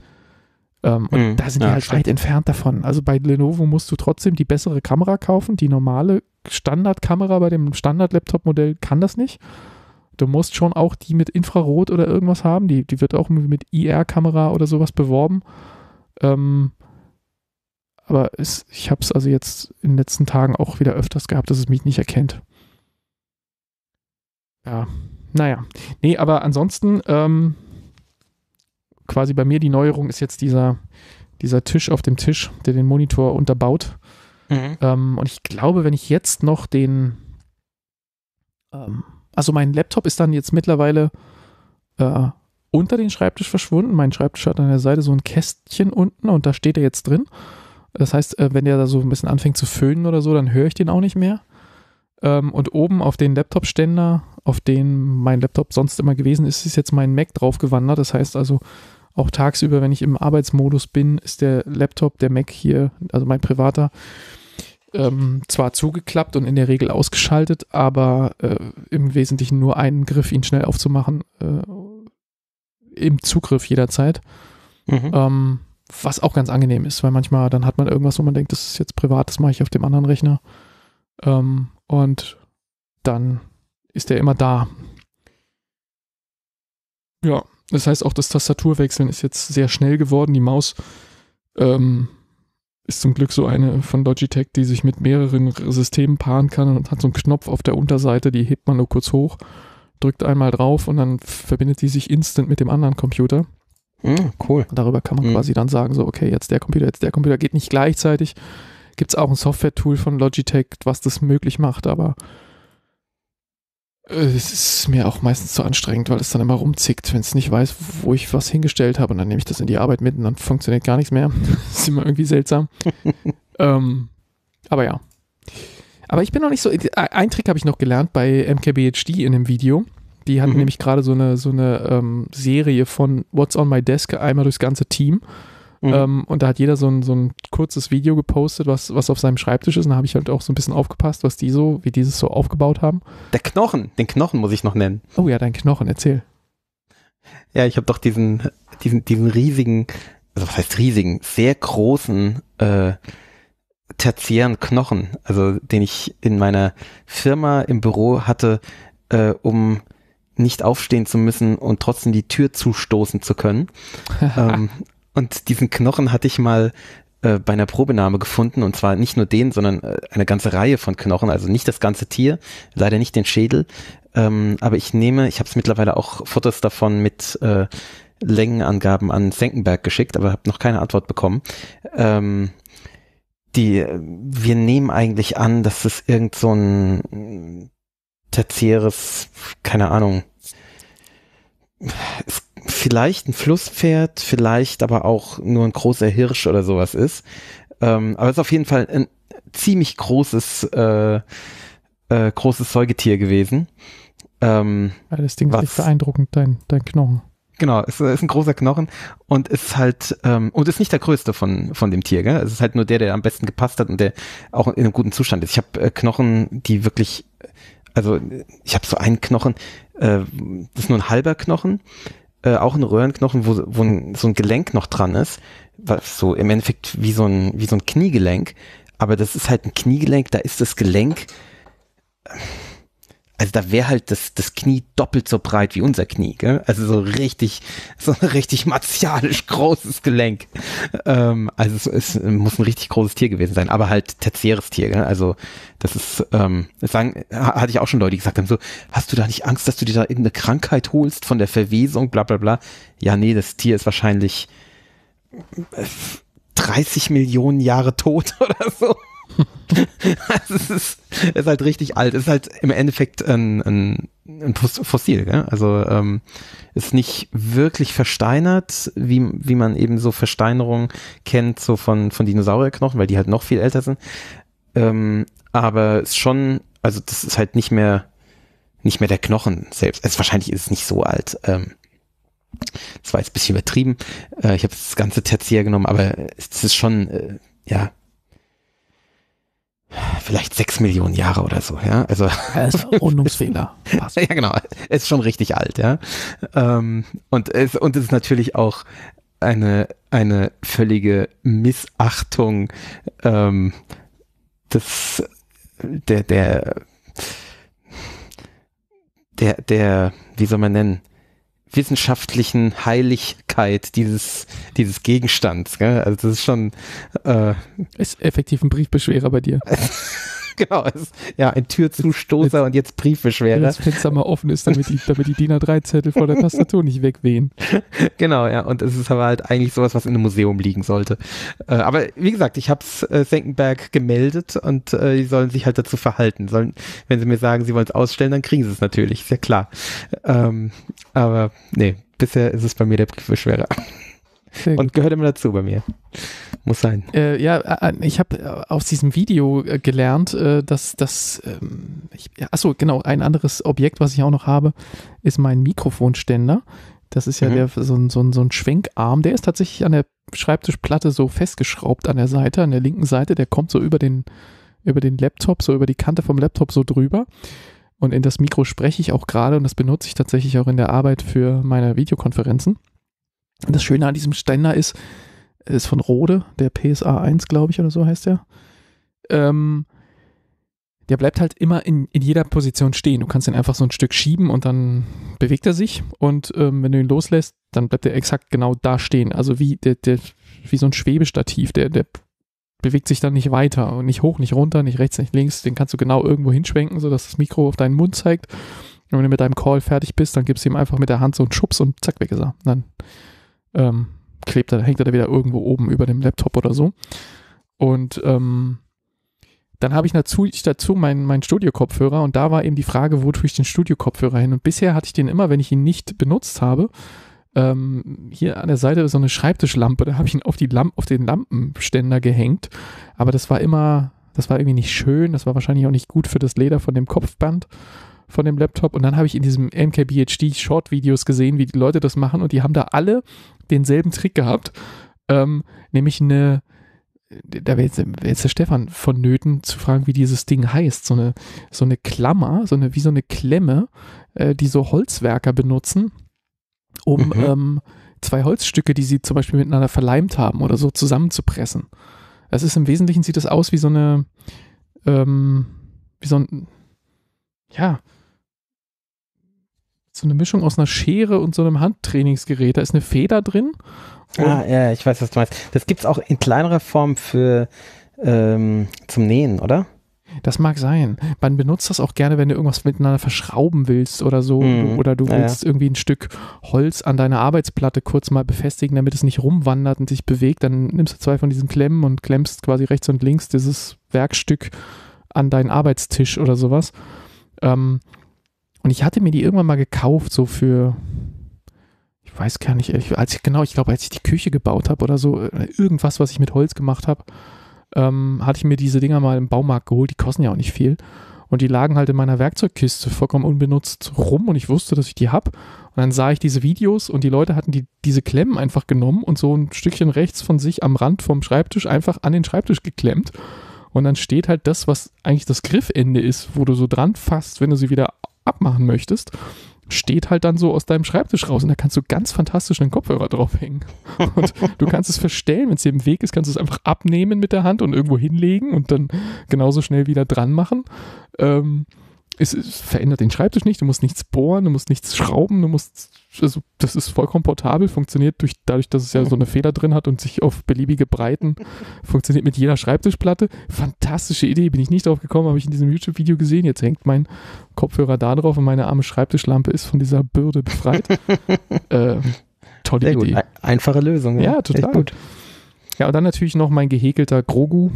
Und da sind die halt weit entfernt davon. Also bei Lenovo musst du trotzdem die bessere Kamera kaufen. Die normale Standardkamera bei dem Standard-Laptop-Modell kann das nicht. Du musst schon auch die mit Infrarot oder irgendwas haben. Die wird auch mit IR-Kamera oder sowas beworben. Aber ich habe es also jetzt in den letzten Tagen auch wieder öfters gehabt, dass es mich nicht erkennt. Ja. Naja, nee, aber ansonsten quasi bei mir die Neuerung ist jetzt dieser Tisch auf dem Tisch, der den Monitor unterbaut. Und ich glaube, wenn ich jetzt noch also mein Laptop ist dann jetzt mittlerweile unter den Schreibtisch verschwunden. Mein Schreibtisch hat an der Seite so ein Kästchen unten und da steht er jetzt drin. Das heißt, wenn der da so ein bisschen anfängt zu föhnen oder so, dann höre ich den auch nicht mehr. Und oben auf den Laptop-Ständer, auf den mein Laptop sonst immer gewesen ist, ist jetzt mein Mac drauf gewandert. Das heißt also, auch tagsüber, wenn ich im Arbeitsmodus bin, ist der Laptop, der Mac hier, also mein privater, zwar zugeklappt und in der Regel ausgeschaltet, aber im Wesentlichen nur einen Griff, ihn schnell aufzumachen, im Zugriff jederzeit. Was auch ganz angenehm ist, weil manchmal dann hat man irgendwas, wo man denkt, das ist jetzt privat, das mache ich auf dem anderen Rechner. Und dann ist der immer da. Ja, das heißt auch, das Tastaturwechseln ist jetzt sehr schnell geworden. Die Maus ist zum Glück so eine von Logitech, die sich mit mehreren Systemen paaren kann und hat so einen Knopf auf der Unterseite, die hebt man nur kurz hoch, drückt einmal drauf und dann verbindet die sich instant mit dem anderen Computer. Cool. Und darüber kann man quasi dann sagen, so okay, jetzt der Computer geht nicht gleichzeitig. Gibt es auch ein Software-Tool von Logitech, was das möglich macht, aber es ist mir auch meistens zu anstrengend, weil es dann immer rumzickt, wenn es nicht weiß, wo ich was hingestellt habe und dann nehme ich das in die Arbeit mit und dann funktioniert gar nichts mehr. Das ist immer irgendwie seltsam. Aber ja. Aber ich bin noch nicht so, einen Trick habe ich noch gelernt bei MKBHD in dem Video. Die hatten nämlich gerade so eine Serie von What's on my Desk einmal durchs ganze Team. Und da hat jeder so ein kurzes Video gepostet, was auf seinem Schreibtisch ist. Und da habe ich halt auch so ein bisschen aufgepasst, wie die es so aufgebaut haben. Den Knochen muss ich noch nennen. Oh ja, dein Knochen, erzähl. Ja, ich habe doch diesen riesigen, also was heißt riesigen, sehr großen tertiären Knochen, also den ich in meiner Firma im Büro hatte, um nicht aufstehen zu müssen und trotzdem die Tür zustoßen zu können. Und diesen Knochen hatte ich mal bei einer Probenahme gefunden, und zwar nicht nur den, sondern eine ganze Reihe von Knochen, also nicht das ganze Tier, leider nicht den Schädel, aber ich habe es mittlerweile auch Fotos davon mit Längenangaben an Senckenberg geschickt, aber habe noch keine Antwort bekommen. Wir nehmen eigentlich an, dass es irgend so ein tertiäres, keine Ahnung, vielleicht ein Flusspferd, vielleicht aber auch nur ein großer Hirsch oder sowas ist. Aber es ist auf jeden Fall ein ziemlich großes Säugetier gewesen. Das Ding ist echt beeindruckend, dein Knochen. Genau, es ist ein großer Knochen und ist halt, und ist nicht der größte von dem Tier, gell? Es ist halt nur der am besten gepasst hat und der auch in einem guten Zustand ist. Ich habe Knochen, die wirklich, also ich habe so einen Knochen, das ist nur ein halber Knochen, auch ein Röhrenknochen, wo so ein Gelenk noch dran ist, was so im Endeffekt wie so ein Kniegelenk, aber das ist halt ein Kniegelenk, da ist das Gelenk, also da wäre halt das Knie doppelt so breit wie unser Knie, gell? Also so ein richtig martialisch großes Gelenk. Also es muss ein richtig großes Tier gewesen sein, aber halt tertiäres Tier, gell? Also das ist, hatte ich auch schon Leute, die gesagt haben, so, hast du da nicht Angst, dass du dir da irgendeine Krankheit holst von der Verwesung, bla bla bla. Ja, nee, das Tier ist wahrscheinlich 30 Millionen Jahre tot oder so. Also es ist halt richtig alt. Es ist halt im Endeffekt ein Fossil, gell? Also ist nicht wirklich versteinert, wie man eben so Versteinerungen kennt, so von Dinosaurierknochen, weil die halt noch viel älter sind. Aber ist schon, also das ist halt nicht mehr der Knochen selbst. Also wahrscheinlich ist es nicht so alt. Das war jetzt ein bisschen übertrieben. Ich habe das ganze Tertiär genommen, aber es ist schon, ja, vielleicht 6 Millionen Jahre oder so, ja. Also Rundungsfehler. Passt. Ja, genau. Es ist schon richtig alt, ja. Und es ist natürlich auch eine völlige Missachtung der wie soll man nennen, wissenschaftlichen Heiligkeit dieses Gegenstands, gell? Also das ist schon ist effektiv ein Briefbeschwerer bei dir. Genau, ja, ein Türzustoßer und jetzt Briefbeschwerer. Wenn das Fenster mal offen ist, damit die DIN A3-Zettel vor der Tastatur nicht wegwehen. Genau, ja, und es ist aber halt eigentlich sowas, was in einem Museum liegen sollte. Aber wie gesagt, ich habe es Senckenberg gemeldet und die sollen sich halt dazu verhalten. Wenn sie mir sagen, sie wollen es ausstellen, dann kriegen sie es natürlich, ist ja klar. Aber nee, bisher ist es bei mir der Briefbeschwerer. Und gehört immer dazu bei mir. Muss sein. Ich habe aus diesem Video gelernt, genau, ein anderes Objekt, was ich auch noch habe, ist mein Mikrofonständer. Das ist ja so ein Schwenkarm, der ist tatsächlich an der Schreibtischplatte so festgeschraubt an der Seite, an der linken Seite, der kommt so über den Laptop, so über die Kante vom Laptop so drüber. Und in das Mikro spreche ich auch gerade und das benutze ich tatsächlich auch in der Arbeit für meine Videokonferenzen. Und das Schöne an diesem Ständer ist von Rode, der PSA 1, glaube ich, oder so heißt der. Der bleibt halt immer in jeder Position stehen. Du kannst ihn einfach so ein Stück schieben und dann bewegt er sich. Und wenn du ihn loslässt, dann bleibt er exakt genau da stehen. Also wie so ein Schwebestativ. Der bewegt sich dann nicht weiter und nicht hoch, nicht runter, nicht rechts, nicht links. Den kannst du genau irgendwo hinschwenken, sodass das Mikro auf deinen Mund zeigt. Und wenn du mit deinem Call fertig bist, dann gibst du ihm einfach mit der Hand so einen Schubs und zack, weg ist er. Dann hängt er da wieder irgendwo oben über dem Laptop oder so. Und dann habe ich dazu meinen Studio-Kopfhörer und da war eben die Frage, wo tue ich den Studio-Kopfhörer hin? Und bisher hatte ich den immer, wenn ich ihn nicht benutzt habe, hier an der Seite so eine Schreibtischlampe, da habe ich ihn auf den Lampenständer gehängt, aber das war irgendwie nicht schön, das war wahrscheinlich auch nicht gut für das Leder von dem Kopfband von dem Laptop und dann habe ich in diesem MKBHD Short-Videos gesehen, wie die Leute das machen und die haben da alle denselben Trick gehabt, nämlich da wäre jetzt der Stefan vonnöten zu fragen, wie dieses Ding heißt, so eine Klammer, wie so eine Klemme, die so Holzwerker benutzen, um zwei Holzstücke, die sie zum Beispiel miteinander verleimt haben oder so, zusammenzupressen. Das ist im Wesentlichen, sieht das aus wie so eine Mischung aus einer Schere und so einem Handtrainingsgerät. Da ist eine Feder drin. Ja, ich weiß, was du meinst. Das gibt es auch in kleinerer Form zum Nähen, oder? Das mag sein. Man benutzt das auch gerne, wenn du irgendwas miteinander verschrauben willst oder so. Oder du willst irgendwie ein Stück Holz an deiner Arbeitsplatte kurz mal befestigen, damit es nicht rumwandert und sich bewegt. Dann nimmst du zwei von diesen Klemmen und klemmst quasi rechts und links dieses Werkstück an deinen Arbeitstisch oder sowas. Und ich hatte mir die irgendwann mal gekauft, so für, ich weiß gar nicht, als ich die Küche gebaut habe oder so, irgendwas, was ich mit Holz gemacht habe, hatte ich mir diese Dinger mal im Baumarkt geholt, die kosten ja auch nicht viel. Und die lagen halt in meiner Werkzeugkiste vollkommen unbenutzt rum und ich wusste, dass ich die habe. Und dann sah ich diese Videos und die Leute hatten diese Klemmen einfach genommen und so ein Stückchen rechts von sich am Rand vom Schreibtisch einfach an den Schreibtisch geklemmt. Und dann steht halt das, was eigentlich das Griffende ist, wo du so dran fasst, wenn du sie wieder abmachen möchtest, steht halt dann so aus deinem Schreibtisch raus und da kannst du ganz fantastisch einen Kopfhörer draufhängen. Und du kannst es verstellen, wenn es dir im Weg ist, kannst du es einfach abnehmen mit der Hand und irgendwo hinlegen und dann genauso schnell wieder dran machen. Es verändert den Schreibtisch nicht, du musst nichts bohren, du musst nichts schrauben, das ist vollkommen portabel, funktioniert dadurch, dass es ja so eine Feder drin hat und sich auf beliebige Breiten funktioniert mit jeder Schreibtischplatte. Fantastische Idee, bin ich nicht drauf gekommen, habe ich in diesem YouTube-Video gesehen. Jetzt hängt mein Kopfhörer da drauf und meine arme Schreibtischlampe ist von dieser Bürde befreit. Tolle Sehr Idee. Gut. Einfache Lösung. Ja, total. Gut. Ja, und dann natürlich noch mein gehäkelter Grogu.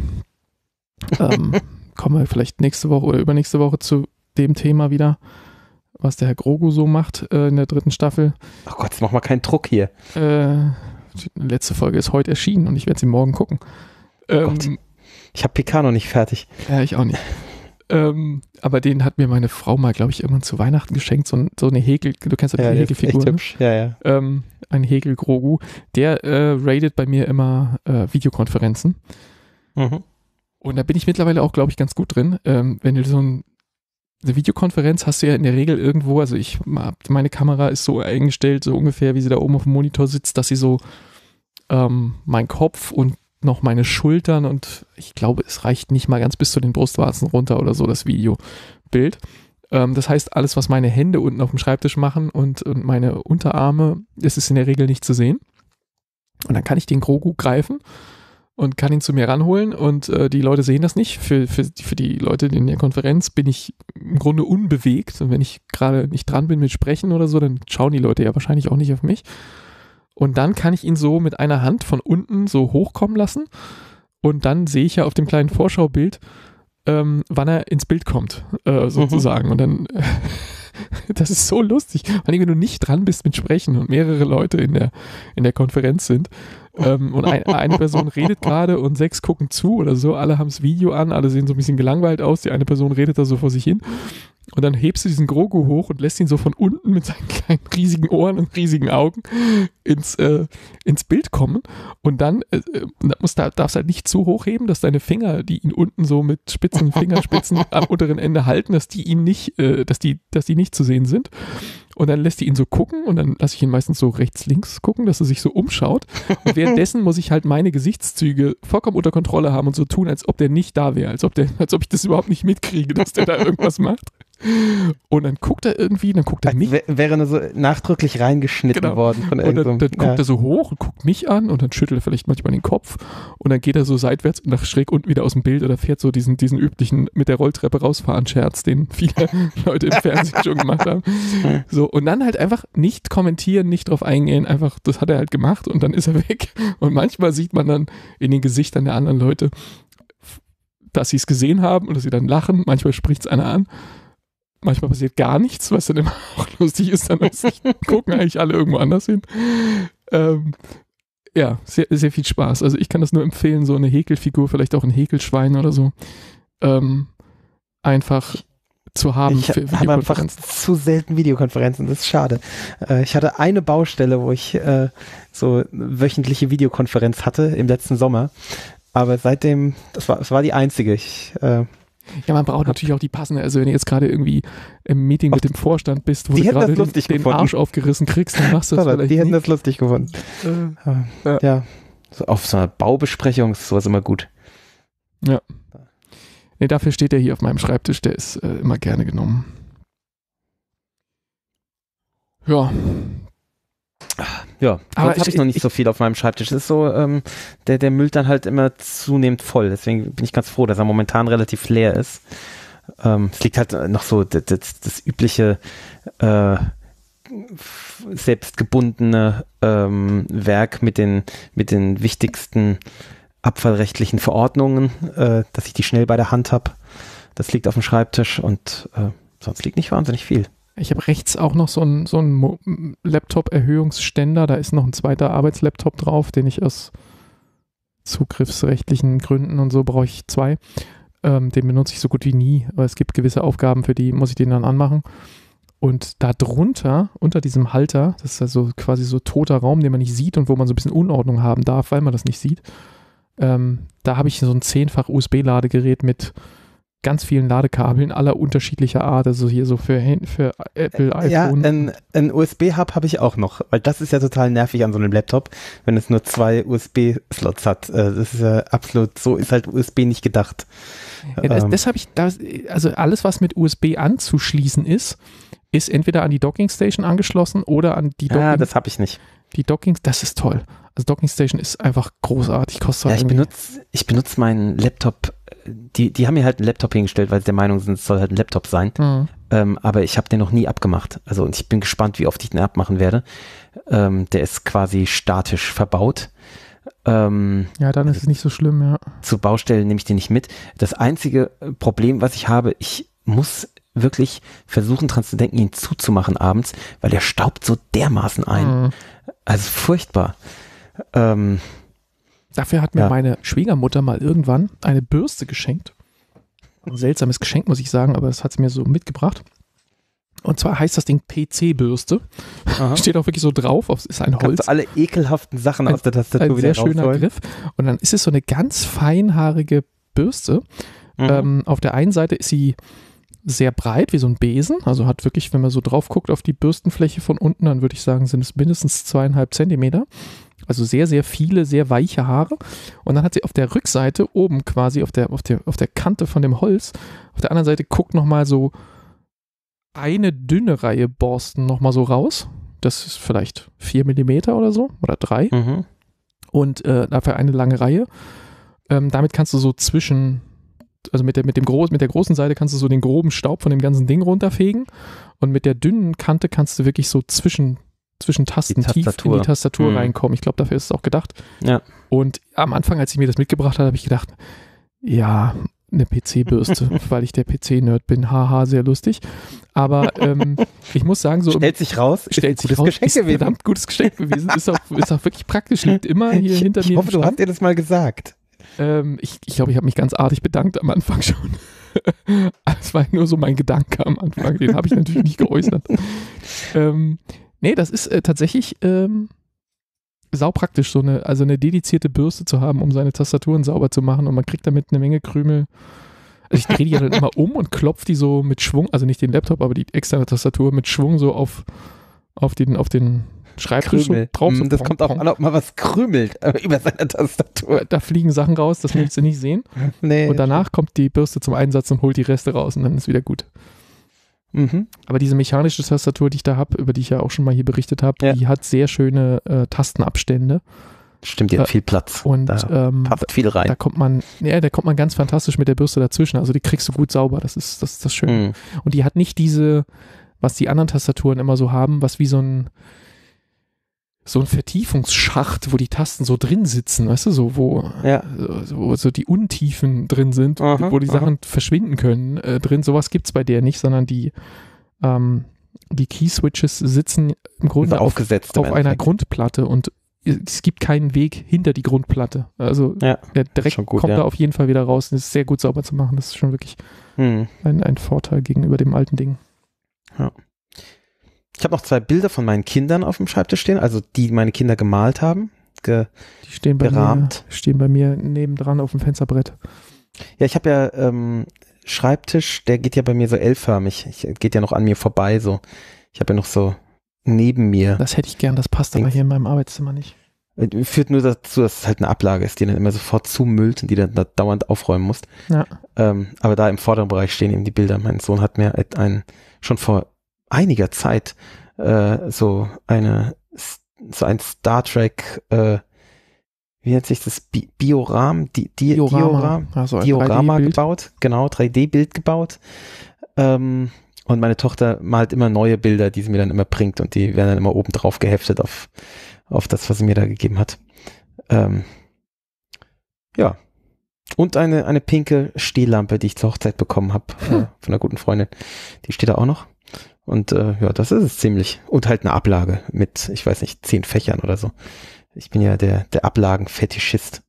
Kommen wir vielleicht nächste Woche oder übernächste Woche zu dem Thema wieder, was der Herr Grogu so macht in der 3. Staffel. Ach Gott, jetzt mach mal keinen Druck hier. Die letzte Folge ist heute erschienen und ich werde sie morgen gucken. Gott. Ich habe PK noch nicht fertig. Ja, ich auch nicht. Aber den hat mir meine Frau mal, glaube ich, irgendwann zu Weihnachten geschenkt, so eine Häkel, du kennst ja die Häkelfigur. Echt hübsch. Ja. Ein Häkel-Grogu. Der raidet bei mir immer Videokonferenzen. Mhm. Und da bin ich mittlerweile auch, glaube ich, ganz gut drin. Wenn du eine Videokonferenz hast du ja in der Regel irgendwo, also meine Kamera ist so eingestellt, so ungefähr, wie sie da oben auf dem Monitor sitzt, dass sie so mein Kopf und noch meine Schultern und ich glaube, es reicht nicht mal ganz bis zu den Brustwarzen runter oder so, das Videobild. Das heißt, alles, was meine Hände unten auf dem Schreibtisch machen und meine Unterarme, das ist in der Regel nicht zu sehen. Und dann kann ich den Grogu greifen und kann ihn zu mir ranholen und die Leute sehen das nicht. Für die Leute in der Konferenz bin ich im Grunde unbewegt und wenn ich gerade nicht dran bin mit Sprechen oder so, dann schauen die Leute ja wahrscheinlich auch nicht auf mich. Und dann kann ich ihn so mit einer Hand von unten so hochkommen lassen und dann sehe ich ja auf dem kleinen Vorschaubild, wann er ins Bild kommt, sozusagen. Und dann, das ist so lustig, vor allem wenn du nicht dran bist mit Sprechen und mehrere Leute in der Konferenz sind und eine Person redet gerade und 6 gucken zu oder so, alle haben das Video an, alle sehen so ein bisschen gelangweilt aus, die eine Person redet da so vor sich hin und dann hebst du diesen Grogu hoch und lässt ihn so von unten mit seinen kleinen riesigen Ohren und riesigen Augen ins Bild kommen und dann darfst halt nicht zu hoch heben, dass deine Finger, die ihn unten so mit spitzen Fingerspitzen am unteren Ende halten, dass die ihm nicht, dass die nicht zu sehen sind. Und dann lässt die ihn so gucken und dann lasse ich ihn meistens so rechts, links gucken, dass er sich so umschaut. Und währenddessen muss ich halt meine Gesichtszüge vollkommen unter Kontrolle haben und so tun, als ob der nicht da wäre, als ob ich das überhaupt nicht mitkriege, dass der da irgendwas macht. Und dann guckt er irgendwie, dann guckt er mich. Wäre nur so nachdrücklich reingeschnitten worden von irgendeinem. Und dann guckt er so hoch und guckt mich an und dann schüttelt er vielleicht manchmal den Kopf und dann geht er so seitwärts und nach schräg unten wieder aus dem Bild oder fährt so diesen üblichen mit der Rolltreppe rausfahren Scherz, den viele Leute im Fernsehen schon gemacht haben. So, und dann halt einfach nicht kommentieren, nicht drauf eingehen, einfach, das hat er halt gemacht und dann ist er weg. Und manchmal sieht man dann in den Gesichtern der anderen Leute, dass sie es gesehen haben und dass sie dann lachen. Manchmal spricht es einer an. Manchmal passiert gar nichts, was dann immer auch lustig ist, dann gucken eigentlich alle irgendwo anders hin. Ja, sehr, sehr viel Spaß. Also ich kann das nur empfehlen, so eine Häkelfigur, vielleicht auch ein Häkelschwein oder so, einfach zu haben für Videokonferenzen. Ich habe einfach zu selten Videokonferenzen, das ist schade. Ich hatte eine Baustelle, wo ich so wöchentliche Videokonferenz hatte im letzten Sommer, aber seitdem, das war die einzige. Ja, man braucht natürlich auch die passende, also wenn du jetzt gerade irgendwie im Meeting mit dem Vorstand bist, wo du gerade den Arsch aufgerissen kriegst, dann machst du das vielleicht Die hätten nicht. Das lustig gefunden. Ja, so auf so einer Baubesprechung ist sowas immer gut. Ja. Nee, dafür steht der hier auf meinem Schreibtisch, der ist immer gerne genommen. Ja. Ja, aber habe ich noch nicht so viel auf meinem Schreibtisch. Es ist so, der müllt dann halt immer zunehmend voll. Deswegen bin ich ganz froh, dass er momentan relativ leer ist. Es liegt halt noch so das übliche selbstgebundene Werk mit den wichtigsten abfallrechtlichen Verordnungen, dass ich die schnell bei der Hand habe. Das liegt auf dem Schreibtisch und sonst liegt nicht wahnsinnig viel. Ich habe rechts auch noch so einen Laptop-Erhöhungsständer. Da ist noch ein zweiter Arbeitslaptop drauf, den ich aus zugriffsrechtlichen Gründen und so brauche ich 2. Den benutze ich so gut wie nie, aber es gibt gewisse Aufgaben, für die muss ich den dann anmachen. Und da drunter, unter diesem Halter, das ist also quasi so toter Raum, den man nicht sieht und wo man so ein bisschen Unordnung haben darf, weil man das nicht sieht. Da habe ich so ein 10-fach USB-Ladegerät mit ganz vielen Ladekabeln aller unterschiedlicher Art, also hier so für Apple, iPhone. Ja, ein USB-Hub habe ich auch noch, weil das ist ja total nervig an so einem Laptop, wenn es nur 2 USB-Slots hat. Das ist ja absolut, so ist halt USB nicht gedacht. Ja, das habe ich, also alles, was mit USB anzuschließen ist entweder an die Dockingstation angeschlossen oder an die Docking. Ja, das habe ich nicht. Die Dockings, das ist toll. Also Dockingstation ist einfach großartig. Kostet ja, ich benutze meinen Laptop. Die haben mir halt einen Laptop hingestellt, weil sie der Meinung sind, es soll halt ein Laptop sein. Aber ich habe den noch nie abgemacht. Also und ich bin gespannt, wie oft ich den abmachen werde. Der ist quasi statisch verbaut. Ja, dann ist es nicht so schlimm, ja. Zu Baustellen nehme ich den nicht mit. Das einzige Problem, was ich habe, ich muss wirklich versuchen, dran zu denken, ihn zuzumachen abends, weil der staubt so dermaßen ein. Also furchtbar. Dafür hat mir meine Schwiegermutter mal irgendwann eine Bürste geschenkt. Ein seltsames Geschenk, muss ich sagen, aber das hat sie mir so mitgebracht. Und zwar heißt das Ding PC-Bürste. Steht auch wirklich so drauf, ist ein Holz. Kannst du alle ekelhaften Sachen aus der Tastatur wieder rausholen. Ein sehr schöner Griff. Und dann ist es so eine ganz feinhaarige Bürste. Auf der einen Seite ist sie sehr breit, wie so ein Besen. Also hat wirklich, wenn man so drauf guckt auf die Bürstenfläche von unten, dann würde ich sagen, sind es mindestens 2,5 Zentimeter. Also sehr, sehr viele, sehr weiche Haare. Und dann hat sie auf der Rückseite oben quasi auf der Kante von dem Holz, auf der anderen Seite guckt nochmal so eine dünne Reihe Borsten nochmal so raus. Das ist vielleicht 4 Millimeter oder so oder 3. Und dafür eine lange Reihe. damit kannst du so also mit der großen Seite kannst du so den groben Staub von dem ganzen Ding runterfegen und mit der dünnen Kante kannst du wirklich so zwischen Tasten tief in die Tastatur reinkommen. Ich glaube, dafür ist es auch gedacht. Ja. Und am Anfang, als ich mir das mitgebracht habe, habe ich gedacht, ja, eine PC-Bürste, weil ich der PC-Nerd bin. Haha, sehr lustig. Aber ich muss sagen, so stellt sich raus, ist ein verdammt gutes Geschenk gewesen. Ist auch wirklich praktisch, liegt immer hier hinter mir. Ich hoffe, du hast dir das mal gesagt. Ich glaube, ich habe mich ganz artig bedankt am Anfang schon. Das war nur so mein Gedanke am Anfang. Den habe ich natürlich nicht geäußert. Nee, das ist tatsächlich saupraktisch, also eine dedizierte Bürste zu haben, um seine Tastaturen sauber zu machen und man kriegt damit eine Menge Krümel. Also ich drehe die ja dann immer um und klopfe die so mit Schwung, also nicht den Laptop, aber die externe Tastatur mit Schwung so auf den Schreibtisch so drauf. So das kommt auch an, ob man was krümelt über seine Tastatur. Da fliegen Sachen raus, das willst du nicht sehen. Nee. Und danach kommt die Bürste zum Einsatz und holt die Reste raus und dann ist wieder gut. Mhm. Aber diese mechanische Tastatur, die ich da habe, über die ich ja auch schon mal hier berichtet habe, die hat sehr schöne Tastenabstände. Stimmt, die hat viel Platz. Und da passt viel rein. Da kommt man ganz fantastisch mit der Bürste dazwischen. Also die kriegst du gut sauber. Das ist das Schöne. Mhm. Und die hat nicht diese, was die anderen Tastaturen immer so haben, was wie so ein Vertiefungsschacht, wo die Tasten so drin sitzen, weißt du, so wo so die Untiefen drin sind, wo die Sachen verschwinden können drin. Sowas gibt es bei der nicht, sondern die Key-Switches sitzen im Grunde auf einer Grundplatte und es gibt keinen Weg hinter die Grundplatte. Also der Dreck kommt da auf jeden Fall wieder raus und ist sehr gut sauber zu machen. Das ist schon wirklich ein Vorteil gegenüber dem alten Ding. Ja. Ich habe noch 2 Bilder von meinen Kindern auf dem Schreibtisch stehen, also die meine Kinder gemalt haben, die stehen bei mir nebendran auf dem Fensterbrett. Ja, ich habe ja Schreibtisch, der geht ja bei mir so L-förmig, geht ja noch an mir vorbei so. Ich habe ja noch so neben mir. Das hätte ich gern, das passt aber hier in meinem Arbeitszimmer nicht. Führt nur dazu, dass es halt eine Ablage ist, die dann immer sofort zumüllt und die dann da dauernd aufräumen musst. Ja. Aber da im vorderen Bereich stehen eben die Bilder. Mein Sohn hat mir schon vor einiger Zeit so ein Star Trek, wie nennt sich das? Diorama gebaut, genau, 3D-Bild gebaut. Und meine Tochter malt immer neue Bilder, die sie mir dann immer bringt und die werden dann immer oben drauf geheftet auf das, was sie mir da gegeben hat. Ja. Und eine pinke Stehlampe, die ich zur Hochzeit bekommen habe von einer guten Freundin. Die steht da auch noch. Und das ist es ziemlich. Und halt eine Ablage mit, ich weiß nicht, 10 Fächern oder so. Ich bin ja der Ablagen-Fetischist.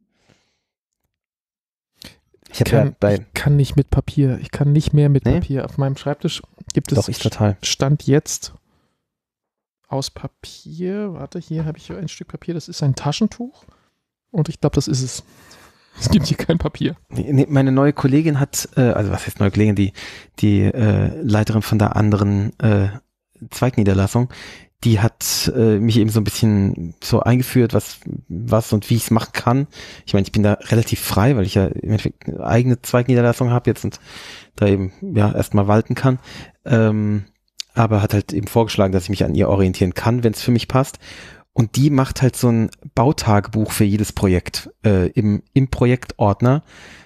Ich kann nicht mit Papier. Ich kann nicht mehr mit Papier. Auf meinem Schreibtisch gibt es Stand jetzt aus Papier. Warte, hier habe ich ein Stück Papier. Das ist ein Taschentuch. Und ich glaube, das ist es. Es gibt hier kein Papier. Nee, meine neue Kollegin hat, also was heißt neue Kollegin, die Leiterin von der anderen Zweigniederlassung, die hat mich eben so ein bisschen so eingeführt, was und wie ich es machen kann. Ich meine, ich bin da relativ frei, weil ich ja im Endeffekt eine eigene Zweigniederlassung habe jetzt und da eben erstmal walten kann. Aber hat halt eben vorgeschlagen, dass ich mich an ihr orientieren kann, wenn es für mich passt. Und die macht halt so ein Bautagebuch für jedes Projekt im Projektordner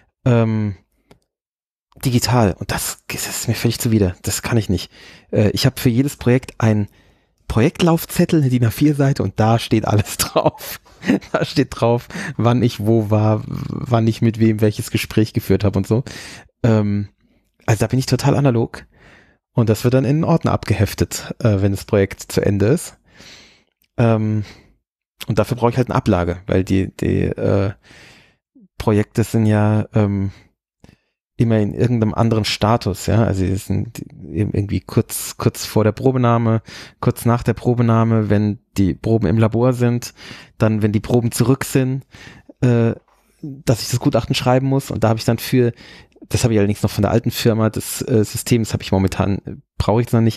digital. Und das ist mir völlig zuwider. Das kann ich nicht. Ich habe für jedes Projekt ein Projektlaufzettel, eine DIN A4-Seite und da steht alles drauf. Da steht drauf, wann ich wo war, wann ich mit wem welches Gespräch geführt habe und so. Also da bin ich total analog. Und das wird dann in einen Ordner abgeheftet, wenn das Projekt zu Ende ist. Und dafür brauche ich halt eine Ablage, weil die Projekte sind ja immer in irgendeinem anderen Status, ja, also die sind eben irgendwie kurz vor der Probenahme, kurz nach der Probenahme, wenn die Proben im Labor sind, dann wenn die Proben zurück sind, dass ich das Gutachten schreiben muss und da habe ich dann das habe ich allerdings noch von der alten Firma, das System, das habe ich momentan, brauche ich es noch nicht,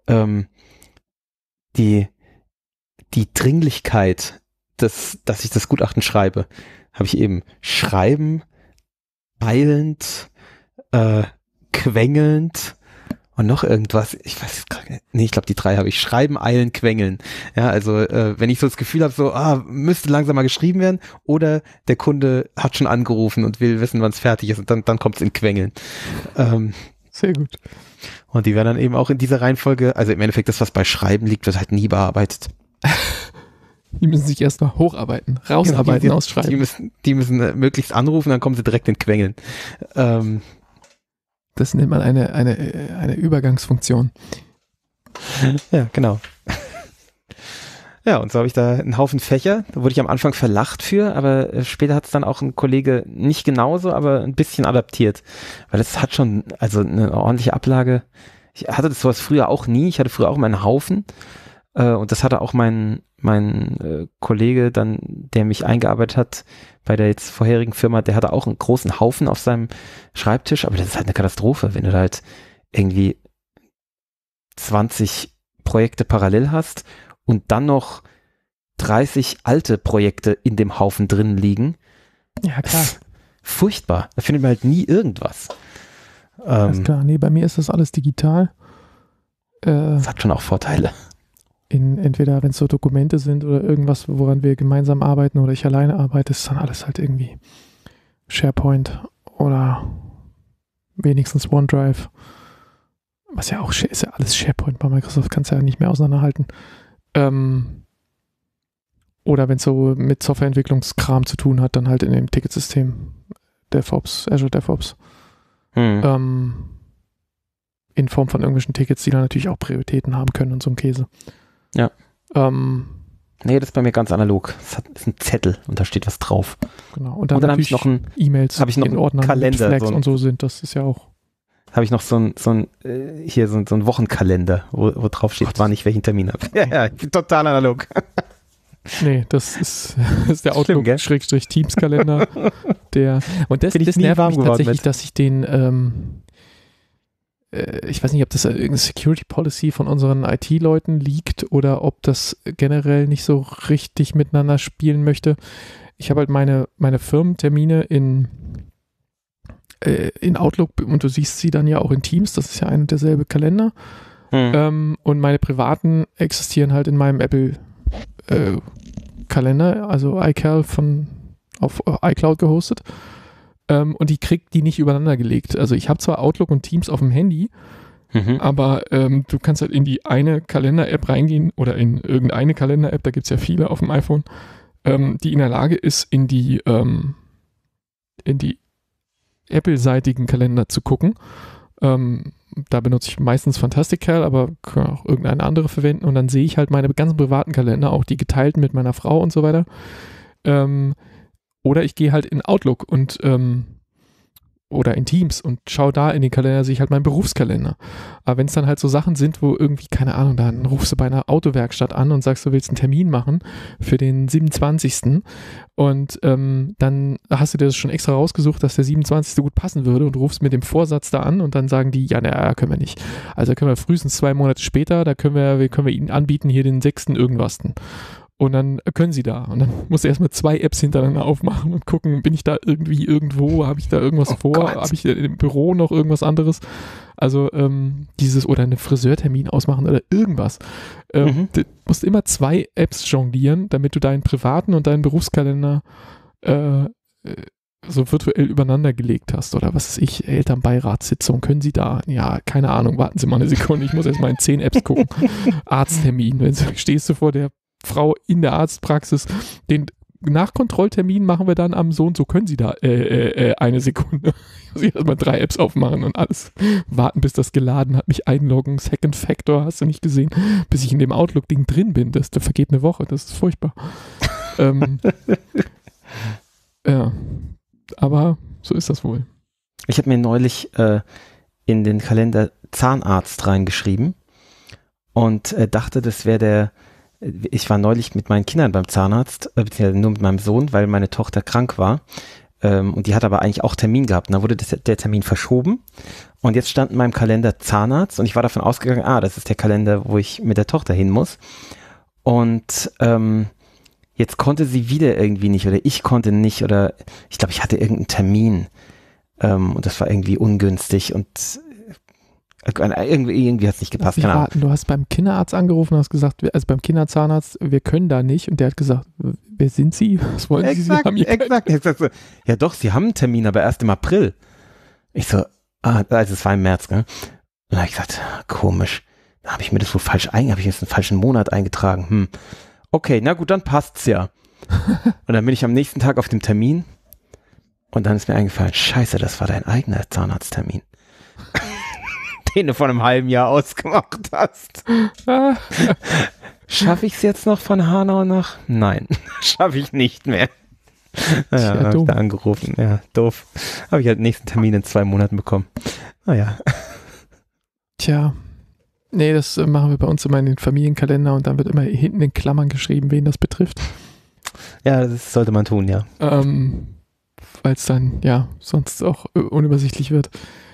die Dringlichkeit, dass ich das Gutachten schreibe, habe ich eben schreiben, eilend, quengelnd Und noch irgendwas, ich weiß gar nicht, nee, ich glaube die 3 habe ich. Schreiben, eilen, quengeln. Ja, also wenn ich so das Gefühl habe, so, müsste langsam mal geschrieben werden, oder der Kunde hat schon angerufen und will wissen, wann es fertig ist, und dann kommt es in Quengeln. Sehr gut. Und die werden dann eben auch in dieser Reihenfolge, also im Endeffekt das, was bei Schreiben liegt, wird halt nie bearbeitet. Die müssen sich erst mal hocharbeiten, rausarbeiten Genau, aus Schreiben. Die müssen möglichst anrufen, dann kommen sie direkt in Quengeln. Das nennt man eine Übergangsfunktion. Ja, genau. Ja, und so habe ich da einen Haufen Fächer. Da wurde ich am Anfang verlacht für, aber später hat es dann auch ein Kollege nicht genauso, aber ein bisschen adaptiert. Weil es hat schon, also eine ordentliche Ablage. Ich hatte das sowas früher auch nie. Ich hatte früher auch mal einen Haufen. Und das hatte auch mein Kollege dann, der mich eingearbeitet hat bei der jetzt vorherigen Firma, der hatte auch einen großen Haufen auf seinem Schreibtisch, aber das ist halt eine Katastrophe, wenn du da halt irgendwie 20 Projekte parallel hast und dann noch 30 alte Projekte in dem Haufen drin liegen. Ja, klar. Furchtbar. Da findet man halt nie irgendwas. Alles klar. Nee, bei mir ist das alles digital. Das hat schon auch Vorteile. Entweder wenn es so Dokumente sind oder irgendwas, woran wir gemeinsam arbeiten oder ich alleine arbeite, ist dann alles halt irgendwie SharePoint oder wenigstens OneDrive. Was ja auch ist ja alles SharePoint bei Microsoft, kannst du ja nicht mehr auseinanderhalten. Oder wenn es so mit Softwareentwicklungskram zu tun hat, dann halt in dem Ticketsystem DevOps, Azure DevOps. In Form von irgendwelchen Tickets, die dann natürlich auch Prioritäten haben können und so ein Käse. Ja. Nee, das ist bei mir ganz analog. Das ist ein Zettel und da steht was drauf. Genau. Und dann habe ich noch E-Mails in Ordnern Kalender, mit Flags und so sind. Das ist ja auch. Habe ich noch so ein Wochenkalender, wo drauf steht, wann ich welchen Termin habe. Ja, total analog. Nee, das ist der Outlook-Teams-Kalender. Und das nervt mich tatsächlich, dass ich den ich weiß nicht, ob das irgendeine Security Policy von unseren IT-Leuten liegt oder ob das generell nicht so richtig miteinander spielen möchte. Ich habe halt meine Firmentermine in Outlook und du siehst sie dann ja auch in Teams, das ist ja ein und derselbe Kalender. Und meine privaten existieren halt in meinem Apple Kalender, also iCal auf iCloud gehostet. Und ich kriege die nicht übereinander gelegt. Also ich habe zwar Outlook und Teams auf dem Handy, aber du kannst halt in die eine Kalender-App reingehen oder in irgendeine Kalender-App, da gibt es ja viele auf dem iPhone, die in der Lage ist, in die Apple-seitigen Kalender zu gucken. Da benutze ich meistens Fantastical, aber kann auch irgendeine andere verwenden und dann sehe ich halt meine ganzen privaten Kalender, auch die geteilten mit meiner Frau und so weiter. Oder ich gehe halt in Outlook und oder in Teams und schaue da in den Kalender, sehe ich halt meinen Berufskalender. Aber wenn es dann halt so Sachen sind, wo irgendwie, keine Ahnung, dann rufst du bei einer Autowerkstatt an und sagst, du willst einen Termin machen für den 27. Und dann hast du dir das schon extra rausgesucht, dass der 27. gut passen würde und rufst mit dem Vorsatz da an und dann sagen die, ja, können wir nicht. Also können wir frühestens 2 Monate später, da können wir Ihnen anbieten, hier den 6. irgendwas. Und dann können sie da. Und dann musst du erstmal 2 Apps hintereinander aufmachen und gucken, bin ich da irgendwie irgendwo, habe ich da irgendwas vor, habe ich im Büro noch irgendwas anderes. Also oder einen Friseurtermin ausmachen oder irgendwas. Du musst immer 2 Apps jonglieren, damit du deinen privaten und deinen Berufskalender so virtuell übereinander gelegt hast. Oder was weiß ich, Elternbeiratssitzung, können Sie da? Ja, keine Ahnung, warten Sie mal eine Sekunde, ich muss erstmal in 10 Apps gucken. Arzttermin, stehst du vor der Frau in der Arztpraxis, den Nachkontrolltermin machen wir dann am so und so, können Sie da eine Sekunde. Ich muss erstmal 3 Apps aufmachen und alles warten, bis das geladen hat, mich einloggen, Second Factor, hast du nicht gesehen, bis ich in dem Outlook-Ding drin bin, da vergeht eine Woche, das ist furchtbar. Ja, aber so ist das wohl. Ich habe mir neulich in den Kalender Zahnarzt reingeschrieben und dachte, das wäre ich war neulich mit meinen Kindern beim Zahnarzt, beziehungsweise nur mit meinem Sohn, weil meine Tochter krank war. Und die hat aber eigentlich auch Termin gehabt. Und dann wurde der Termin verschoben. Und jetzt stand in meinem Kalender Zahnarzt. Und ich war davon ausgegangen, das ist der Kalender, wo ich mit der Tochter hin muss. Und jetzt konnte sie wieder irgendwie nicht. Oder ich konnte nicht. Oder ich glaube, ich hatte irgendeinen Termin. Und das war irgendwie ungünstig. Und Irgendwie hat es nicht gepasst. Lass mich raten, du hast beim Kinderarzt angerufen und hast gesagt, also beim Kinderzahnarzt, wir können da nicht. Und der hat gesagt, wer sind Sie? Was wollen Sie? Exakt. So, ja doch, Sie haben einen Termin, aber erst im April. Ich so, also es war im März, gell? Und da habe ich gesagt, komisch. Da habe ich mir das wohl habe ich jetzt einen falschen Monat eingetragen. Okay, na gut, dann passt's ja. Und dann bin ich am nächsten Tag auf dem Termin und dann ist mir eingefallen, scheiße, das war dein eigener Zahnarzttermin. Den du vor einem halben Jahr ausgemacht hast. Schaffe ich es jetzt noch von Hanau nach? Nein, schaffe ich nicht mehr. Naja, habe ich da angerufen. Ja, doof. Habe ich halt den nächsten Termin in 2 Monaten bekommen. Naja. Tja. Nee, das machen wir bei uns immer in den Familienkalender und dann wird immer hinten in Klammern geschrieben, wen das betrifft. Ja, das sollte man tun, ja. Weil es dann, ja, sonst auch unübersichtlich wird.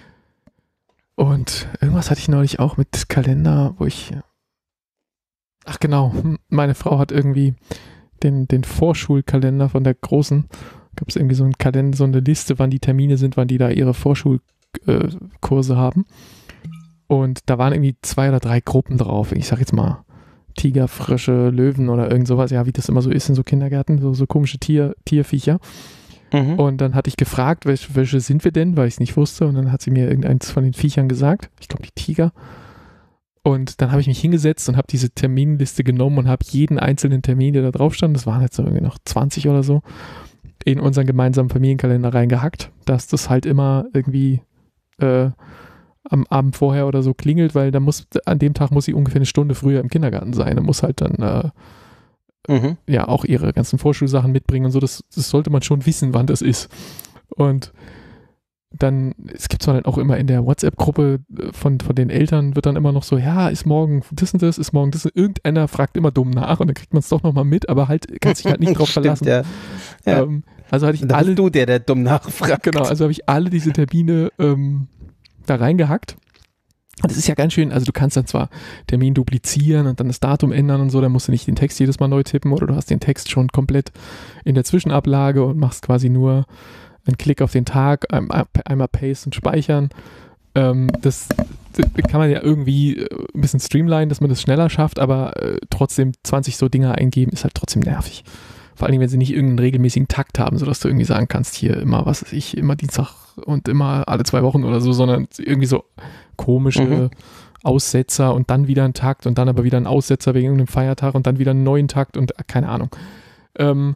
Und irgendwas hatte ich neulich auch mit Kalender, wo ich... Ach genau, meine Frau hat irgendwie den Vorschulkalender von der Großen. Gab es irgendwie so einen Kalender, so eine Liste, wann die Termine sind, wann die da ihre Vorschulkurse haben. Und da waren irgendwie 2 oder 3 Gruppen drauf. Ich sag jetzt mal Tiger, Frösche, Löwen oder irgend sowas. Ja, wie das immer so ist in so Kindergärten, so komische Tierviecher. Und dann hatte ich gefragt, welche sind wir denn, weil ich es nicht wusste. Und dann hat sie mir irgendeins von den Viechern gesagt. Ich glaube, die Tiger. Und dann habe ich mich hingesetzt und habe diese Terminliste genommen und habe jeden einzelnen Termin, der da drauf stand, das waren jetzt irgendwie noch 20 oder so, in unseren gemeinsamen Familienkalender reingehackt, dass das halt immer irgendwie am Abend vorher oder so klingelt, weil an dem Tag muss sie ungefähr eine Stunde früher im Kindergarten sein. Da muss halt dann ja auch ihre ganzen Vorschulsachen mitbringen und so. Das sollte man schon wissen, wann das ist. Und dann, es gibt zwar dann auch immer in der WhatsApp-Gruppe von den Eltern, wird dann immer noch so, ja, ist morgen das und das, ist morgen das. Irgendeiner fragt immer dumm nach und dann kriegt man es doch nochmal mit, aber halt kann sich halt nicht drauf verlassen. Ja. Ja. Also hatte ich da bist du der dumm nachfragt. Genau, also habe ich alle diese Termine da reingehackt. Und das ist ja ganz schön, also du kannst dann zwar Termin duplizieren und dann das Datum ändern und so, dann musst du nicht den Text jedes Mal neu tippen oder du hast den Text schon komplett in der Zwischenablage und machst quasi nur einen Klick auf den Tag, einmal Paste und Speichern. Das kann man ja irgendwie ein bisschen streamlinen, dass man das schneller schafft, aber trotzdem 20 so Dinger eingeben ist halt trotzdem nervig. Vor allem, wenn sie nicht irgendeinen regelmäßigen Takt haben, sodass du irgendwie sagen kannst, hier immer, was weiß ich, immer Dienstag und immer alle 2 Wochen oder so, sondern irgendwie so komische Aussetzer und dann wieder ein Takt und dann aber wieder ein Aussetzer wegen irgendeinem Feiertag und dann wieder einen neuen Takt und keine Ahnung. Habe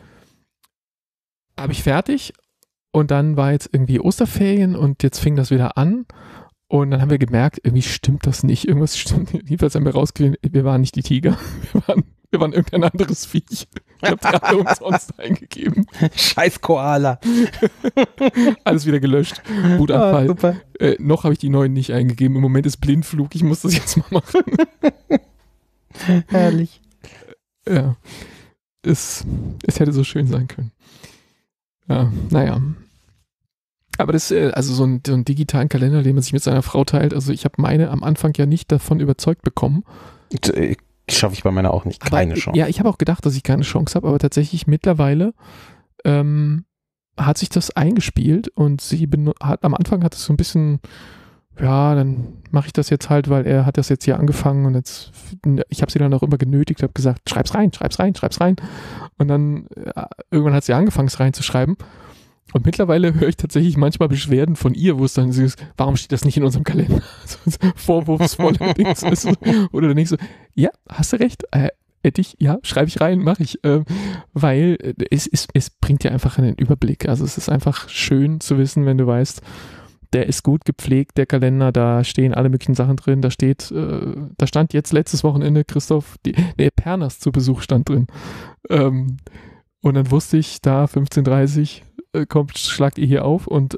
ich fertig und dann war jetzt irgendwie Osterferien und jetzt fing das wieder an und dann haben wir gemerkt, irgendwie stimmt das nicht, irgendwas stimmt. Jedenfalls haben wir rausgekriegt, wir waren nicht die Tiger, wir waren irgendein anderes Viech. Ich habe die alle umsonst eingegeben. Scheiß Koala. Alles wieder gelöscht. Wutanfall. Super. Noch habe ich die neuen nicht eingegeben. Im Moment ist Blindflug. Ich muss das jetzt mal machen. Herrlich. Ja. Es hätte so schön sein können. Ja, naja. Aber das, also so einen digitalen Kalender, den man sich mit seiner Frau teilt, also ich habe meine am Anfang ja nicht davon überzeugt bekommen. Schaffe ich bei meiner auch nicht. Keine Chance. Ja, ich habe auch gedacht, dass ich keine Chance habe, aber tatsächlich mittlerweile hat sich das eingespielt und am Anfang hat es so ein bisschen, ja, dann mache ich das jetzt halt, weil er hat das jetzt hier angefangen und jetzt, ich habe sie dann auch immer genötigt, habe gesagt, schreib's rein. Und dann irgendwann hat sie angefangen, es reinzuschreiben. Und mittlerweile höre ich tatsächlich manchmal Beschwerden von ihr, wo es dann so ist, warum steht das nicht in unserem Kalender? So vorwurfsvolle Dings. Oder dann denkst du, ja, hast du recht, schreibe ich rein, mache ich. Weil es bringt dir einfach einen Überblick. Also es ist einfach schön zu wissen, wenn du weißt, der ist gut gepflegt, der Kalender, da stehen alle möglichen Sachen drin. Da stand jetzt letztes Wochenende Pernas zu Besuch stand drin. Und dann wusste ich, da 15:30 schlagt ihr hier auf und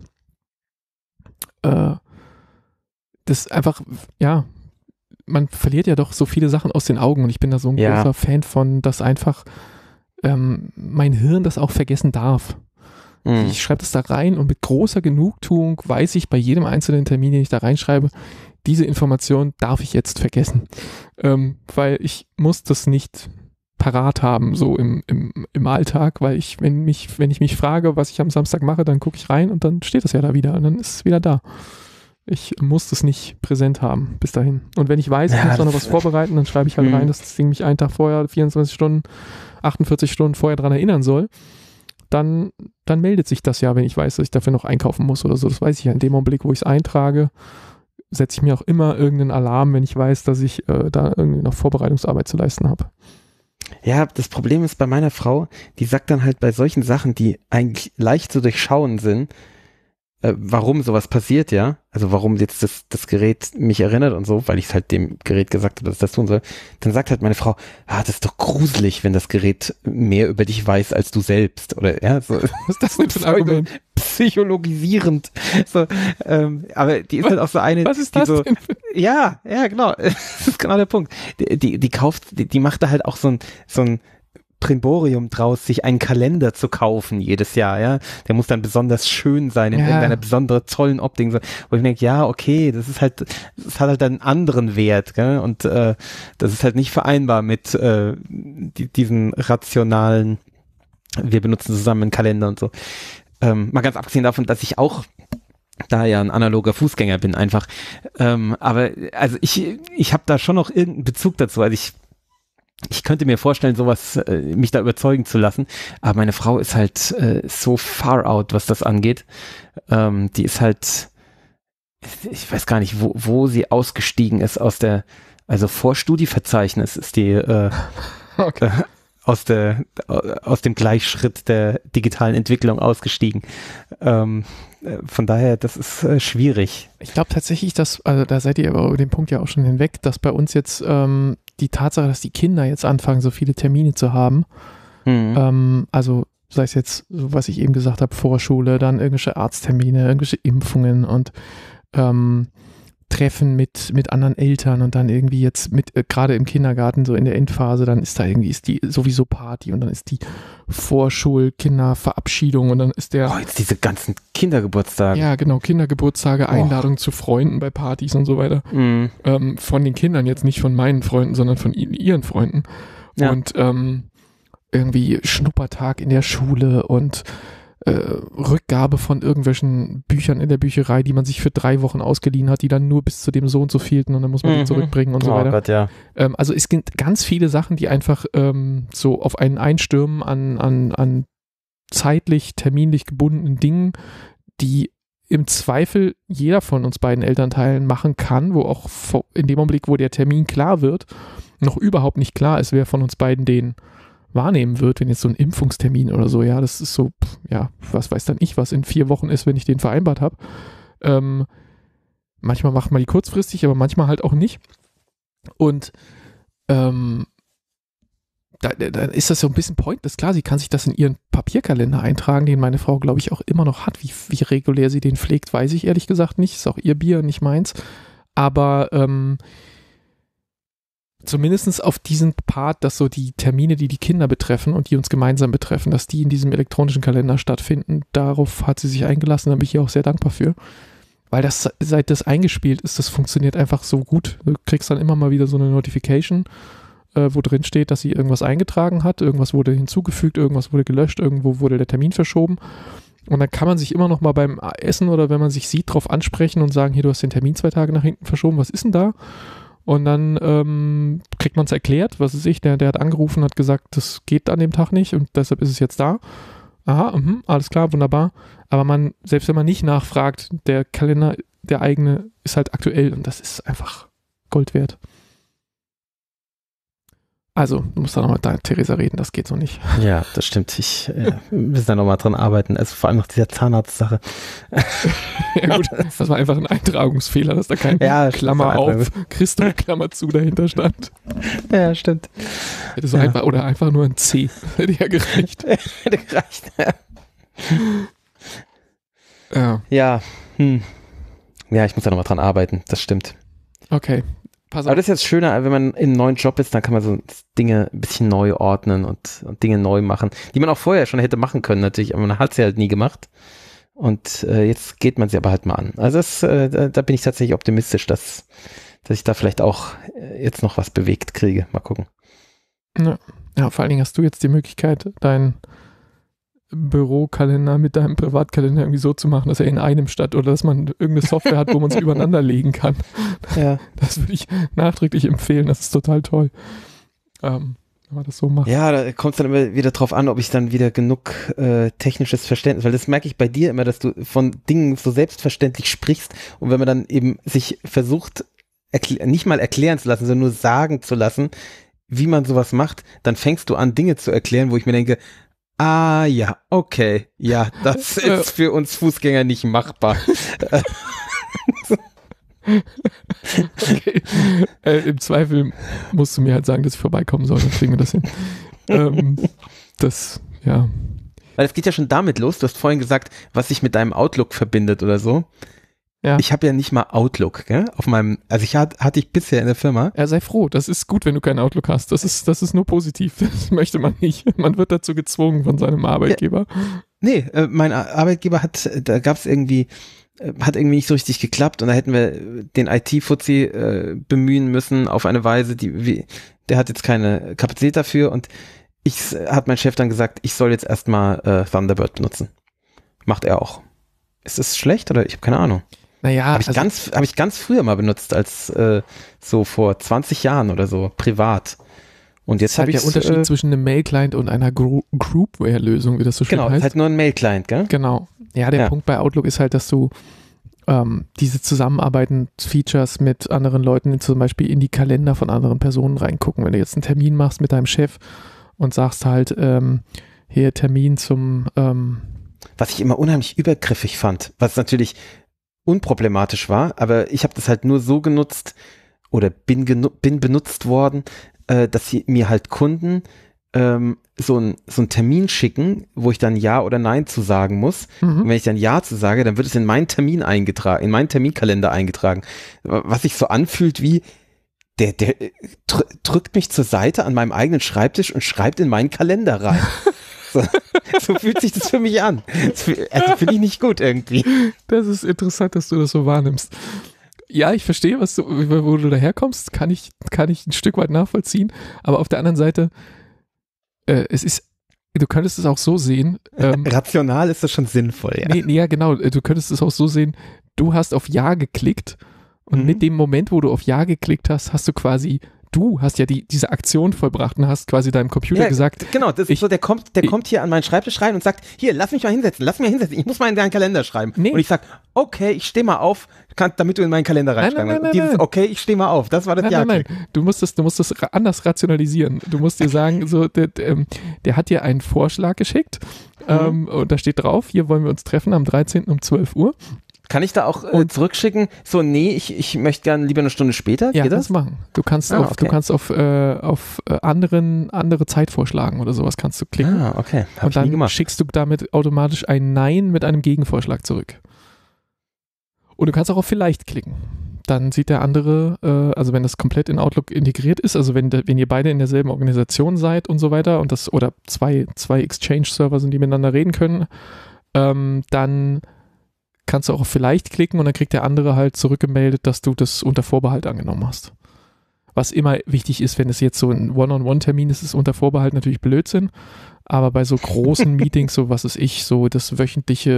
das einfach, ja, man verliert ja doch so viele Sachen aus den Augen und ich bin da so ein großer Fan von, dass einfach mein Hirn das auch vergessen darf. Ich schreibe das da rein und mit großer Genugtuung weiß ich bei jedem einzelnen Termin, den ich da reinschreibe, diese Information darf ich jetzt vergessen, weil ich muss das nicht parat haben, so im Alltag, weil wenn ich mich frage, was ich am Samstag mache, dann gucke ich rein und dann steht das ja da wieder und dann ist es wieder da. Ich muss das nicht präsent haben bis dahin. Und wenn ich weiß, ich Ja, muss da noch das- was vorbereiten, dann schreibe ich halt rein, dass das Ding mich einen Tag vorher, 24 Stunden, 48 Stunden vorher daran erinnern soll. Dann meldet sich das ja, wenn ich weiß, dass ich dafür noch einkaufen muss oder so. Das weiß ich ja in dem Augenblick, wo ich es eintrage, setze ich mir auch immer irgendeinen Alarm, wenn ich weiß, dass ich da irgendwie noch Vorbereitungsarbeit zu leisten habe. Ja, das Problem ist bei meiner Frau, die sagt dann halt bei solchen Sachen, die eigentlich leicht zu durchschauen sind, warum sowas passiert, ja, also warum jetzt das Gerät mich erinnert und so, weil ich es halt dem Gerät gesagt habe, dass es das tun soll, dann sagt halt meine Frau, das ist doch gruselig, wenn das Gerät mehr über dich weiß als du selbst, oder, ja, so. Was ist das denn für ein Argument? Psychologisierend, so, aber die ist halt auch so eine, Was ist die das so, denn? ja, genau, das ist genau der Punkt, die macht da halt auch so ein Primborium draus, sich einen Kalender zu kaufen jedes Jahr, ja. Der muss dann besonders schön sein, in irgendeiner besonderen tollen Optik. So. Wo ich denke, ja, okay, das hat halt einen anderen Wert, gell? Und das ist halt nicht vereinbar mit diesen rationalen, wir benutzen zusammen einen Kalender und so. Mal ganz abgesehen davon, dass ich auch da ja ein analoger Fußgänger bin, einfach. Aber also ich habe da schon noch irgendeinen Bezug dazu. Also ich könnte mir vorstellen, sowas, mich da überzeugen zu lassen, aber meine Frau ist halt so far out, was das angeht. Die ist halt, ich weiß gar nicht, wo sie ausgestiegen ist also Vorstudieverzeichnis ist die Okay. aus dem Gleichschritt der digitalen Entwicklung ausgestiegen. Von daher, das ist schwierig. Ich glaube tatsächlich, also da seid ihr aber über den Punkt ja auch schon hinweg, dass bei uns jetzt die Tatsache, dass die Kinder jetzt anfangen, so viele Termine zu haben, also sei es jetzt, so was ich eben gesagt habe, Vorschule, dann irgendwelche Arzttermine, irgendwelche Impfungen und Treffen mit anderen Eltern und dann irgendwie jetzt gerade im Kindergarten, so in der Endphase, dann ist die sowieso Party und dann ist die Vorschulkinderverabschiedung und dann ist jetzt diese ganzen Kindergeburtstage. ja, genau, Kindergeburtstage, Einladungen zu Freunden bei Partys und so weiter. Von den Kindern jetzt nicht von meinen Freunden, sondern von ihren Freunden. Ja. Und irgendwie Schnuppertag in der Schule und Rückgabe von irgendwelchen Büchern in der Bücherei, die man sich für 3 Wochen ausgeliehen hat, die dann nur bis zu dem so und so fehlten und dann muss man die zurückbringen und so weiter. Gott, ja. Also es gibt ganz viele Sachen, die einfach so auf einen einstürmen an zeitlich, terminlich gebundenen Dingen, die im Zweifel jeder von uns beiden Elternteilen machen kann, wo auch in dem Augenblick, wo der Termin klar wird, noch überhaupt nicht klar ist, wer von uns beiden den wahrnehmen wird, wenn jetzt so ein Impfungstermin oder so, ja, das ist so, was weiß dann ich, was in 4 Wochen ist, wenn ich den vereinbart habe. Manchmal macht man die kurzfristig, aber manchmal halt auch nicht. Und da ist das so ein bisschen pointless. Klar, sie kann sich das in ihren Papierkalender eintragen, den meine Frau, glaube ich, auch immer noch hat. Wie regulär sie den pflegt, weiß ich ehrlich gesagt nicht. Ist auch ihr Bier, nicht meins. Aber zumindest auf diesen Part, dass so die Termine, die die Kinder betreffen und die uns gemeinsam betreffen, dass die in diesem elektronischen Kalender stattfinden, darauf hat sie sich eingelassen, da bin ich ihr auch sehr dankbar für. Weil das, seit das eingespielt ist, das funktioniert einfach so gut. Du kriegst dann immer mal wieder so eine Notification, wo drin steht, dass sie irgendwas eingetragen hat, irgendwas wurde hinzugefügt, irgendwas wurde gelöscht, irgendwo wurde der Termin verschoben. Und dann kann man sich immer noch mal beim Essen oder wenn man sich sieht, drauf ansprechen und sagen, hier, du hast den Termin 2 Tage nach hinten verschoben, was ist denn da? Und dann kriegt man es erklärt, was weiß ich, der hat angerufen, hat gesagt, das geht an dem Tag nicht und deshalb ist es jetzt da. Aha, alles klar, wunderbar. Aber selbst wenn man nicht nachfragt, der Kalender, der eigene, ist halt aktuell und das ist einfach Gold wert. Also, du musst da nochmal mit Theresa reden, das geht so nicht. Ja, das stimmt. Wir müssen da nochmal dran arbeiten. Also vor allem nach dieser Zahnarztsache. Ja gut, das war einfach ein Eintragungsfehler, dass da kein Klammer auf, Christoph Klammer zu dahinter stand. Ja, stimmt. Hätte so einfach, oder einfach nur ein C, hätte ja gereicht. Hätte gereicht, ja. Ja, ja, ich muss da nochmal dran arbeiten, das stimmt. Okay. Pass auf. Aber das ist jetzt schöner, wenn man im neuen Job ist, dann kann man so Dinge ein bisschen neu ordnen und Dinge neu machen, die man auch vorher schon hätte machen können natürlich, aber man hat sie halt nie gemacht und jetzt geht man sie aber halt mal an. Also da bin ich tatsächlich optimistisch, dass ich da vielleicht auch jetzt noch was bewegt kriege. Mal gucken. Ja, vor allen Dingen hast du jetzt die Möglichkeit, dein Bürokalender mit deinem Privatkalender irgendwie so zu machen, dass er in einem statt oder dass man irgendeine Software hat, wo man es übereinander legen kann. Ja. Das würde ich nachdrücklich empfehlen. Das ist total toll. Wenn man das so macht. Ja, da kommt es dann immer wieder drauf an, ob ich dann wieder genug technisches Verständnis, weil das merke ich bei dir immer, dass du von Dingen so selbstverständlich sprichst und wenn man dann eben sich versucht, nicht mal erklären zu lassen, sondern nur sagen zu lassen, wie man sowas macht, dann fängst du an, Dinge zu erklären, wo ich mir denke, ah ja, okay, ja, das ist für uns Fußgänger nicht machbar. Okay. Im Zweifel musst du mir halt sagen, dass ich vorbeikommen soll, dann kriegen wir das hin. Ja. Weil es geht ja schon damit los, du hast vorhin gesagt, was sich mit deinem Outlook verbindet oder so. Ja. Ich habe ja nicht mal Outlook, gell? Auf meinem, also hatte ich bisher in der Firma. Ja, sei froh, das ist gut, wenn du keinen Outlook hast. Das ist nur positiv. Das möchte man nicht. Man wird dazu gezwungen von seinem Arbeitgeber. Ja, nee, mein Arbeitgeber hat irgendwie nicht so richtig geklappt und da hätten wir den IT-Fuzzi bemühen müssen auf eine Weise, der hat jetzt keine Kapazität dafür und hat mein Chef dann gesagt, ich soll jetzt erstmal Thunderbird benutzen. Macht er auch. Ist das schlecht oder ich habe keine Ahnung. Naja, habe ich ganz früher mal benutzt, als so vor 20 Jahren oder so, privat. Und jetzt habe ich der Unterschied zwischen einem Mail-Client und einer Groupware-Lösung, wie das so schön heißt. Genau, ist halt nur ein Mail-Client, gell? Genau. Ja, der Punkt bei Outlook ist halt, dass du diese Zusammenarbeiten-Features mit anderen Leuten, zum Beispiel in die Kalender von anderen Personen reingucken. Wenn du jetzt einen Termin machst mit deinem Chef und sagst halt, hier Termin zum was ich immer unheimlich übergriffig fand, was natürlich unproblematisch war, aber ich habe das halt nur so genutzt oder bin benutzt worden, dass sie mir halt Kunden so einen Termin schicken, wo ich dann Ja oder Nein zu sagen muss. Und wenn ich dann Ja zu sage, dann wird es in meinen Termin eingetragen, in meinen Terminkalender eingetragen. Was sich so anfühlt wie, der drückt mich zur Seite an meinem eigenen Schreibtisch und schreibt in meinen Kalender rein. So fühlt sich das für mich an. Also finde ich nicht gut irgendwie. Das ist interessant, dass du das so wahrnimmst. Ja, ich verstehe, wo du daherkommst, kann ich ein Stück weit nachvollziehen, aber auf der anderen Seite, du könntest es auch so sehen. Rational ist das schon sinnvoll, ja. Nee, ja, genau, du könntest es auch so sehen, du hast auf Ja geklickt und mit dem Moment, wo du auf Ja geklickt hast, du hast ja diese Aktion vollbracht und hast quasi deinem Computer gesagt. Genau, das ist so, der kommt hier an meinen Schreibtisch rein und sagt, hier, lass mich mal hinsetzen, ich muss mal in deinen Kalender schreiben. Nee. Und ich sag, okay, ich stehe mal auf, damit du in meinen Kalender reinschreibst. Nein. Okay, ich stehe mal auf, das war das Ja. Nein, du musst das anders rationalisieren. Du musst dir sagen, so, der hat dir einen Vorschlag geschickt und da steht drauf, hier wollen wir uns treffen am 13. um 12 Uhr. Kann ich da auch zurückschicken? So, nee, ich möchte gerne lieber eine Stunde später. Ja, kannst du machen. Du kannst auf andere Zeit vorschlagen oder sowas kannst du klicken. Ah, okay. Und dann schickst du damit automatisch ein Nein mit einem Gegenvorschlag zurück. Und du kannst auch auf Vielleicht klicken. Dann sieht der andere, also wenn das komplett in Outlook integriert ist, also wenn ihr beide in derselben Organisation seid und so weiter und oder zwei Exchange-Server sind, die miteinander reden können, dann kannst du auch auf Vielleicht klicken und dann kriegt der andere halt zurückgemeldet, dass du das unter Vorbehalt angenommen hast. Was immer wichtig ist, wenn es jetzt so ein One-on-One-Termin ist, ist unter Vorbehalt natürlich Blödsinn, aber bei so großen Meetings, so was weiß ich, so das wöchentlich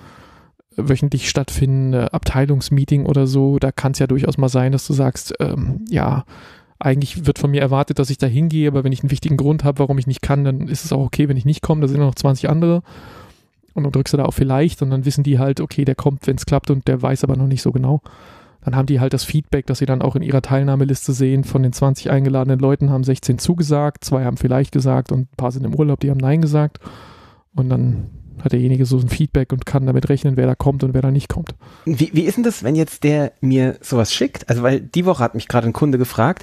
stattfindende Abteilungsmeeting oder so, da kann es ja durchaus mal sein, dass du sagst, ja, eigentlich wird von mir erwartet, dass ich da hingehe, aber wenn ich einen wichtigen Grund habe, warum ich nicht kann, dann ist es auch okay, wenn ich nicht komme, da sind noch 20 andere. Und dann drückst du da auf Vielleicht und dann wissen die halt, okay, der kommt, wenn es klappt und der weiß aber noch nicht so genau. Dann haben die halt das Feedback, dass sie dann auch in ihrer Teilnahmeliste sehen, von den 20 eingeladenen Leuten haben 16 zugesagt, 2 haben Vielleicht gesagt und ein paar sind im Urlaub, die haben Nein gesagt. Und dann hat derjenige so ein Feedback und kann damit rechnen, wer da kommt und wer da nicht kommt. Wie ist denn das, wenn jetzt der mir sowas schickt? Also weil die Woche hat mich gerade ein Kunde gefragt,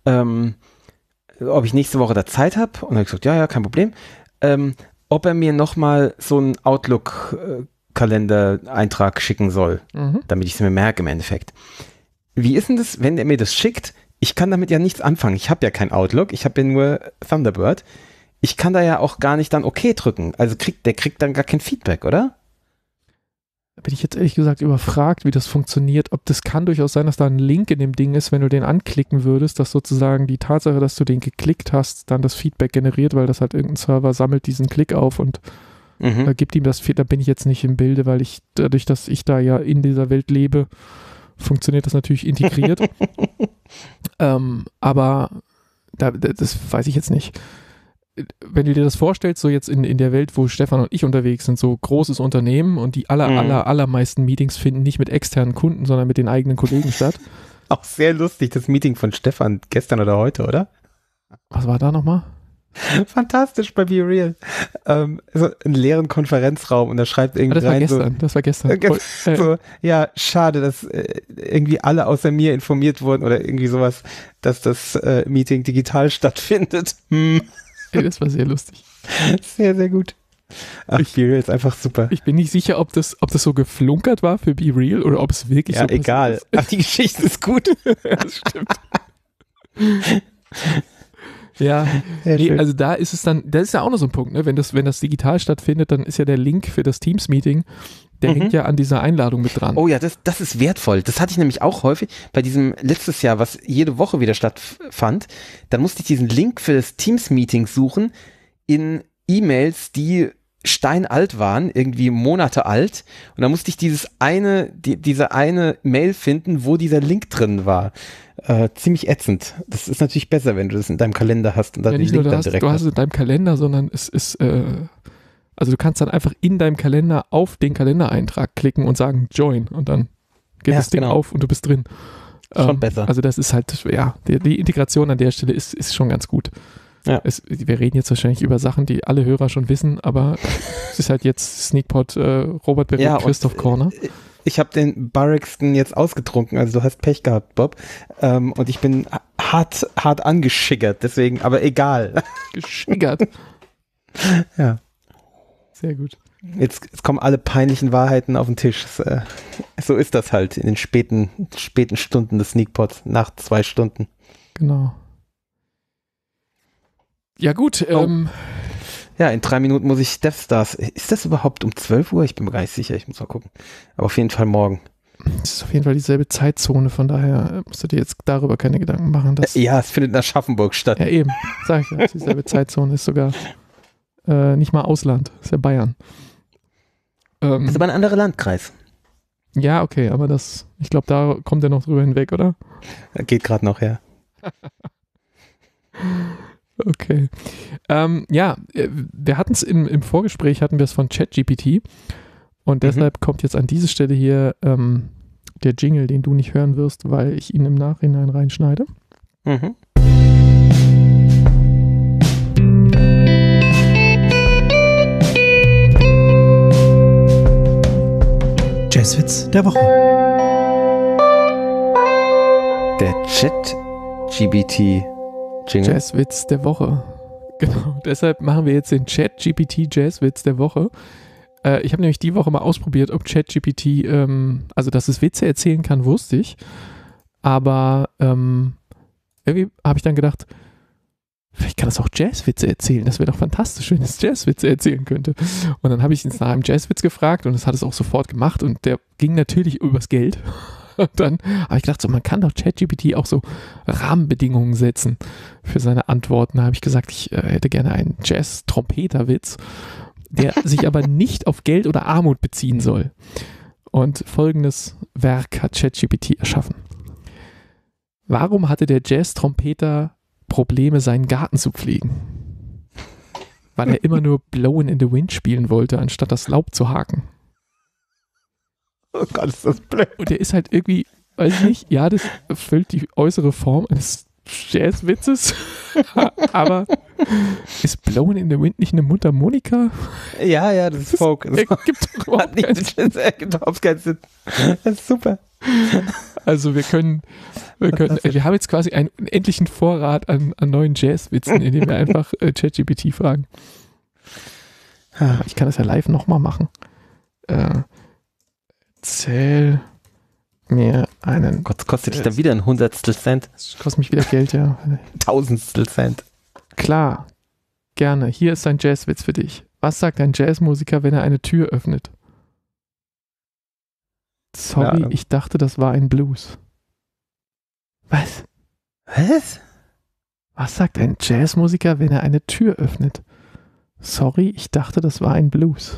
ob ich nächste Woche da Zeit habe. Und dann habe ich gesagt, ja, kein Problem. Ob er mir nochmal so einen Outlook-Kalender-Eintrag schicken soll, damit ich es mir merke im Endeffekt. Wie ist denn das, wenn er mir das schickt? Ich kann damit ja nichts anfangen. Ich habe ja kein Outlook, ich habe ja nur Thunderbird. Ich kann da ja auch gar nicht dann OK drücken. Also der kriegt dann gar kein Feedback, oder? Da bin ich jetzt ehrlich gesagt überfragt, wie das funktioniert. Ob das kann durchaus sein, dass da ein Link in dem Ding ist, wenn du den anklicken würdest, dass sozusagen die Tatsache, dass du den geklickt hast, dann das Feedback generiert, weil das halt irgendein Server sammelt diesen Klick auf und gibt ihm das, da bin ich jetzt nicht im Bilde, weil dadurch, dass ich da ja in dieser Welt lebe, funktioniert das natürlich integriert. Aber das weiß ich jetzt nicht. Wenn du dir das vorstellst, so jetzt in der Welt, wo Stefan und ich unterwegs sind, so großes Unternehmen und die allermeisten Meetings finden nicht mit externen Kunden, sondern mit den eigenen Kollegen statt. Auch sehr lustig, das Meeting von Stefan gestern oder heute, oder? Was war da nochmal? Fantastisch bei Be Real. So einen leeren Konferenzraum und da schreibt irgendwie das war gestern. So, ja, schade, dass irgendwie alle außer mir informiert wurden oder irgendwie sowas, dass das Meeting digital stattfindet. Das war sehr lustig. Sehr, sehr gut. Ach, Be Real ist einfach super. Ich bin nicht sicher, ob das so geflunkert war für Be Real oder ob es wirklich so egal. ist. Ach, die Geschichte ist gut. Das stimmt. Ja, also da ist es dann, das ist ja auch noch so ein Punkt, ne? Wenn das digital stattfindet, dann ist ja der Link für das Teams-Meeting, der hängt ja an dieser Einladung mit dran. Oh ja, das ist wertvoll. Das hatte ich nämlich auch häufig bei diesem letztes Jahr, was jede Woche wieder stattfand. Dann musste ich diesen Link für das Teams-Meeting suchen in E-Mails, die steinalt waren, irgendwie Monate alt. Und dann musste ich diese eine Mail finden, wo dieser Link drin war. Ziemlich ätzend. Das ist natürlich besser, wenn du das in deinem Kalender hast und dann den Link dann direkt hast. Du hast es in deinem Kalender, sondern es ist, also du kannst dann einfach in deinem Kalender auf den Kalendereintrag klicken und sagen Join und dann geht das Ding auf und du bist drin. Schon besser. Also das ist halt, ja, die Integration an der Stelle ist schon ganz gut. Ja. Wir reden jetzt wahrscheinlich über Sachen, die alle Hörer schon wissen, aber es ist halt jetzt Sneakpot, Robert Berry, Christoph Corner. Ich habe den Barrickston jetzt ausgetrunken, also du hast Pech gehabt, Bob. Und ich bin hart angeschiggert, deswegen, aber egal. Geschiggert? Ja. Sehr gut. Jetzt kommen alle peinlichen Wahrheiten auf den Tisch. So ist das halt in den späten Stunden des Sneakpots, nach 2 Stunden. Genau. Ja gut, ja, in 3 Minuten muss ich Death Stars. Ist das überhaupt um 12 Uhr? Ich bin mir gar nicht sicher, ich muss mal gucken. Aber auf jeden Fall morgen. Es ist auf jeden Fall dieselbe Zeitzone, von daher musst du dir jetzt darüber keine Gedanken machen. Dass ja, es findet in Aschaffenburg statt. Ja eben, sag ich ja, dieselbe Zeitzone ist sogar nicht mal Ausland, ist ja Bayern. Ist aber ein anderer Landkreis. Ja, okay, aber ich glaube, da kommt er noch drüber hinweg, oder? Geht gerade noch, ja. Okay. Ja, wir hatten es im Vorgespräch, hatten wir es von ChatGPT und deshalb kommt jetzt an diese Stelle hier der Jingle, den du nicht hören wirst, weil ich ihn im Nachhinein reinschneide. Mhm. Jazzwitz der Woche. Der ChatGPT-Jingle. Jazzwitz der Woche. Genau, deshalb machen wir jetzt den ChatGPT-Jazzwitz der Woche. Ich habe nämlich die Woche mal ausprobiert, ob ChatGPT, also dass es Witze erzählen kann, wusste ich. Aber irgendwie habe ich dann gedacht, vielleicht kann es auch Jazzwitze erzählen. Das wäre doch fantastisch, wenn es Jazzwitze erzählen könnte. Und dann habe ich es nach einem Jazzwitz gefragt und es hat es auch sofort gemacht und der ging natürlich übers Geld. Und dann habe ich gedacht, so, man kann doch ChatGPT auch so Rahmenbedingungen setzen für seine Antworten. Da habe ich gesagt, ich hätte gerne einen Jazz-Trompeter-Witz, der sich aber nicht auf Geld oder Armut beziehen soll. Und folgendes Werk hat ChatGPT erschaffen. Warum hatte der Jazz-Trompeter Probleme, seinen Garten zu pflegen? Weil er immer nur Blowin' in the Wind spielen wollte, anstatt das Laub zu haken. Oh Gott, ist das blöd. Und der ist halt irgendwie, weiß ich nicht, ja, das erfüllt die äußere Form eines Jazzwitzes, aber ist Blowin' in the Wind nicht eine Mundharmonika? Ja, das ist Folk. Das gibt doch überhaupt keinen Sinn. Das ist super. Also wir haben jetzt quasi einen endlichen Vorrat an neuen Jazzwitzen, indem wir einfach ChatGPT fragen. Ich kann das ja live nochmal machen. Erzähl mir einen... Gott, kostet dich dann wieder ein Hundertstel Cent? Das kostet mich wieder Geld, ja. Tausendstel Cent. Klar, gerne. Hier ist ein Jazzwitz für dich. Was sagt ein Jazzmusiker, wenn er eine Tür öffnet? Sorry, ja. Ich dachte, das war ein Blues. Was? Was? Was sagt ein Jazzmusiker, wenn er eine Tür öffnet? Sorry, ich dachte, das war ein Blues.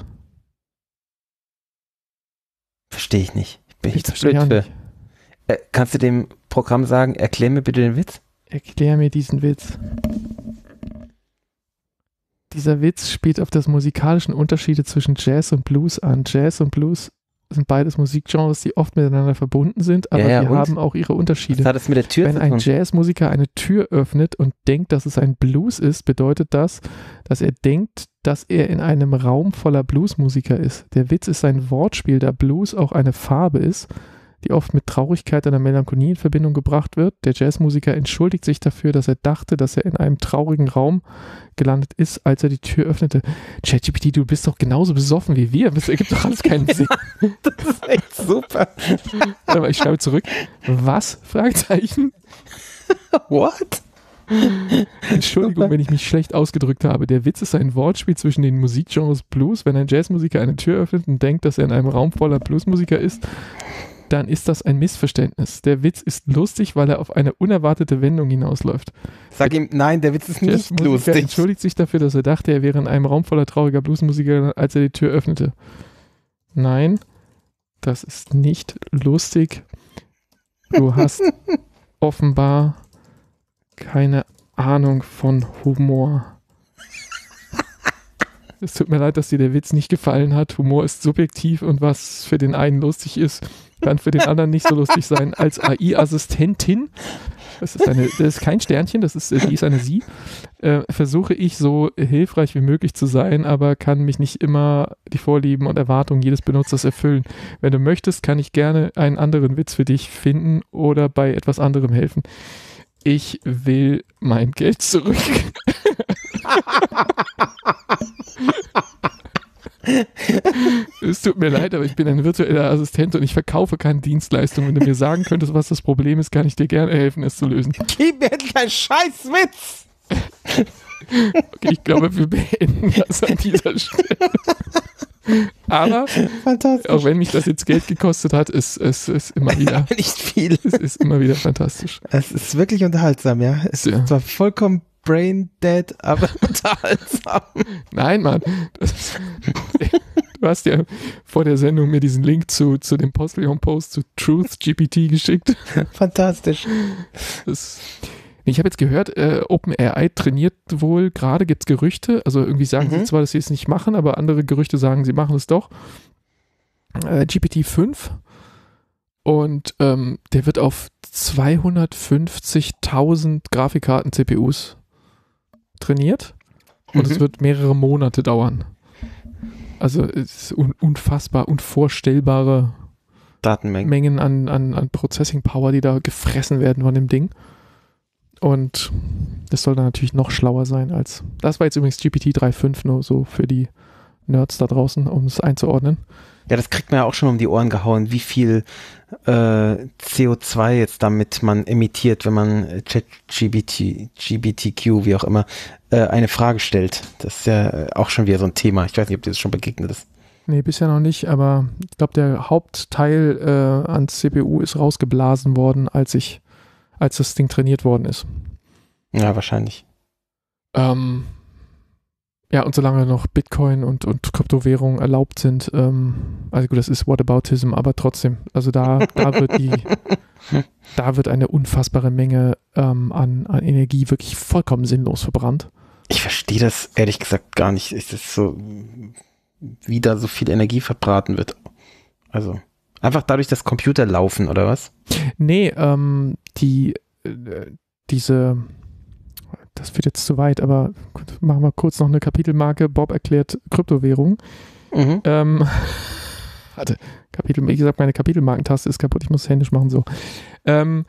Verstehe ich nicht. Bin ich zu verstehe blöd auch für. nicht. Kannst du dem Programm sagen, erklär mir bitte den Witz? Erklär mir diesen Witz. Dieser Witz spielt auf das musikalischen Unterschiede zwischen Jazz und Blues an. Jazz und Blues sind beides Musikgenres, die oft miteinander verbunden sind, aber Ja, die und? haben auch ihre Unterschiede. Was hat das mit der Tür Wenn zu ein tun? Jazzmusiker eine Tür öffnet und denkt, dass es ein Blues ist, bedeutet das, dass er denkt, dass er in einem Raum voller Bluesmusiker ist. Der Witz ist ein Wortspiel, da Blues auch eine Farbe ist, die oft mit Traurigkeit oder Melancholie in Verbindung gebracht wird. Der Jazzmusiker entschuldigt sich dafür, dass er dachte, dass er in einem traurigen Raum gelandet ist, als er die Tür öffnete. ChatGPT, du bist doch genauso besoffen wie wir. Das ergibt doch alles keinen Sinn. Das ist echt super. Warte mal, ich schreibe zurück. Was? Fragezeichen. What? Entschuldigung, wenn ich mich schlecht ausgedrückt habe. Der Witz ist ein Wortspiel zwischen den Musikgenres Blues. Wenn ein Jazzmusiker eine Tür öffnet und denkt, dass er in einem Raum voller Bluesmusiker ist, dann ist das ein Missverständnis. Der Witz ist lustig, weil er auf eine unerwartete Wendung hinausläuft. Sag ihm, nein, der Witz ist Der nicht Jazzmusiker lustig. entschuldigt sich dafür, dass er dachte, er wäre in einem Raum voller trauriger Bluesmusiker, als er die Tür öffnete. Nein, das ist nicht lustig. Du hast offenbar keine Ahnung von Humor. Es tut mir leid, dass dir der Witz nicht gefallen hat. Humor ist subjektiv und was für den einen lustig ist, kann für den anderen nicht so lustig sein. Als AI-Assistentin, das ist kein Sternchen, die ist eine Sie, versuche ich so hilfreich wie möglich zu sein, aber kann mich nicht immer die Vorlieben und Erwartungen jedes Benutzers erfüllen. Wenn du möchtest, kann ich gerne einen anderen Witz für dich finden oder bei etwas anderem helfen. Ich will mein Geld zurück. Es tut mir leid, aber ich bin ein virtueller Assistent und ich verkaufe keine Dienstleistung. Wenn du mir sagen könntest, was das Problem ist, kann ich dir gerne helfen, es zu lösen. Gib mir jetzt keinen Scheißwitz! Okay, ich glaube, wir beenden das an dieser Stelle. Aber, Fantastisch. auch wenn mich das jetzt Geld gekostet hat, ist immer wieder, Nicht viel. es ist immer wieder fantastisch. Es ist wirklich unterhaltsam, ja. Es Ja. ist zwar vollkommen brain dead, aber unterhaltsam. Nein, Mann. Du hast ja vor der Sendung mir diesen Link zu dem Postillon-Post zu TruthGPT geschickt. Fantastisch. Ich habe jetzt gehört, OpenAI trainiert wohl, gerade gibt es Gerüchte, also irgendwie sagen sie zwar, dass sie es nicht machen, aber andere Gerüchte sagen, sie machen es doch. GPT-5 und der wird auf 250.000 Grafikkarten-CPUs trainiert und es wird mehrere Monate dauern. Also es ist unfassbar, unvorstellbare Datenmengen. Mengen an Processing Power, die da gefressen werden von dem Ding. Und das soll dann natürlich noch schlauer sein als. Das war jetzt übrigens GPT 3.5, nur so für die Nerds da draußen, um es einzuordnen. Ja, das kriegt man ja auch schon um die Ohren gehauen, wie viel CO2 jetzt damit man emittiert, wenn man GBTQ, wie auch immer, eine Frage stellt. Das ist ja auch schon wieder so ein Thema. Ich weiß nicht, ob dir das schon begegnet ist. Nee, bisher noch nicht, aber ich glaube, der Hauptteil an CPU ist rausgeblasen worden, als das Ding trainiert worden ist. Ja, wahrscheinlich. Ja, und solange noch Bitcoin und Kryptowährungen erlaubt sind, also gut, das ist Whataboutism, aber trotzdem, also da wird eine unfassbare Menge an Energie wirklich vollkommen sinnlos verbrannt. Ich verstehe das ehrlich gesagt gar nicht. Es ist so, wie da so viel Energie verbraten wird. Also einfach dadurch, dass Computer laufen, oder was? Nee, das wird jetzt zu weit, aber gut, machen wir kurz noch eine Kapitelmarke. Bob erklärt Kryptowährung. Warte, wie gesagt, meine Kapitelmarkentaste ist kaputt, ich muss es händisch machen, so. Um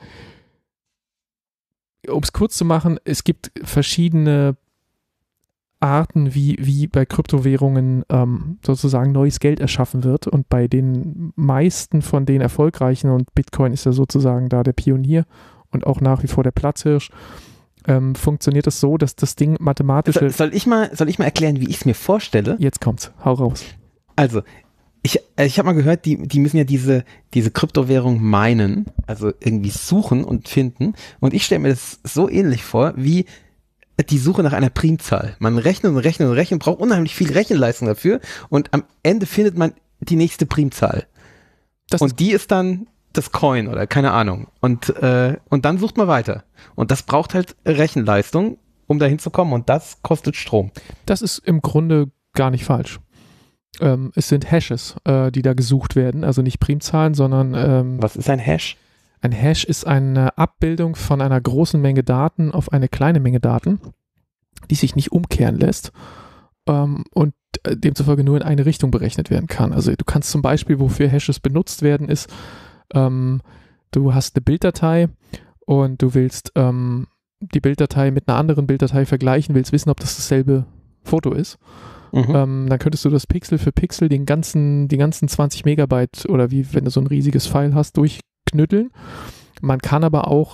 es kurz zu machen, es gibt verschiedene Arten, wie bei Kryptowährungen sozusagen neues Geld erschaffen wird, und bei den meisten von den erfolgreichen, und Bitcoin ist ja sozusagen da der Pionier und auch nach wie vor der Platzhirsch, funktioniert es so, dass das Ding mathematische... Soll ich mal erklären, wie ich es mir vorstelle? Jetzt kommt's, hau raus. Also, ich habe mal gehört, die müssen ja diese Kryptowährung minen, also irgendwie suchen und finden, und ich stelle mir das so ähnlich vor, wie die Suche nach einer Primzahl. Man rechnet und rechnet und rechnet, braucht unheimlich viel Rechenleistung dafür und am Ende findet man die nächste Primzahl. Und die ist dann das Coin oder keine Ahnung. Und dann sucht man weiter. Und das braucht halt Rechenleistung, um dahin zu kommen und das kostet Strom. Das ist im Grunde gar nicht falsch. Es sind Hashes, die da gesucht werden, also nicht Primzahlen, sondern was ist ein Hash? Ein Hash ist eine Abbildung von einer großen Menge Daten auf eine kleine Menge Daten, die sich nicht umkehren lässt und demzufolge nur in eine Richtung berechnet werden kann. Also du kannst zum Beispiel, wofür Hashes benutzt werden, ist, du hast eine Bilddatei und du willst die Bilddatei mit einer anderen Bilddatei vergleichen, willst wissen, ob das dasselbe Foto ist. Dann könntest du das Pixel für Pixel die ganzen 20 Megabyte oder wie, wenn du so ein riesiges File hast, durchknütteln. Man kann aber auch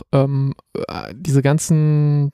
diesen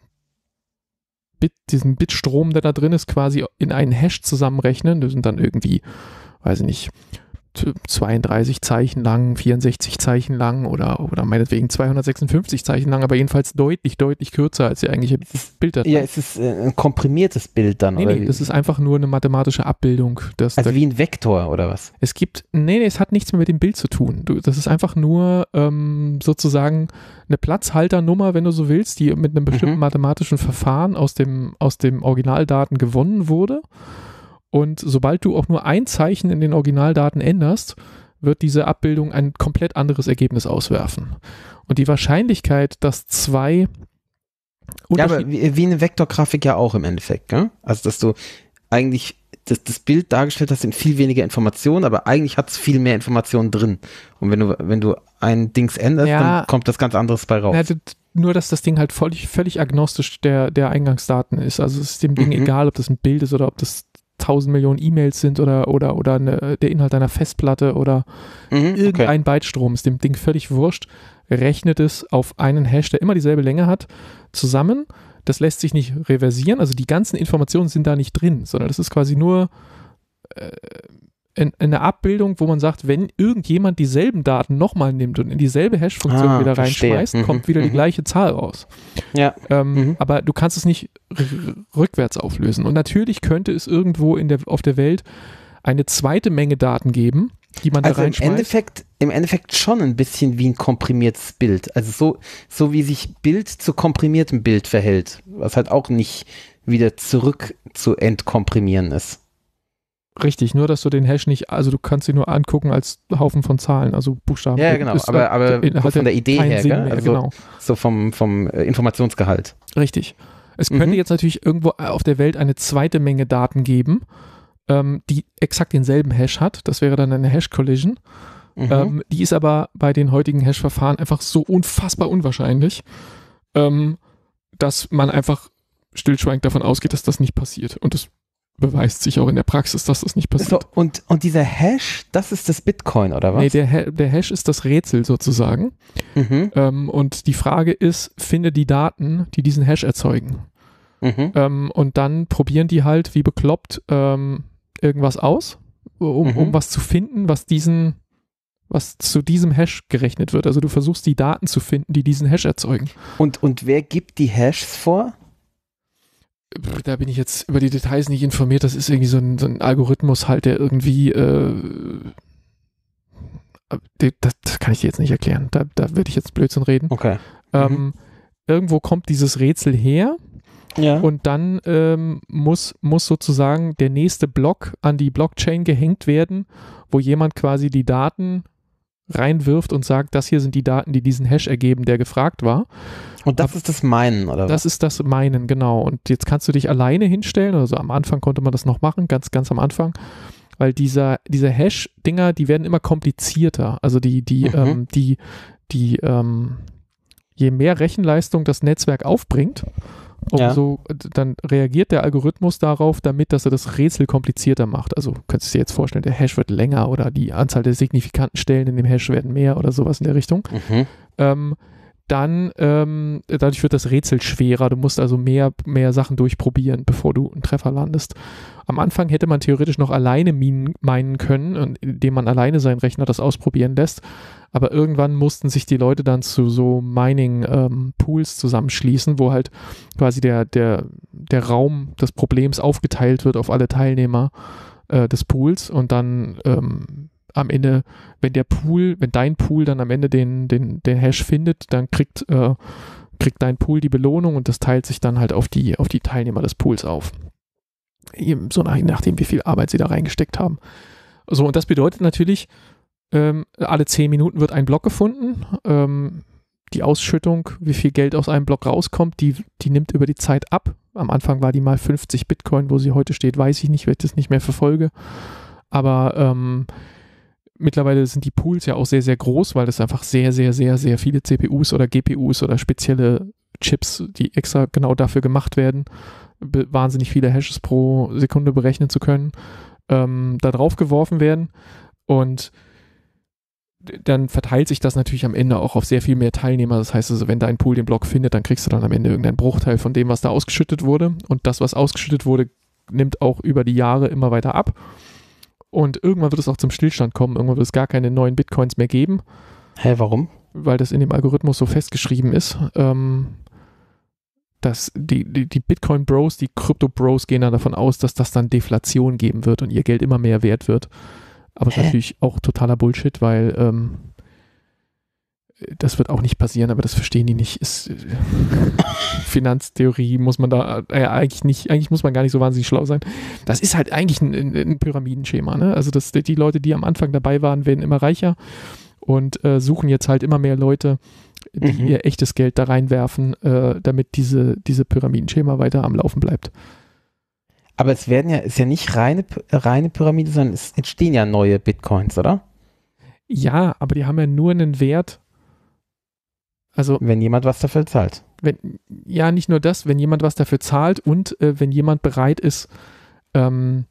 Bitstrom, der da drin ist, quasi in einen Hash zusammenrechnen. Das sind dann irgendwie, weiß ich nicht, 32 Zeichen lang, 64 Zeichen lang oder meinetwegen 256 Zeichen lang, aber jedenfalls deutlich, deutlich kürzer als die eigentliche Bilddatei. Ja, es ist ein komprimiertes Bild dann, oder? Nee, das ist einfach nur eine mathematische Abbildung. Also wie ein Vektor, oder was? Es hat nichts mehr mit dem Bild zu tun. Das ist einfach nur sozusagen eine Platzhalternummer, wenn du so willst, die mit einem bestimmten mathematischen Verfahren aus dem Originaldaten gewonnen wurde. Und sobald du auch nur ein Zeichen in den Originaldaten änderst, wird diese Abbildung ein komplett anderes Ergebnis auswerfen. Und die Wahrscheinlichkeit, dass zwei Ja, aber wie eine Vektorgrafik ja auch im Endeffekt, gell? Also, dass du eigentlich das Bild dargestellt hast, sind viel weniger Informationen, aber eigentlich hat es viel mehr Informationen drin. Und wenn du ein Dings änderst, dann kommt das ganz anderes bei raus. Ja, nur, dass das Ding halt völlig agnostisch der Eingangsdaten ist. Also es ist dem Ding egal, ob das ein Bild ist oder ob das 1000 Millionen E-Mails sind oder der Inhalt einer Festplatte oder irgendein Bytestrom, ist dem Ding völlig wurscht, rechnet es auf einen Hash, der immer dieselbe Länge hat, zusammen. Das lässt sich nicht reversieren, also die ganzen Informationen sind da nicht drin, sondern das ist quasi nur eine Abbildung, wo man sagt, wenn irgendjemand dieselben Daten nochmal nimmt und in dieselbe Hash-Funktion wieder reinschmeißt, kommt wieder die gleiche Zahl raus. Ja. Aber du kannst es nicht rückwärts auflösen. Und natürlich könnte es irgendwo auf der Welt eine zweite Menge Daten geben, die man da reinschmeißt. Im Endeffekt schon ein bisschen wie ein komprimiertes Bild. Also so wie sich Bild zu komprimiertem Bild verhält, was halt auch nicht wieder zurück zu entkomprimieren ist. Richtig, nur dass du den Hash nicht, also du kannst ihn nur angucken als Haufen von Zahlen, also Buchstaben. Ja, genau, aber von der Idee her, mehr, also genau. So vom Informationsgehalt. Richtig. Es könnte jetzt natürlich irgendwo auf der Welt eine zweite Menge Daten geben, die exakt denselben Hash hat. Das wäre dann eine Hash-Collision. Die ist aber bei den heutigen Hash-Verfahren einfach so unfassbar unwahrscheinlich, dass man einfach stillschweigend davon ausgeht, dass das nicht passiert. Und das beweist sich auch in der Praxis, dass das nicht passiert. So, und dieser Hash, das ist das Bitcoin, oder was? Nee, der Hash ist das Rätsel sozusagen. Und die Frage ist, finde die Daten, die diesen Hash erzeugen. Und dann probieren die halt wie bekloppt irgendwas aus, um was zu finden, was zu diesem Hash gerechnet wird. Also du versuchst die Daten zu finden, die diesen Hash erzeugen. Und wer gibt die Hashs vor? Da bin ich jetzt über die Details nicht informiert. Das ist irgendwie so ein Algorithmus halt, der irgendwie das kann ich dir jetzt nicht erklären. Da würde ich jetzt Blödsinn reden. Okay. Irgendwo kommt dieses Rätsel her und dann muss sozusagen der nächste Block an die Blockchain gehängt werden, wo jemand quasi die Daten reinwirft und sagt, das hier sind die Daten, die diesen Hash ergeben, der gefragt war. Und das ist das Meinen, oder was? Das ist das Meinen, genau. Und jetzt kannst du dich alleine hinstellen, also am Anfang konnte man das noch machen, ganz, ganz am Anfang, weil diese Hash-Dinger, die werden immer komplizierter. Also je mehr Rechenleistung das Netzwerk aufbringt, dann reagiert der Algorithmus darauf, dass er das Rätsel komplizierter macht. Also könntest du dir jetzt vorstellen, der Hash wird länger oder die Anzahl der signifikanten Stellen in dem Hash werden mehr oder sowas in der Richtung. dann, dadurch wird das Rätsel schwerer. Du musst also mehr Sachen durchprobieren, bevor du einen Treffer landest. Am Anfang hätte man theoretisch noch alleine meinen können, indem man alleine seinen Rechner das ausprobieren lässt. Aber irgendwann mussten sich die Leute dann zu so Mining-Pools zusammenschließen, wo halt quasi der Raum des Problems aufgeteilt wird auf alle Teilnehmer des Pools und dann am Ende, wenn dein Pool dann am Ende den Hash findet, dann kriegt dein Pool die Belohnung und das teilt sich dann halt auf die Teilnehmer des Pools auf. So nachdem, wie viel Arbeit sie da reingesteckt haben. So, und das bedeutet natürlich, alle 10 Minuten wird ein Block gefunden. Die Ausschüttung, wie viel Geld aus einem Block rauskommt, die nimmt über die Zeit ab. Am Anfang war die mal 50 Bitcoin, wo sie heute steht, weiß ich nicht, weil ich das nicht mehr verfolge. Aber mittlerweile sind die Pools ja auch sehr, sehr groß, weil das einfach sehr, sehr, sehr, sehr viele CPUs oder GPUs oder spezielle Chips, die extra genau dafür gemacht werden, wahnsinnig viele Hashes pro Sekunde berechnen zu können, da drauf geworfen werden. Und dann verteilt sich das natürlich am Ende auch auf sehr viel mehr Teilnehmer. Das heißt also, wenn dein Pool den Block findet, dann kriegst du dann am Ende irgendeinen Bruchteil von dem, was da ausgeschüttet wurde. Und das, was ausgeschüttet wurde, nimmt auch über die Jahre immer weiter ab. Und irgendwann wird es auch zum Stillstand kommen. Irgendwann wird es gar keine neuen Bitcoins mehr geben. Hä, warum? Weil das in dem Algorithmus so festgeschrieben ist. Dass die Bitcoin-Bros, die Krypto-Bros gehen dann davon aus, dass das dann Deflation geben wird und ihr Geld immer mehr wert wird. Aber es ist natürlich auch totaler Bullshit, weil das wird auch nicht passieren, aber das verstehen die nicht. Finanztheorie muss man da eigentlich nicht, eigentlich muss man gar nicht so wahnsinnig schlau sein. Das ist halt eigentlich ein Pyramidenschema, ne? Also die Leute, die am Anfang dabei waren, werden immer reicher und suchen jetzt halt immer mehr Leute, die ihr echtes Geld da reinwerfen, damit diese Pyramidenschema weiter am Laufen bleibt. Aber ist ja nicht reine Pyramide, sondern es entstehen ja neue Bitcoins, oder? Ja, aber die haben ja nur einen Wert. Also, wenn jemand was dafür zahlt. Nicht nur das, wenn jemand was dafür zahlt und wenn jemand bereit ist, sein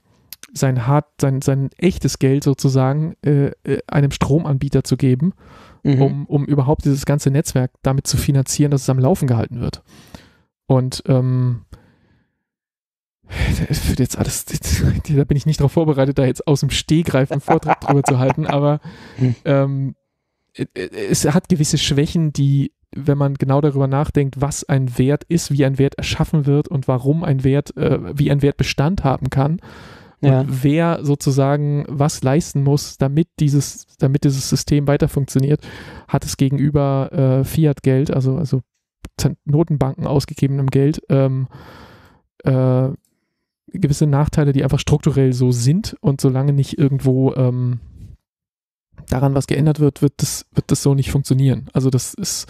echtes Geld sozusagen einem Stromanbieter zu geben, um überhaupt dieses ganze Netzwerk damit zu finanzieren, dass es am Laufen gehalten wird. Und das wird jetzt alles, da bin ich nicht darauf vorbereitet, da jetzt aus dem Stegreif einen Vortrag drüber zu halten, aber es hat gewisse Schwächen, die, wenn man genau darüber nachdenkt, was ein Wert ist, wie ein Wert erschaffen wird und warum ein Wert, wie ein Wert Bestand haben kann und wer sozusagen was leisten muss, damit dieses System weiter funktioniert, hat es gegenüber Fiat-Geld, also Notenbanken ausgegebenem Geld, gewisse Nachteile, die einfach strukturell so sind und solange nicht irgendwo daran was geändert wird, wird das so nicht funktionieren. Also das ist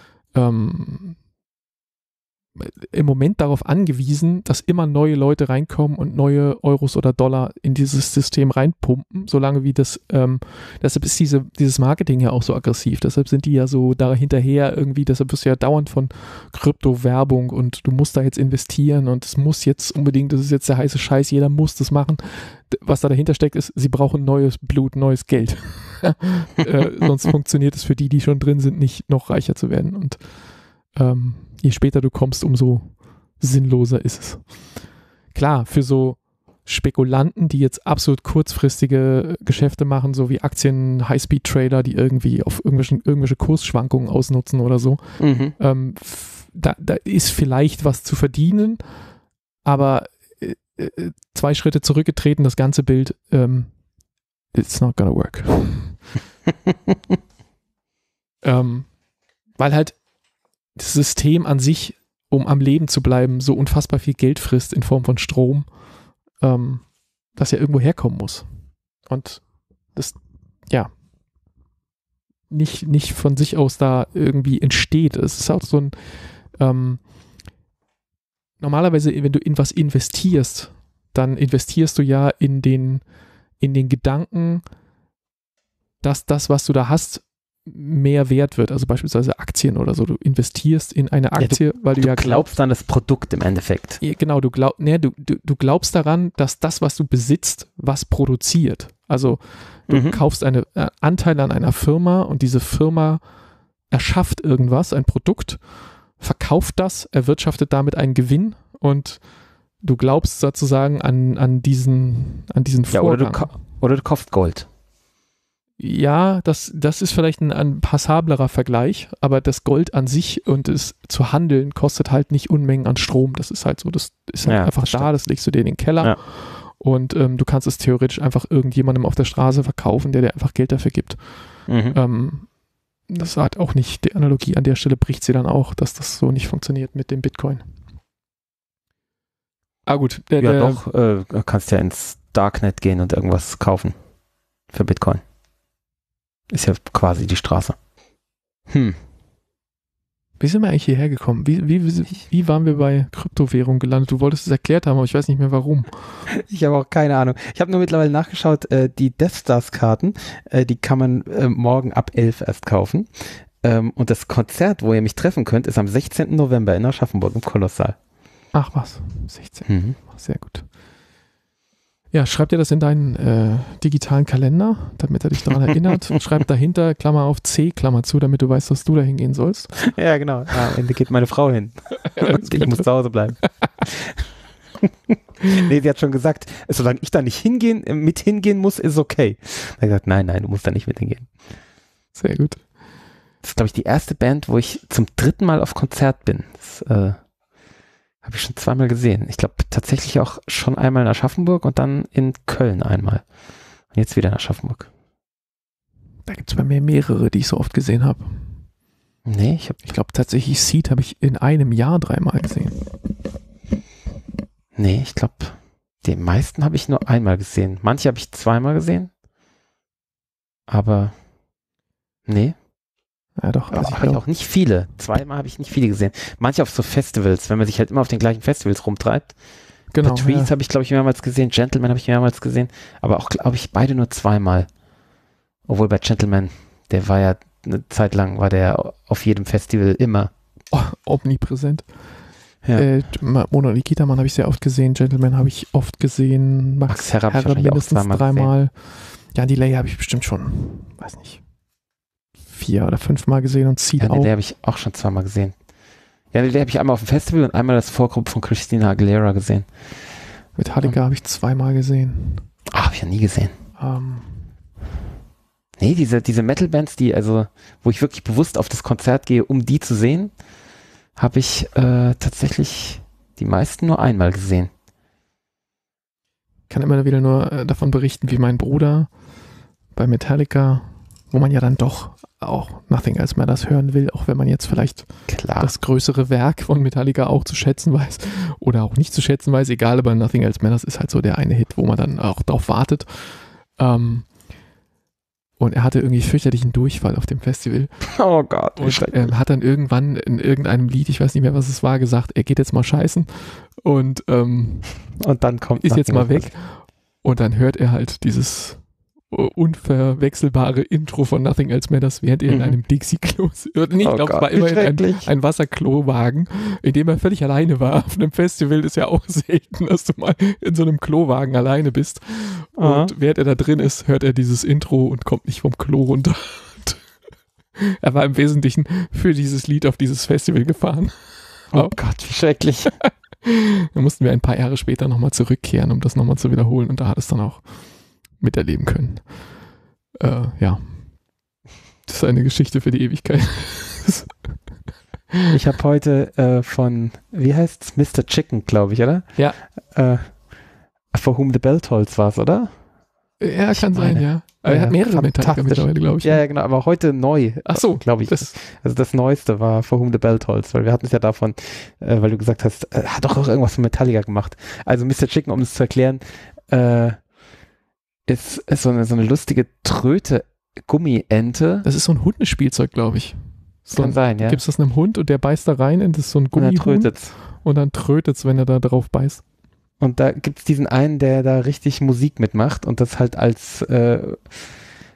im Moment darauf angewiesen, dass immer neue Leute reinkommen und neue Euros oder Dollar in dieses System reinpumpen, solange wie das, deshalb ist dieses Marketing ja auch so aggressiv, deshalb sind die ja so da hinterher irgendwie, deshalb wirst du ja dauernd von Krypto-Werbung und du musst da jetzt investieren und es muss jetzt unbedingt, das ist jetzt der heiße Scheiß, jeder muss das machen. Was da dahinter steckt, ist, sie brauchen neues Blut, neues Geld. Sonst funktioniert es für die schon drin sind, nicht noch reicher zu werden und je später du kommst, umso sinnloser ist es. Klar, für so Spekulanten, die jetzt absolut kurzfristige Geschäfte machen, so wie Aktien, High-Speed-Trader, die irgendwie auf irgendwelche Kursschwankungen ausnutzen oder so, da ist vielleicht was zu verdienen, aber 2 Schritte zurückgetreten, das ganze Bild, it's not gonna work. Weil halt das System an sich, um am Leben zu bleiben, so unfassbar viel Geld frisst in Form von Strom, das ja irgendwo herkommen muss. Und das, nicht von sich aus da irgendwie entsteht. Es ist auch so ein, normalerweise, wenn du in was investierst, dann investierst du ja in den Gedanken, dass das, was du da hast, mehr wert wird, also beispielsweise Aktien oder so. Du investierst in eine Aktie, weil du glaubst an das Produkt im Endeffekt. Genau, du glaubst daran, dass das, was du besitzt, was produziert. Also du kaufst einen Anteil an einer Firma und diese Firma erschafft irgendwas, ein Produkt, verkauft das, erwirtschaftet damit einen Gewinn und du glaubst sozusagen an diesen Vorgang. Oder du kaufst Gold. Ja, das ist vielleicht ein passablerer Vergleich, aber das Gold an sich und es zu handeln kostet halt nicht Unmengen an Strom. Das ist halt so, das ist halt einfach da, das legst du dir in den Keller und du kannst es theoretisch einfach irgendjemandem auf der Straße verkaufen, der dir einfach Geld dafür gibt. Das hat auch nicht, die Analogie an der Stelle bricht sie dann auch, dass das so nicht funktioniert mit dem Bitcoin. Ah gut. Kannst ja ins Darknet gehen und irgendwas kaufen für Bitcoin. Ist ja quasi die Straße. Wie sind wir eigentlich hierher gekommen? Wie waren wir bei Kryptowährung gelandet? Du wolltest es erklärt haben, aber ich weiß nicht mehr warum. Ich habe auch keine Ahnung. Ich habe nur mittlerweile nachgeschaut, die Death Stars Karten, die kann man morgen ab 11 erst kaufen. Und das Konzert, wo ihr mich treffen könnt, ist am 16. November in Aschaffenburg im Kolossal. Ach was, 16. Sehr gut. Ja, schreib dir das in deinen digitalen Kalender, damit er dich daran erinnert. Schreib dahinter, Klammer auf C, Klammer zu, damit du weißt, dass du da hingehen sollst. Ja, genau. Ja, am Ende geht meine Frau hin. Und ich muss zu Hause bleiben. Nee, sie hat schon gesagt, solange ich da nicht hingehen muss, ist okay. Er hat gesagt, nein, du musst da nicht mit hingehen. Sehr gut. Das ist, glaube ich, die erste Band, wo ich zum 3. Mal auf Konzert bin. Das habe ich schon 2-mal gesehen. Ich glaube tatsächlich auch schon einmal in Aschaffenburg und dann in Köln einmal. Und jetzt wieder in Aschaffenburg. Da gibt es bei mir mehrere, die ich so oft gesehen habe. Nee, ich glaube tatsächlich Seed habe ich in einem Jahr 3-mal gesehen. Nee, ich glaube, die meisten habe ich nur einmal gesehen. Manche habe ich 2-mal gesehen. Aber nee. Ja, doch. Also habe ich auch nicht viele. 2-mal habe ich nicht viele gesehen. Manche auf so Festivals, wenn man sich halt immer auf den gleichen Festivals rumtreibt. Genau. Patrice habe ich, glaube ich, mehrmals gesehen. Gentleman habe ich mehrmals gesehen. Aber auch, glaube ich, beide nur 2-mal. Obwohl bei Gentleman, der war ja eine Zeit lang, war der auf jedem Festival immer. Omnipräsent. Ja. Mona Nikitamann habe ich sehr oft gesehen. Gentleman habe ich oft gesehen. Max Herre mindestens 3-mal. Ja, Delay habe ich bestimmt schon, weiß nicht, 4 oder 5-mal gesehen und Seed auch. Den habe ich auch schon 2-mal gesehen. Ja, den habe ich einmal auf dem Festival und einmal das Vorgruppe von Christina Aguilera gesehen. Metallica habe ich 2-mal gesehen. Habe ich ja nie gesehen. Nee, diese Metal-Bands, wo ich wirklich bewusst auf das Konzert gehe, um die zu sehen, habe ich tatsächlich die meisten nur einmal gesehen. Ich kann immer wieder nur davon berichten, wie mein Bruder bei Metallica, wo man ja dann doch auch Nothing Else Matters hören will, auch wenn man jetzt vielleicht das größere Werk von Metallica auch zu schätzen weiß oder auch nicht zu schätzen weiß, egal, aber Nothing Else Matters ist halt so der eine Hit, wo man dann auch drauf wartet. Und er hatte irgendwie fürchterlichen Durchfall auf dem Festival. Oh Gott. Und hat dann irgendwann in irgendeinem Lied, ich weiß nicht mehr, was es war, gesagt, er geht jetzt mal scheißen und dann ist jetzt mal weg. Und dann hört er halt dieses unverwechselbare Intro von Nothing Else Matters, während er in einem Dixie-Klo hört. Ich glaube, es war immerhin ein Wasserklowagen, in dem er völlig alleine war. Auf einem Festival ist ja auch selten, dass du mal in so einem Klowagen alleine bist. Und während er da drin ist, hört er dieses Intro und kommt nicht vom Klo runter. Er war im Wesentlichen für dieses Lied auf dieses Festival gefahren. Oh Gott, wie schrecklich. Da mussten wir ein paar Jahre später nochmal zurückkehren, um das nochmal zu wiederholen. Und da hat es dann auch miterleben können. Ja. Das ist eine Geschichte für die Ewigkeit. Ich habe heute von, wie heißt's? Mr. Chicken, glaube ich, oder? Ja. For Whom the Bell Tolls war es, oder? Ja, kann sein, ja. Aber er hat mehrere Metallica mittlerweile, glaube ich. Ja, genau, aber heute neu. Ach so, glaube ich. Also das Neueste war For Whom the Bell Tolls, weil wir hatten es ja davon, weil du gesagt hast, hat doch auch irgendwas von Metallica gemacht. Also Mr. Chicken, um es zu erklären, ist so eine lustige Tröte-Gummiente. Das ist so ein Hundespielzeug, glaube ich. Kann sein, ja. Gibst das einem Hund und der beißt da rein und das ist so ein Gummihund. Und dann trötet es, wenn er da drauf beißt. Und da gibt es diesen einen, der da richtig Musik mitmacht und das halt als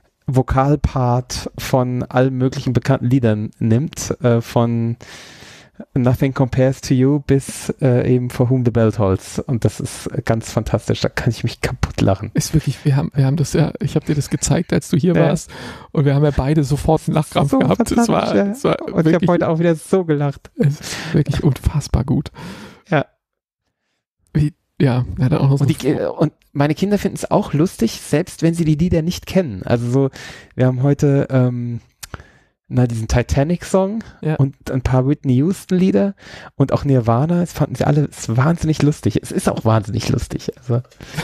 Vokalpart von allen möglichen bekannten Liedern nimmt. Von Nothing Compares to You bis eben For Whom the Bell Tolls. Und das ist ganz fantastisch. Da kann ich mich kaputt lachen. Ist wirklich, wir haben das ja, ich habe dir das gezeigt, als du hier warst. Und wir haben ja beide sofort einen Lachkrampf so gehabt. Es war und wirklich, ich habe heute auch wieder so gelacht. es ist wirklich unfassbar gut. Ja. Ja, dann auch noch so Und meine Kinder finden es auch lustig, selbst wenn sie die Lieder nicht kennen. Also so, wir haben heute diesen Titanic-Song und ein paar Whitney Houston-Lieder und auch Nirvana. Das fanden sie alle wahnsinnig lustig. Es ist auch wahnsinnig lustig. Also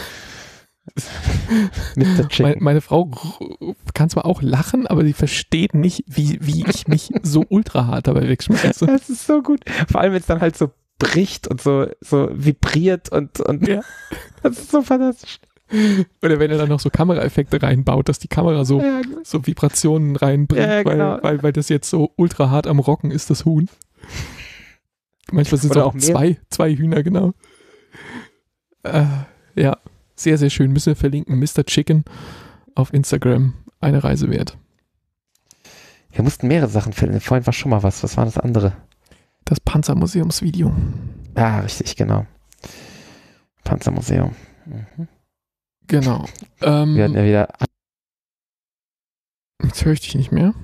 Mr. Chicken. Meine Frau kann zwar auch lachen, aber sie versteht nicht, wie ich mich so ultra hart dabei wegschmeiße. Das ist so gut. Vor allem, wenn es dann halt so bricht und so vibriert und ja. Das ist so fantastisch. Oder wenn er dann noch so Kameraeffekte reinbaut, dass die Kamera so Vibrationen reinbringt, genau. weil das jetzt so ultra hart am Rocken ist, das Huhn. Manchmal sind es auch zwei Hühner, genau. Ja, sehr, sehr schön. Müssen wir verlinken. Mr. Chicken auf Instagram. Eine Reise wert. Wir mussten mehrere Sachen finden. Vorhin war schon mal was. Was war das andere? Das Panzermuseumsvideo. Ah, richtig, genau. Panzermuseum. Mhm. Genau. Wir hatten ja wieder. Jetzt höre ich dich nicht mehr.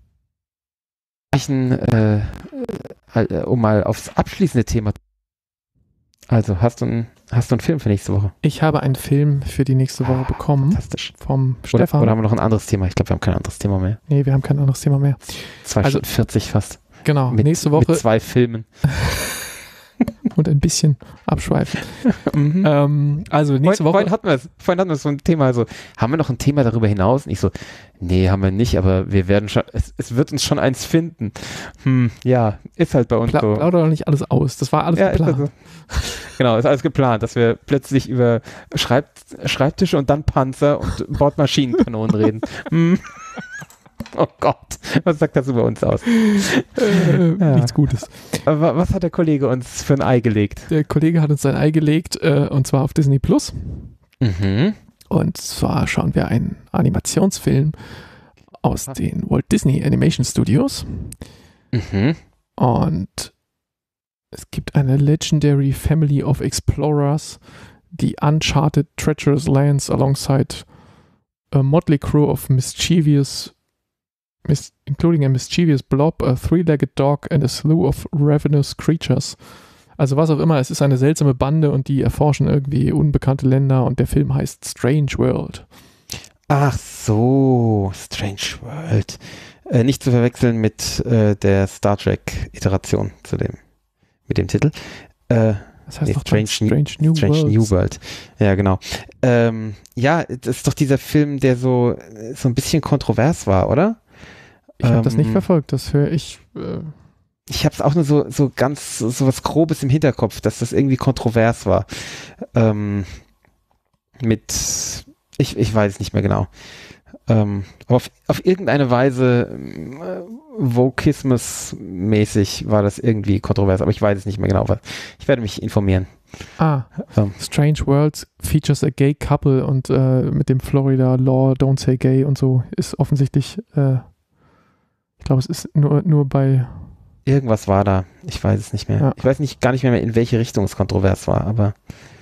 Um mal aufs abschließende Thema. Also, hast du einen Film für nächste Woche? Ich habe einen Film für die nächste Woche bekommen. Fantastisch. Vom Stefan. Oder haben wir noch ein anderes Thema? Ich glaube, wir haben kein anderes Thema mehr. Nee, wir haben kein anderes Thema mehr. 2 Stunden 40 fast. Genau, nächste Woche. Mit 2 Filmen. Und ein bisschen abschweifen. Also nächste Woche. Vorhin hatten wir so ein Thema, also haben wir noch ein Thema darüber hinaus? Und ich so, nee, haben wir nicht, aber wir werden schon, es wird uns schon eins finden. Ja, ist halt bei uns so. Plauder doch nicht alles aus, das war alles geplant. Ist genau, ist alles geplant, dass wir plötzlich über Schreibtische und dann Panzer und Bordmaschinenkanonen reden. Oh Gott, was sagt das über uns aus? Nichts Gutes. Aber was hat der Kollege uns für ein Ei gelegt? Der Kollege hat uns ein Ei gelegt, und zwar auf Disney Plus. Mhm. Und zwar schauen wir einen Animationsfilm aus den Walt Disney Animation Studios. Mhm. Und es gibt eine Legendary Family of Explorers, die uncharted treacherous lands alongside a motley crew of including a mischievous blob, a 3-legged dog and a slew of ravenous creatures. Also was auch immer, es ist eine seltsame Bande und die erforschen irgendwie unbekannte Länder und der Film heißt Strange World. Ach so, Strange World. Nicht zu verwechseln mit der Star Trek Iteration mit dem Titel. Das heißt Strange New World. Ja, genau. Ja, das ist doch dieser Film, der so ein bisschen kontrovers war, oder? Ich habe das nicht verfolgt, das höre ich. Ich habe es auch nur so was Grobes im Hinterkopf, dass das irgendwie kontrovers war. Ich weiß es nicht mehr genau. Auf irgendeine Weise Wokismus-mäßig war das irgendwie kontrovers, aber ich weiß es nicht mehr genau. Ich werde mich informieren. Strange World features a gay couple und mit dem Florida Law Don't Say Gay und so ist offensichtlich, ich glaube, es ist nur bei... Irgendwas war da, ich weiß es nicht mehr. Ja. Ich weiß gar nicht mehr, in welche Richtung es kontrovers war, aber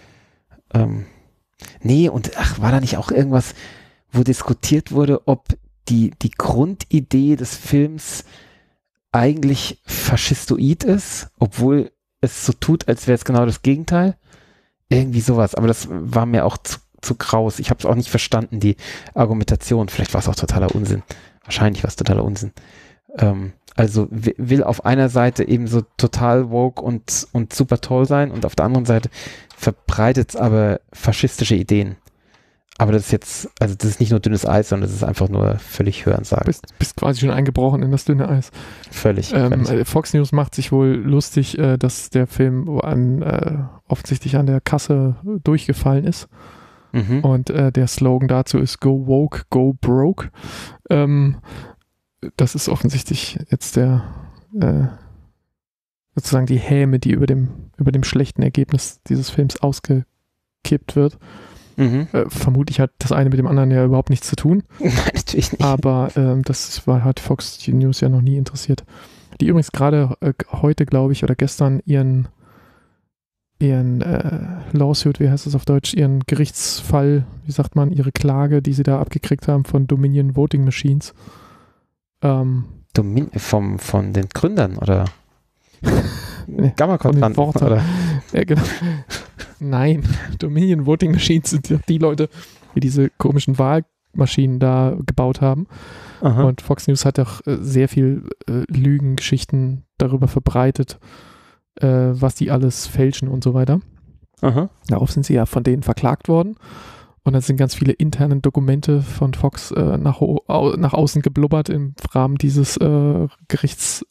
nee, und war da nicht auch irgendwas, wo diskutiert wurde, ob die Grundidee des Films eigentlich faschistoid ist, obwohl es so tut, als wäre es genau das Gegenteil? Irgendwie sowas, aber das war mir auch zu kraus. Ich habe es auch nicht verstanden, die Argumentation. Vielleicht war es auch totaler Unsinn. Wahrscheinlich war es totaler Unsinn. Also will auf einer Seite eben so total woke und super toll sein und auf der anderen Seite verbreitet es aber faschistische Ideen. Aber das ist jetzt, also das ist nicht nur dünnes Eis, sondern das ist einfach nur völlig Hörensagen. Bist quasi schon eingebrochen in das dünne Eis. Völlig. Fox News macht sich wohl lustig, dass der Film offensichtlich an der Kasse durchgefallen ist. Mhm. Und der Slogan dazu ist Go Woke, Go Broke. Das ist offensichtlich jetzt sozusagen die Häme, die über dem schlechten Ergebnis dieses Films ausgekippt wird. Mhm. Vermutlich hat das eine mit dem anderen ja überhaupt nichts zu tun. Nein, natürlich nicht. Aber hat Fox News ja noch nie interessiert. die übrigens gerade heute, glaube ich, oder gestern ihren Lawsuit, wie heißt das auf Deutsch, ihren Gerichtsfall, wie sagt man, ihre Klage, die sie da abgekriegt haben von Dominion Voting Machines. Von den Gründern oder Gamma-Quadranten oder? Ja, genau. Nein, Dominion Voting Machines sind die Leute, die diese komischen Wahlmaschinen da gebaut haben. Aha. Und Fox News hat auch sehr viel Lügengeschichten darüber verbreitet, was die alles fälschen und so weiter. Aha. Darauf sind sie ja von denen verklagt worden. Und dann sind ganz viele interne Dokumente von Fox nach außen geblubbert im Rahmen dieses Gerichtsfalls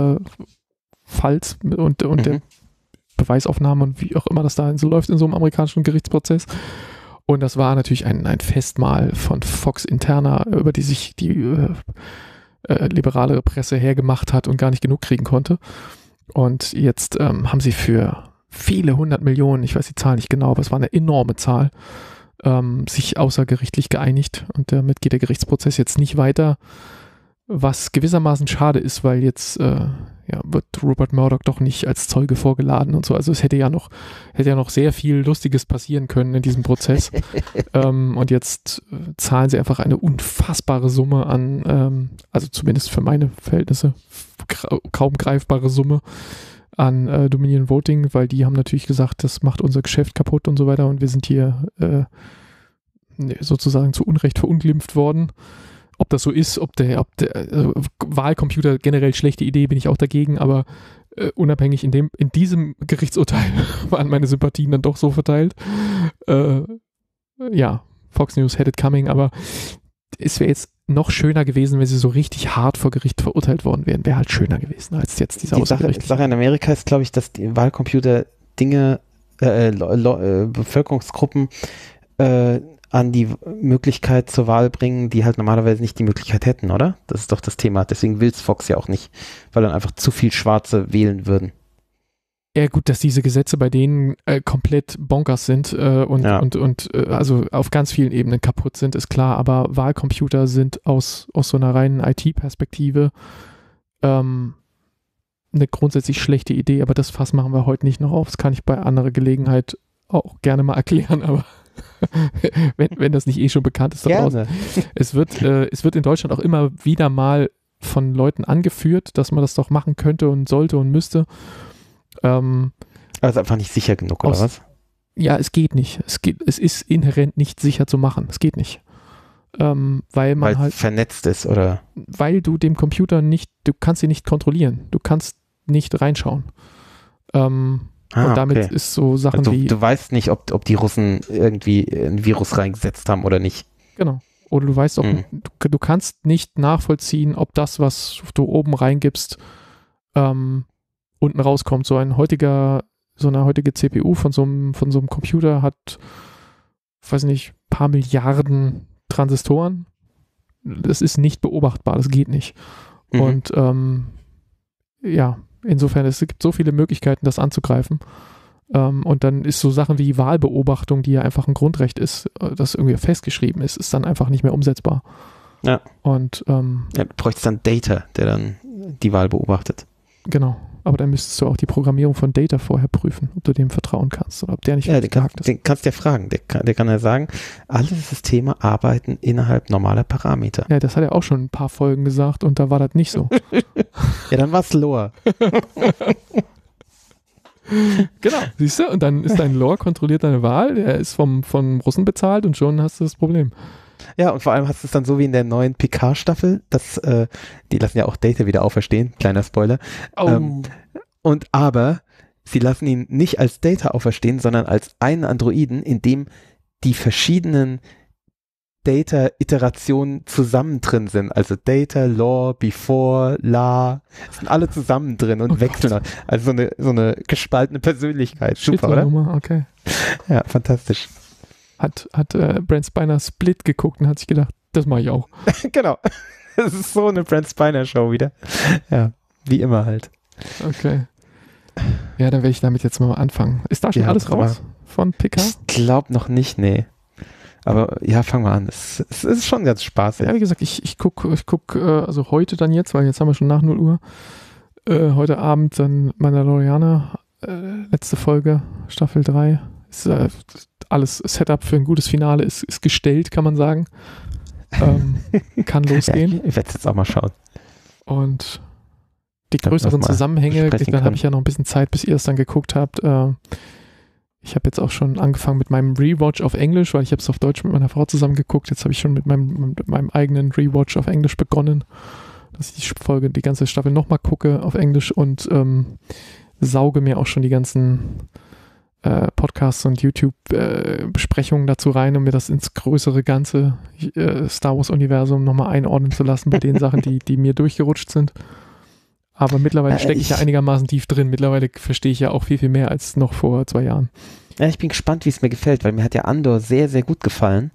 und der Beweisaufnahme und wie auch immer das da so läuft in so einem amerikanischen Gerichtsprozess. Und das war natürlich ein Festmahl von Fox interner, über die sich die liberale Presse hergemacht hat und gar nicht genug kriegen konnte. Und jetzt haben sie für viele 100 Millionen, ich weiß die Zahl nicht genau, aber es war eine enorme Zahl, sich außergerichtlich geeinigt. Und damit geht der Gerichtsprozess jetzt nicht weiter, was gewissermaßen schade ist, weil jetzt wird Rupert Murdoch doch nicht als Zeuge vorgeladen und so. Also es hätte ja noch sehr viel Lustiges passieren können in diesem Prozess. Und jetzt zahlen sie einfach eine unfassbare Summe an, also zumindest für meine Verhältnisse, kaum greifbare Summe an Dominion Voting, weil die haben natürlich gesagt, das macht unser Geschäft kaputt und so weiter und wir sind hier sozusagen zu Unrecht verunglimpft worden. Ob das so ist, ob der Wahlcomputer generell schlechte Idee, bin ich auch dagegen, aber unabhängig in diesem Gerichtsurteil waren meine Sympathien dann doch so verteilt. Fox News had it coming, aber es wäre jetzt noch schöner gewesen, wenn sie so richtig hart vor Gericht verurteilt worden wären. Wäre halt schöner gewesen als jetzt diese außergerichtliche. Die Sache in Amerika ist, glaube ich, dass die Wahlcomputer Bevölkerungsgruppen an die Möglichkeit zur Wahl bringen, die halt normalerweise nicht die Möglichkeit hätten, oder? Das ist doch das Thema. Deswegen will es Fox ja auch nicht, weil dann einfach zu viel Schwarze wählen würden. Ja gut, dass diese Gesetze bei denen komplett bonkers sind und also auf ganz vielen Ebenen kaputt sind, ist klar, aber Wahlcomputer sind aus so einer reinen IT-Perspektive eine grundsätzlich schlechte Idee, aber das Fass machen wir heute nicht noch auf. Das kann ich bei anderer Gelegenheit auch gerne mal erklären, aber wenn das nicht eh schon bekannt ist. Gerne. Es wird in Deutschland auch immer wieder mal von Leuten angeführt, dass man das doch machen könnte und sollte und müsste. Also einfach nicht sicher genug, oder was? Ja, es geht nicht. Es ist inhärent nicht sicher zu machen. Es geht nicht. Weil man halt vernetzt ist, oder? Weil du dem Computer du kannst ihn nicht kontrollieren. Du kannst nicht reinschauen. Und damit ist so Sachen also, wie... Du weißt nicht, ob die Russen irgendwie ein Virus reingesetzt haben oder nicht. Genau. Oder du weißt auch, du kannst nicht nachvollziehen, ob das, was du oben reingibst, unten rauskommt. So eine heutige CPU von so einem Computer hat, weiß nicht, ein paar Milliarden Transistoren. Das ist nicht beobachtbar, das geht nicht. Und insofern, es gibt so viele Möglichkeiten, das anzugreifen. Und dann ist so Sachen wie Wahlbeobachtung, die ja einfach ein Grundrecht ist, das irgendwie festgeschrieben ist dann einfach nicht mehr umsetzbar. Ja. Und du bräuchtest dann Data, der dann die Wahl beobachtet. Genau. Aber dann müsstest du auch die Programmierung von Data vorher prüfen, ob du dem vertrauen kannst oder ob der nicht gehakt ist. Den kannst du ja fragen. Der kann ja sagen, alle Systeme arbeiten innerhalb normaler Parameter. Ja, das hat er auch schon ein paar Folgen gesagt und da war das nicht so. Ja, dann war es Lore. Genau, siehst du? Und dann ist dein Lore, kontrolliert deine Wahl, der ist vom Russen bezahlt und schon hast du das Problem. Ja, und vor allem hast du es dann so wie in der neuen Picard-Staffel, dass die lassen ja auch Data wieder auferstehen, kleiner Spoiler. Oh. Aber sie lassen ihn nicht als Data auferstehen, sondern als einen Androiden, in dem die verschiedenen Data-Iterationen zusammen drin sind. Also Data, Lore, Before, La, sind alle zusammen drin und wechseln. Also so eine gespaltene Persönlichkeit. Super, oder? Nummer, okay. Ja, fantastisch. Hat Brent Spiner Split geguckt und hat sich gedacht, das mache ich auch. Genau. Es ist so eine Brent Spiner Show wieder. Ja, wie immer halt. Okay. Ja, dann werde ich damit jetzt mal anfangen. Ist da schon alles raus von Picard? Ich glaube noch nicht, nee. Aber ja, fangen wir an. Es ist schon ganz spaßig. Ja, wie gesagt, ich guck also heute dann jetzt, weil jetzt haben wir schon nach 0 Uhr, Heute Abend dann Mandalorianer, letzte Folge, Staffel 3. Ist, alles Setup für ein gutes Finale ist gestellt, kann man sagen. Kann losgehen. Ja, ich werde es jetzt auch mal schauen. Und die größeren Zusammenhänge, dann habe ich ja noch ein bisschen Zeit, bis ihr es dann geguckt habt. Ich habe jetzt auch schon angefangen mit meinem Rewatch auf Englisch, weil ich habe es auf Deutsch mit meiner Frau zusammen geguckt. Jetzt habe ich schon mit meinem eigenen Rewatch auf Englisch begonnen, dass ich die ganze Staffel nochmal gucke auf Englisch und sauge mir auch schon die ganzen Podcasts und YouTube-Besprechungen dazu rein, um mir das ins größere ganze Star Wars-Universum nochmal einordnen zu lassen bei den Sachen, die mir durchgerutscht sind. Aber mittlerweile stecke ich ja einigermaßen tief drin. Mittlerweile verstehe ich ja auch viel, viel mehr als noch vor 2 Jahren. Ja, ich bin gespannt, wie es mir gefällt, weil mir hat ja Andor sehr, sehr gut gefallen.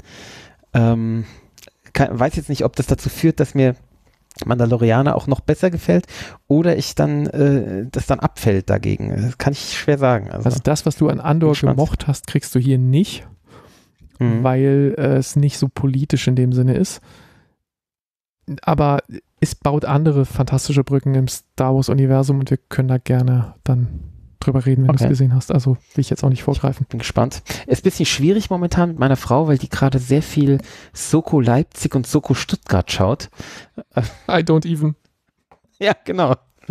Weiß jetzt nicht, ob das dazu führt, dass mir Mandalorianer auch noch besser gefällt oder ich dann das dann abfällt dagegen. Das kann ich schwer sagen. Also das, was du an Andor gemocht hast, kriegst du hier nicht, weil es nicht so politisch in dem Sinne ist. Aber es baut andere fantastische Brücken im Star Wars-Universum und wir können da gerne dann drüber reden, wenn du es gesehen hast. Also will ich jetzt auch nicht vorgreifen. Ich bin gespannt. Ist ein bisschen schwierig momentan mit meiner Frau, weil die gerade sehr viel Soko Leipzig und Soko Stuttgart schaut. I don't even. Ja, genau.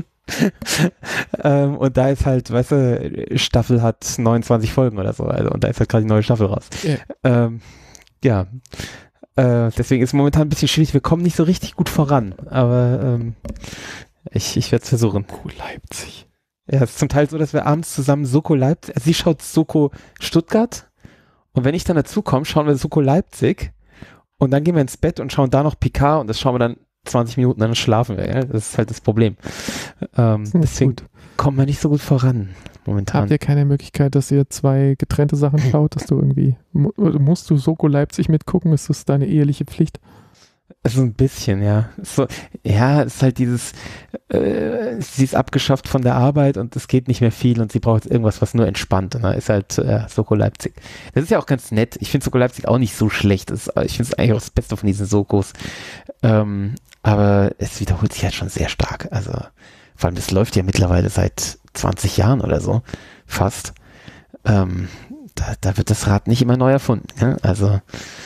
Und da ist halt, weißt du, Staffel hat 29 Folgen oder so. Also, und da ist halt gerade die neue Staffel raus. Yeah. Ja. Deswegen ist es momentan ein bisschen schwierig. Wir kommen nicht so richtig gut voran. Aber ich werde es versuchen. Soko Leipzig. Ja, es ist zum Teil so, dass wir abends zusammen Soko Leipzig, also sie schaut Soko Stuttgart und wenn ich dann dazu komme, schauen wir Soko Leipzig und dann gehen wir ins Bett und schauen da noch Picard und das schauen wir dann 20 Minuten, dann schlafen wir. Ja? Das ist halt das Problem. Deswegen kommen wir nicht so gut voran momentan. Habt ihr keine Möglichkeit, dass ihr 2 getrennte Sachen schaut, dass du irgendwie, musst du Soko Leipzig mitgucken? Ist das deine eheliche Pflicht? So ein bisschen, ja. So, ja, es ist halt dieses, sie ist abgeschafft von der Arbeit und es geht nicht mehr viel und sie braucht irgendwas, was nur entspannt. Und da ist halt Soko Leipzig. Das ist ja auch ganz nett. Ich finde Soko Leipzig auch nicht so schlecht. Ich finde es eigentlich auch das Beste von diesen Sokos. Aber es wiederholt sich halt schon sehr stark. Also, vor allem, das läuft ja mittlerweile seit 20 Jahren oder so. Fast. Da wird das Rad nicht immer neu erfunden. Ja? Also,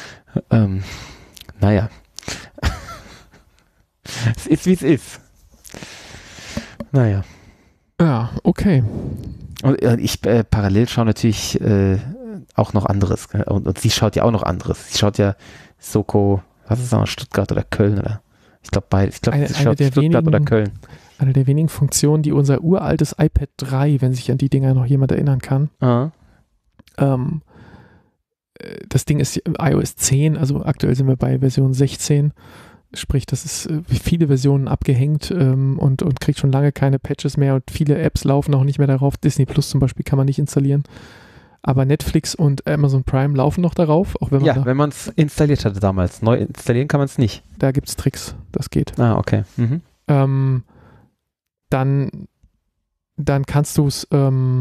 naja. Es ist, wie es ist. Naja. Ja, okay. Und ich parallel schaue natürlich auch noch anderes. Und sie schaut ja auch noch anderes. Sie schaut ja Soko, was ist das, Stuttgart oder Köln oder? Ich glaube beide. Ich glaube, sie schaut Stuttgart oder Köln. Eine der wenigen Funktionen, die unser uraltes iPad 3, wenn sich an die Dinger noch jemand erinnern kann, das Ding ist iOS 10, also aktuell sind wir bei Version 16. Sprich, das ist viele Versionen abgehängt und kriegt schon lange keine Patches mehr und viele Apps laufen auch nicht mehr darauf. Disney Plus zum Beispiel kann man nicht installieren. Aber Netflix und Amazon Prime laufen noch darauf, auch wenn man wenn man es installiert hatte damals. Neu installieren kann man es nicht. Da gibt es Tricks, das geht. Ah, okay. Dann kannst du es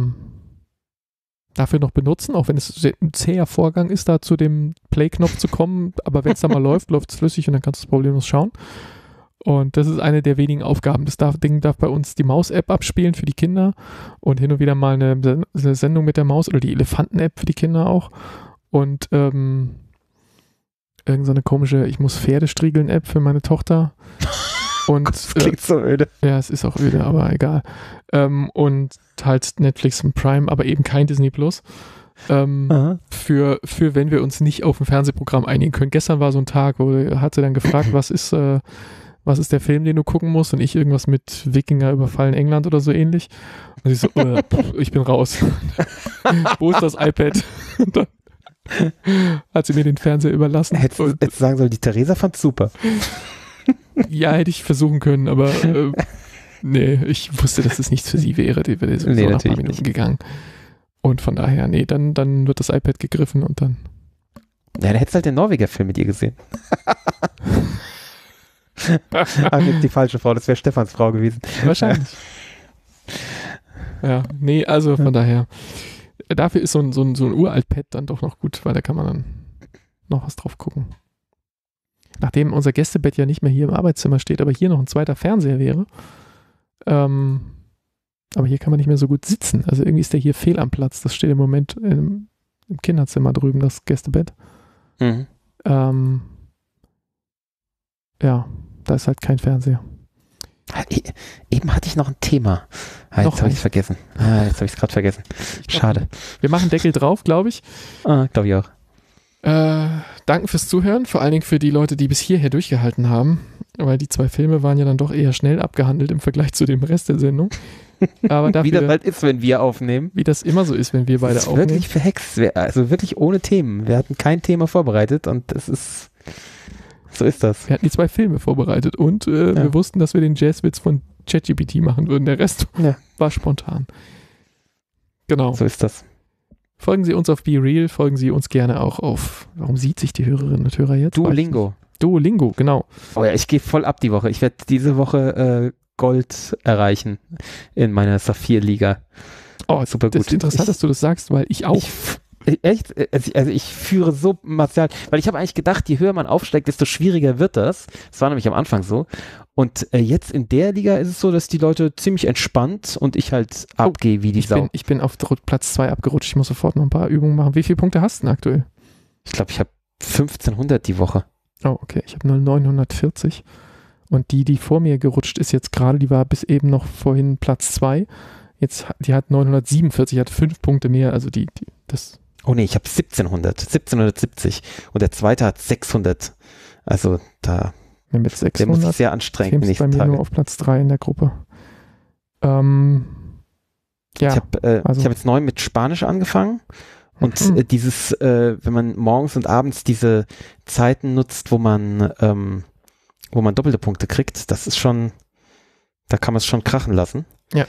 dafür noch benutzen, auch wenn es ein zäher Vorgang ist, da zu dem Play-Knopf zu kommen, aber wenn es dann mal läuft, läuft es flüssig und dann kannst du es problemlos schauen. Und das ist eine der wenigen Aufgaben. Das Ding darf bei uns die Maus-App abspielen für die Kinder und hin und wieder mal eine Sendung mit der Maus oder die Elefanten-App für die Kinder auch und irgend so eine komische Ich muss Pferde striegeln-App für meine Tochter. Und, das klingt so öde. Ja, es ist auch öde, aber egal. Und halt Netflix und Prime, aber eben kein Disney Plus. Für wenn wir uns nicht auf ein Fernsehprogramm einigen können. Gestern war so ein Tag, wo hat sie dann gefragt, was ist der Film, den du gucken musst? Und ich irgendwas mit Wikinger überfallen England oder so ähnlich. Und sie so, ich bin raus. Wo ist das iPad? Und dann hat sie mir den Fernseher überlassen. Hättest du sagen sollen, die Theresa fand's super. Ja, hätte ich versuchen können, aber nee, ich wusste, dass es nichts für sie wäre. Die wäre sowieso nach ein paar Minuten gegangen. Und von daher, nee, dann wird das iPad gegriffen und dann. Ja, dann hättest du halt den Norweger-Film mit ihr gesehen. Ach, jetzt die falsche Frau, das wäre Stefans Frau gewesen. Wahrscheinlich. Ja, nee, also von daher. Dafür ist so ein Uralt-Pad dann doch noch gut, weil da kann man dann noch was drauf gucken. Nachdem unser Gästebett ja nicht mehr hier im Arbeitszimmer steht, aber hier noch ein zweiter Fernseher wäre, Aber hier kann man nicht mehr so gut sitzen. Also irgendwie ist der hier fehl am Platz. Das steht im Moment im Kinderzimmer drüben, das Gästebett. Mhm. Ja, da ist halt kein Fernseher. Eben hatte ich noch ein Thema. Jetzt habe ich es vergessen. Jetzt habe ich es gerade vergessen. Schade. Wir machen Deckel drauf, glaube ich. Glaube ich auch. Danke fürs Zuhören, vor allen Dingen für die Leute, die bis hierher durchgehalten haben, weil die 2 Filme waren ja dann doch eher schnell abgehandelt im Vergleich zu dem Rest der Sendung. Aber dafür, wie das halt ist, wenn wir aufnehmen. Wie das immer so ist, wenn wir beide das ist aufnehmen. Wirklich verhext, also wirklich ohne Themen. Wir hatten kein Thema vorbereitet und so ist das. Wir hatten die 2 Filme vorbereitet und wir wussten, dass wir den Jazzwitz von ChatGPT machen würden. Der Rest war spontan. Genau. So ist das. Folgen Sie uns auf BeReal, folgen Sie uns gerne auch auf, warum sieht sich die Hörerinnen und Hörer jetzt? Duolingo, genau. Oh ja, ich gehe voll ab die Woche. Ich werde diese Woche Gold erreichen in meiner Saphir-Liga. Oh, super gut. Das ist interessant, dass du das sagst, weil ich auch. Echt? Also ich führe so martial, weil ich habe eigentlich gedacht, je höher man aufsteigt, desto schwieriger wird das. Das war nämlich am Anfang so. Und jetzt in der Liga ist es so, dass die Leute ziemlich entspannt und ich halt abgehe wie die Sau. Ich bin auf Platz 2 abgerutscht. Ich muss sofort noch ein paar Übungen machen. Wie viele Punkte hast du denn aktuell? Ich glaube, ich habe 1500 die Woche. Oh, okay. Ich habe nur 940. Und die vor mir gerutscht ist jetzt gerade, die war bis eben noch vorhin Platz 2. Die hat 947, hat 5 Punkte mehr. Also das. Oh nee, ich habe 1770 und der zweite hat 600. Also da mit 600 der muss ich sehr anstrengend nächsten bei mir Tage. Nur auf Platz 3 in der Gruppe. Ja, ich habe jetzt neu mit Spanisch angefangen und dieses, wenn man morgens und abends diese Zeiten nutzt, wo man doppelte Punkte kriegt, das ist schon, da kann man es schon krachen lassen. Ja.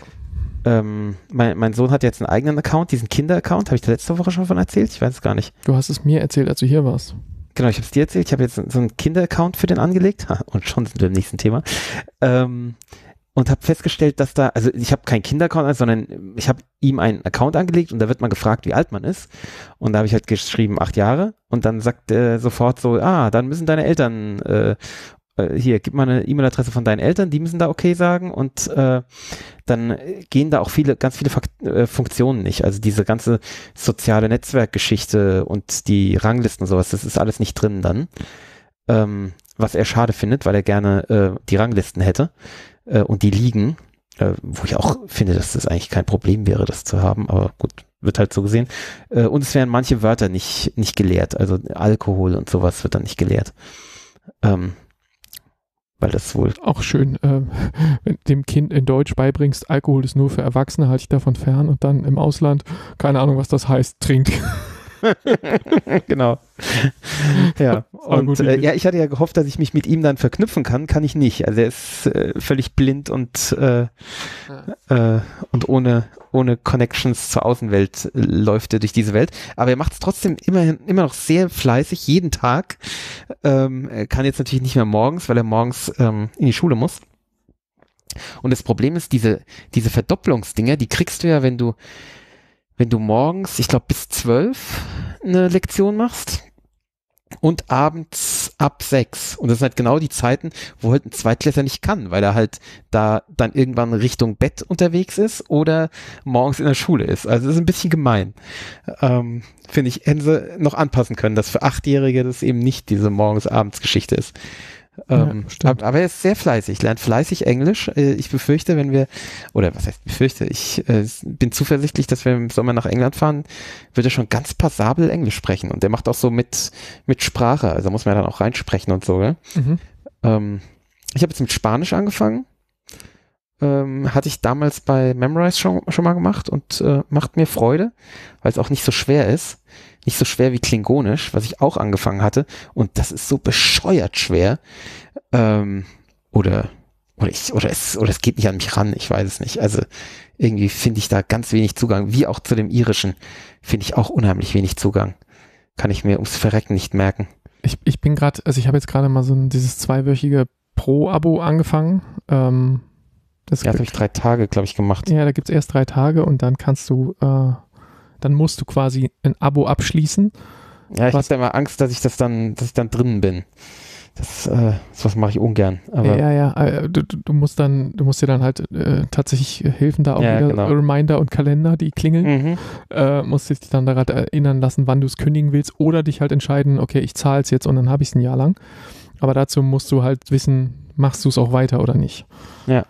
Mein Sohn hat jetzt einen eigenen Account, diesen Kinder-Account, habe ich da letzte Woche schon von erzählt? Ich weiß es gar nicht. Du hast es mir erzählt, als du hier warst. Genau, ich habe es dir erzählt, ich habe jetzt so einen Kinder-Account für den angelegt und schon sind wir im nächsten Thema und habe festgestellt, dass also ich habe keinen Kinder-Account, sondern ich habe ihm einen Account angelegt und da wird man gefragt, wie alt man ist und da habe ich halt geschrieben 8 Jahre und dann sagt er sofort so, dann müssen deine Eltern hier, gib mal eine E-Mail-Adresse von deinen Eltern, die müssen da okay sagen und dann gehen da auch ganz viele Funktionen nicht. Also diese ganze soziale Netzwerkgeschichte und die Ranglisten und sowas, das ist alles nicht drin dann. Was er schade findet, weil er gerne die Ranglisten hätte und die liegen, wo ich auch finde, dass das eigentlich kein Problem wäre, das zu haben, aber gut, wird halt so gesehen. Und es werden manche Wörter nicht gelehrt, also Alkohol und sowas wird dann nicht gelehrt. Weil das wohl auch schön, wenn du dem Kind in Deutsch beibringst, Alkohol ist nur für Erwachsene, halte ich davon fern und dann im Ausland, keine Ahnung, was das heißt, trinkt. Genau. Ja. Und ich hatte ja gehofft, dass ich mich mit ihm dann verknüpfen kann. Kann ich nicht. Also er ist völlig blind und ohne Connections zur Außenwelt läuft er durch diese Welt. Aber er macht es trotzdem immer noch sehr fleißig, jeden Tag. Er kann jetzt natürlich nicht mehr morgens, weil er morgens in die Schule muss. Und das Problem ist, diese Verdopplungsdinger, die kriegst du ja, wenn du morgens, ich glaube bis 12 eine Lektion machst und abends ab 6. Und das sind halt genau die Zeiten, wo halt ein Zweitklässler nicht kann, weil er halt da dann irgendwann Richtung Bett unterwegs ist oder morgens in der Schule ist. Also das ist ein bisschen gemein. Finde ich, hätten sie noch anpassen können, dass für 8-Jährige das eben nicht diese Morgens-Abends-Geschichte ist. Aber er ist sehr fleißig, lernt fleißig Englisch. Ich befürchte, ich bin zuversichtlich, dass wir im Sommer nach England fahren, wird er schon ganz passabel Englisch sprechen. Und der macht auch so mit Sprache, also muss man ja dann auch reinsprechen und so. Gell? Mhm. Ich habe jetzt mit Spanisch angefangen. Hatte ich damals bei Memrise schon mal gemacht und macht mir Freude, weil es auch nicht so schwer ist. Nicht so schwer wie Klingonisch, was ich auch angefangen hatte. Und das ist so bescheuert schwer. Oder es geht nicht an mich ran, ich weiß es nicht. Also irgendwie finde ich da ganz wenig Zugang. Wie auch zu dem Irischen finde ich auch unheimlich wenig Zugang. Kann ich mir ums Verrecken nicht merken. Ich bin gerade, also ich habe jetzt gerade mal dieses 2-wöchige Pro-Abo angefangen. Das habe ich 3 Tage, glaube ich, gemacht. Ja, da gibt es erst 3 Tage und dann dann musst du quasi ein Abo abschließen. Ja, ich habe da immer Angst, dass ich dann drinnen bin. sowas mache ich ungern. Aber du musst dir dann halt tatsächlich Hilfen da auch Ja, wieder, genau. Reminder und Kalender, die klingeln. Musst dich dann daran erinnern lassen, wann du es kündigen willst oder dich halt entscheiden, okay, ich zahle es jetzt und dann habe ich es ein Jahr lang. Aber dazu musst du halt wissen, machst du es auch weiter oder nicht. Ja.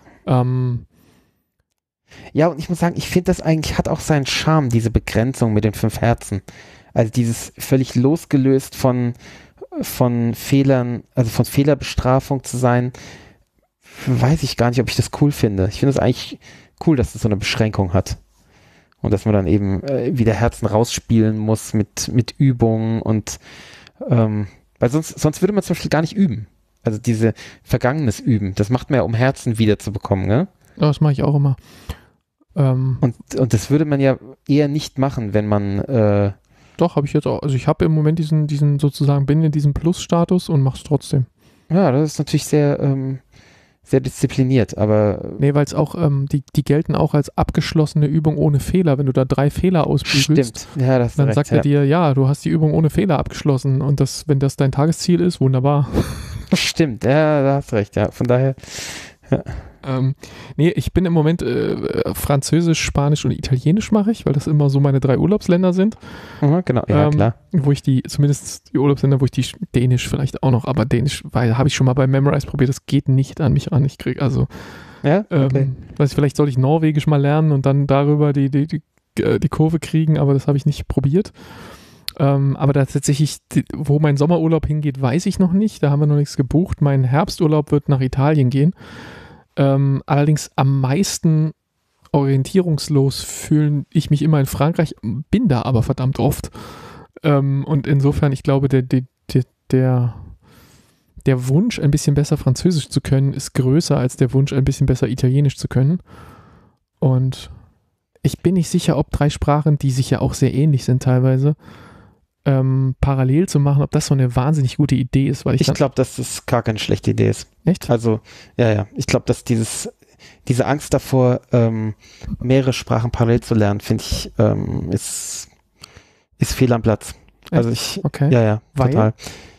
Ja, und ich muss sagen, ich finde, das eigentlich hat auch seinen Charme, diese Begrenzung mit den 5 Herzen. Also dieses völlig losgelöst von Fehlern, also von Fehlerbestrafung zu sein, weiß ich gar nicht, ob ich das cool finde. Ich finde es eigentlich cool, dass es so eine Beschränkung hat. Und dass man dann eben wieder Herzen rausspielen muss mit Übungen und weil sonst würde man zum Beispiel gar nicht üben. Also diese vergangenes Üben, das macht man ja, um Herzen wieder zu bekommen, ne? Ja, das mache ich auch immer. Und das würde man ja eher nicht machen, wenn man Doch, habe ich jetzt auch. Also ich habe im Moment diesen sozusagen, bin in diesem Plus-Status und mache es trotzdem. Ja, das ist natürlich sehr, sehr diszipliniert, aber Nee, weil es auch, die gelten auch als abgeschlossene Übung ohne Fehler. Wenn du da 3 Fehler ausbügelst, stimmt. Ja, das hast du dann recht, sagt er dir, ja, du hast die Übung ohne Fehler abgeschlossen und wenn das dein Tagesziel ist, wunderbar. Stimmt, ja, da hast du recht, ja. Von daher, ja. Nee, ich bin im Moment Französisch, Spanisch und Italienisch mache ich, weil das immer so meine 3 Urlaubsländer sind. Genau, ja, klar. Wo ich zumindest die Urlaubsländer, wo ich die Dänisch vielleicht auch noch, aber Dänisch, weil habe ich schon mal bei Memrise probiert, das geht nicht an mich ran. Ich kriege Ja, okay. vielleicht soll ich Norwegisch mal lernen und dann darüber die Kurve kriegen, aber das habe ich nicht probiert. Aber tatsächlich, wo mein Sommerurlaub hingeht, weiß ich noch nicht. Da haben wir noch nichts gebucht. Mein Herbsturlaub wird nach Italien gehen. Allerdings am meisten orientierungslos fühle ich mich immer in Frankreich, bin da aber verdammt oft. Und insofern, ich glaube, der Wunsch, ein bisschen besser Französisch zu können, ist größer als der Wunsch, ein bisschen besser Italienisch zu können. Und ich bin nicht sicher, ob 3 Sprachen, die sich ja auch sehr ähnlich sind teilweise, parallel zu machen, ob das so eine wahnsinnig gute Idee ist. Weil ich glaube, dass das gar keine schlechte Idee ist. Echt? Also, ja. Ich glaube, dass diese Angst davor, mehrere Sprachen parallel zu lernen, finde ich, ist fehl am Platz. Also okay. Ja, weil? Total.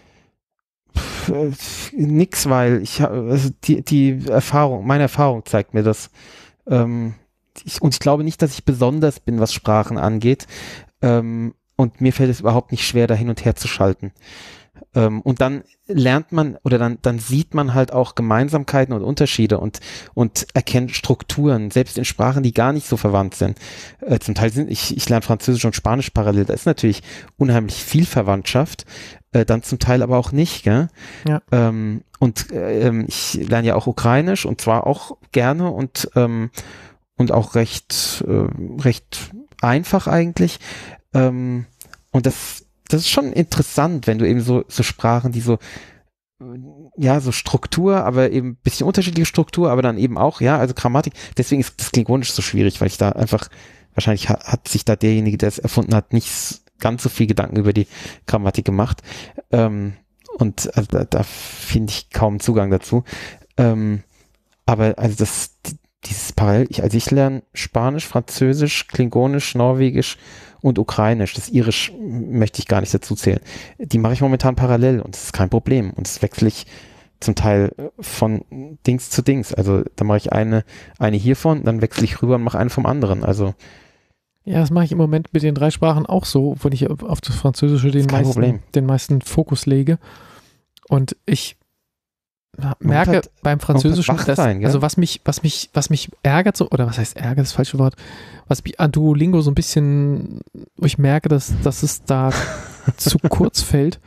Nix, weil die Erfahrung, meine Erfahrung zeigt mir das. Und ich glaube nicht, dass ich besonders bin, was Sprachen angeht. Und mir fällt es überhaupt nicht schwer, da hin und her zu schalten. Und dann lernt man oder dann sieht man halt auch Gemeinsamkeiten und Unterschiede und erkennt Strukturen, selbst in Sprachen, die gar nicht so verwandt sind. Zum Teil ich lerne Französisch und Spanisch parallel, da ist natürlich unheimlich viel Verwandtschaft, dann zum Teil aber auch nicht, gell? Ja. Ich lerne ja auch Ukrainisch und zwar auch gerne und auch recht einfach eigentlich. Und das ist schon interessant, wenn du eben so Sprachen, die so Struktur, aber eben ein bisschen unterschiedliche Struktur, aber dann eben auch, also Grammatik. Deswegen ist das Klingonisch so schwierig, weil ich da einfach, wahrscheinlich hat sich da derjenige, der es erfunden hat, nicht ganz so viel Gedanken über die Grammatik gemacht. Und also da finde ich kaum Zugang dazu. Aber also dieses Parallel, ich lerne Spanisch, Französisch, Klingonisch, Norwegisch und Ukrainisch. Das Irisch möchte ich gar nicht dazu zählen. Die mache ich momentan parallel und das ist kein Problem. Und das wechsle ich zum Teil von Dings zu Dings. Also da mache ich eine hiervon, dann wechsle ich rüber und mache eine vom anderen. Also ja, das mache ich im Moment mit den 3 Sprachen auch so, wenn ich auf das Französische den meisten Fokus lege. Und ich merke halt beim Französischen, also was mich ärgert, so, oder was heißt ärgert, das falsche Wort, was mich an Duolingo so ein bisschen, wo ich merke, dass es da zu kurz fällt,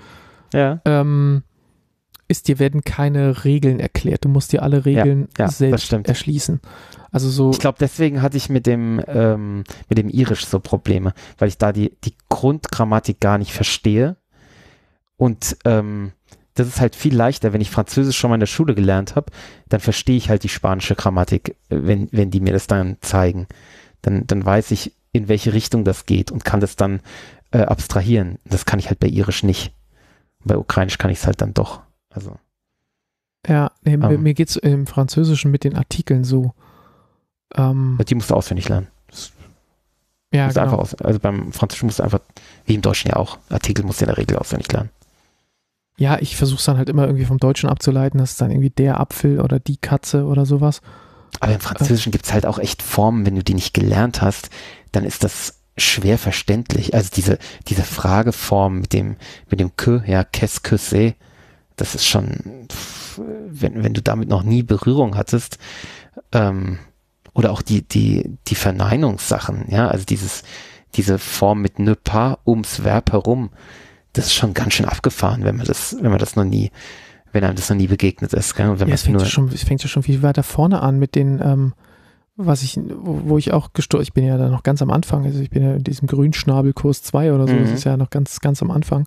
ist, dir werden keine Regeln erklärt. Du musst dir alle Regeln selbst erschließen. Also so. Ich glaube, deswegen hatte ich mit dem Irisch so Probleme, weil ich da die Grundgrammatik gar nicht verstehe und das ist halt viel leichter, wenn ich Französisch schon mal in der Schule gelernt habe, dann verstehe ich halt die spanische Grammatik, wenn die mir das dann zeigen. Dann weiß ich, in welche Richtung das geht und kann das dann abstrahieren. Das kann ich halt bei Irisch nicht. Bei Ukrainisch kann ich es halt dann doch. Also. Ja, nee, mir geht es im Französischen mit den Artikeln so. Die musst du auswendig lernen. Ja, genau. Also beim Französischen musst du einfach, wie im Deutschen ja auch, Artikel musst du in der Regel auswendig lernen. ja, ich versuche es dann halt immer irgendwie vom Deutschen abzuleiten, das ist dann irgendwie der Apfel oder die Katze oder sowas. Aber im Französischen gibt es halt auch echt Formen, wenn du die nicht gelernt hast, dann ist das schwer verständlich. Also diese Frageform mit dem que, ja, qu'est-ce que c'est, das ist schon, wenn du damit noch nie Berührung hattest, oder auch die Verneinungssachen, ja, also diese Form mit ne pas ums Verb herum, das ist schon ganz schön abgefahren, wenn einem das noch nie begegnet ist. Gell? Und wenn ja, es fängt ja schon viel weiter vorne an mit den, wo ich auch ich bin ja da noch ganz am Anfang, also ich bin ja in diesem Grünschnabelkurs 2 oder so, das ist ja noch ganz, ganz am Anfang.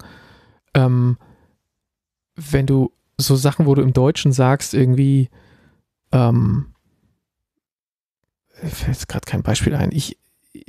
Wenn du so Sachen, wo du im Deutschen sagst, irgendwie, mir fällt jetzt gerade kein Beispiel ein, ich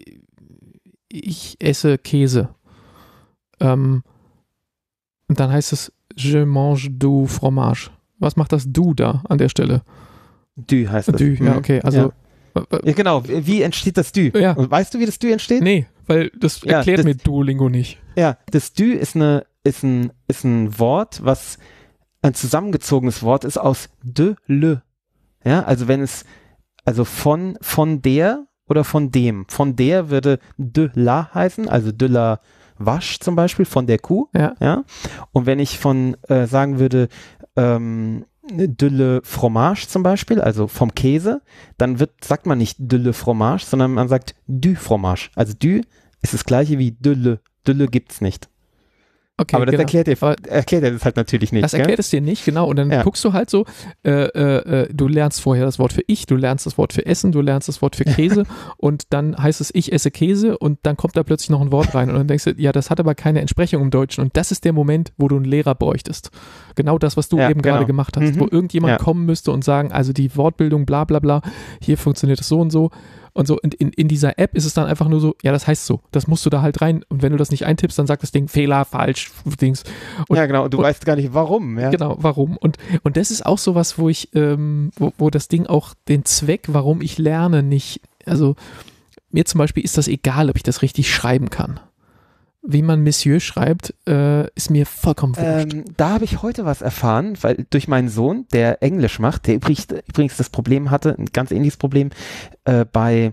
esse Käse. Und dann heißt es Je mange du fromage. Was macht das du da an der Stelle? Du heißt das. Du, ja, okay. Also, ja, genau. Wie entsteht das du? Ja. Und weißt du, wie das du entsteht? Nee, weil das erklärt mir Duolingo nicht. Ja, das du ist ein Wort, was ein zusammengezogenes Wort ist aus de, le. Ja, also also von der oder von dem. Von der würde de la heißen, also de la Wasch zum Beispiel, von der Kuh. Ja. Und wenn ich sagen würde, de le fromage zum Beispiel, also vom Käse, dann sagt man nicht de le fromage, sondern man sagt du fromage. Also du ist das gleiche wie de le. De le gibt's nicht. Okay, aber das genau. erklärt er das halt natürlich nicht. Das erklärt es dir nicht, genau. Und dann guckst du halt so, du lernst vorher das Wort für ich, du lernst das Wort für Essen, du lernst das Wort für Käse und dann heißt es, ich esse Käse und dann kommt da plötzlich noch ein Wort rein und dann denkst du, ja, das hat aber keine Entsprechung im Deutschen und das ist der Moment, wo du einen Lehrer bräuchtest. Genau das, was du eben gerade gemacht hast, wo irgendjemand kommen müsste und sagen, also die Wortbildung, bla bla bla, hier funktioniert es so und so. Und so in dieser App ist es dann einfach nur so, ja, das heißt so, das musst du da halt rein und wenn du das nicht eintippst, dann sagt das Ding Fehler, falsch, Dings. Und, ja, genau, und du weißt gar nicht, warum. Ja. Genau, warum. Und das ist auch sowas, wo ich, wo das Ding auch den Zweck, warum ich lerne, nicht, also mir zum Beispiel ist das egal, ob ich das richtig schreiben kann. Wie man Monsieur schreibt, ist mir vollkommen wurscht. Da habe ich heute was erfahren, weil durch meinen Sohn, der Englisch macht, der übrigens das Problem hatte, ein ganz ähnliches Problem, er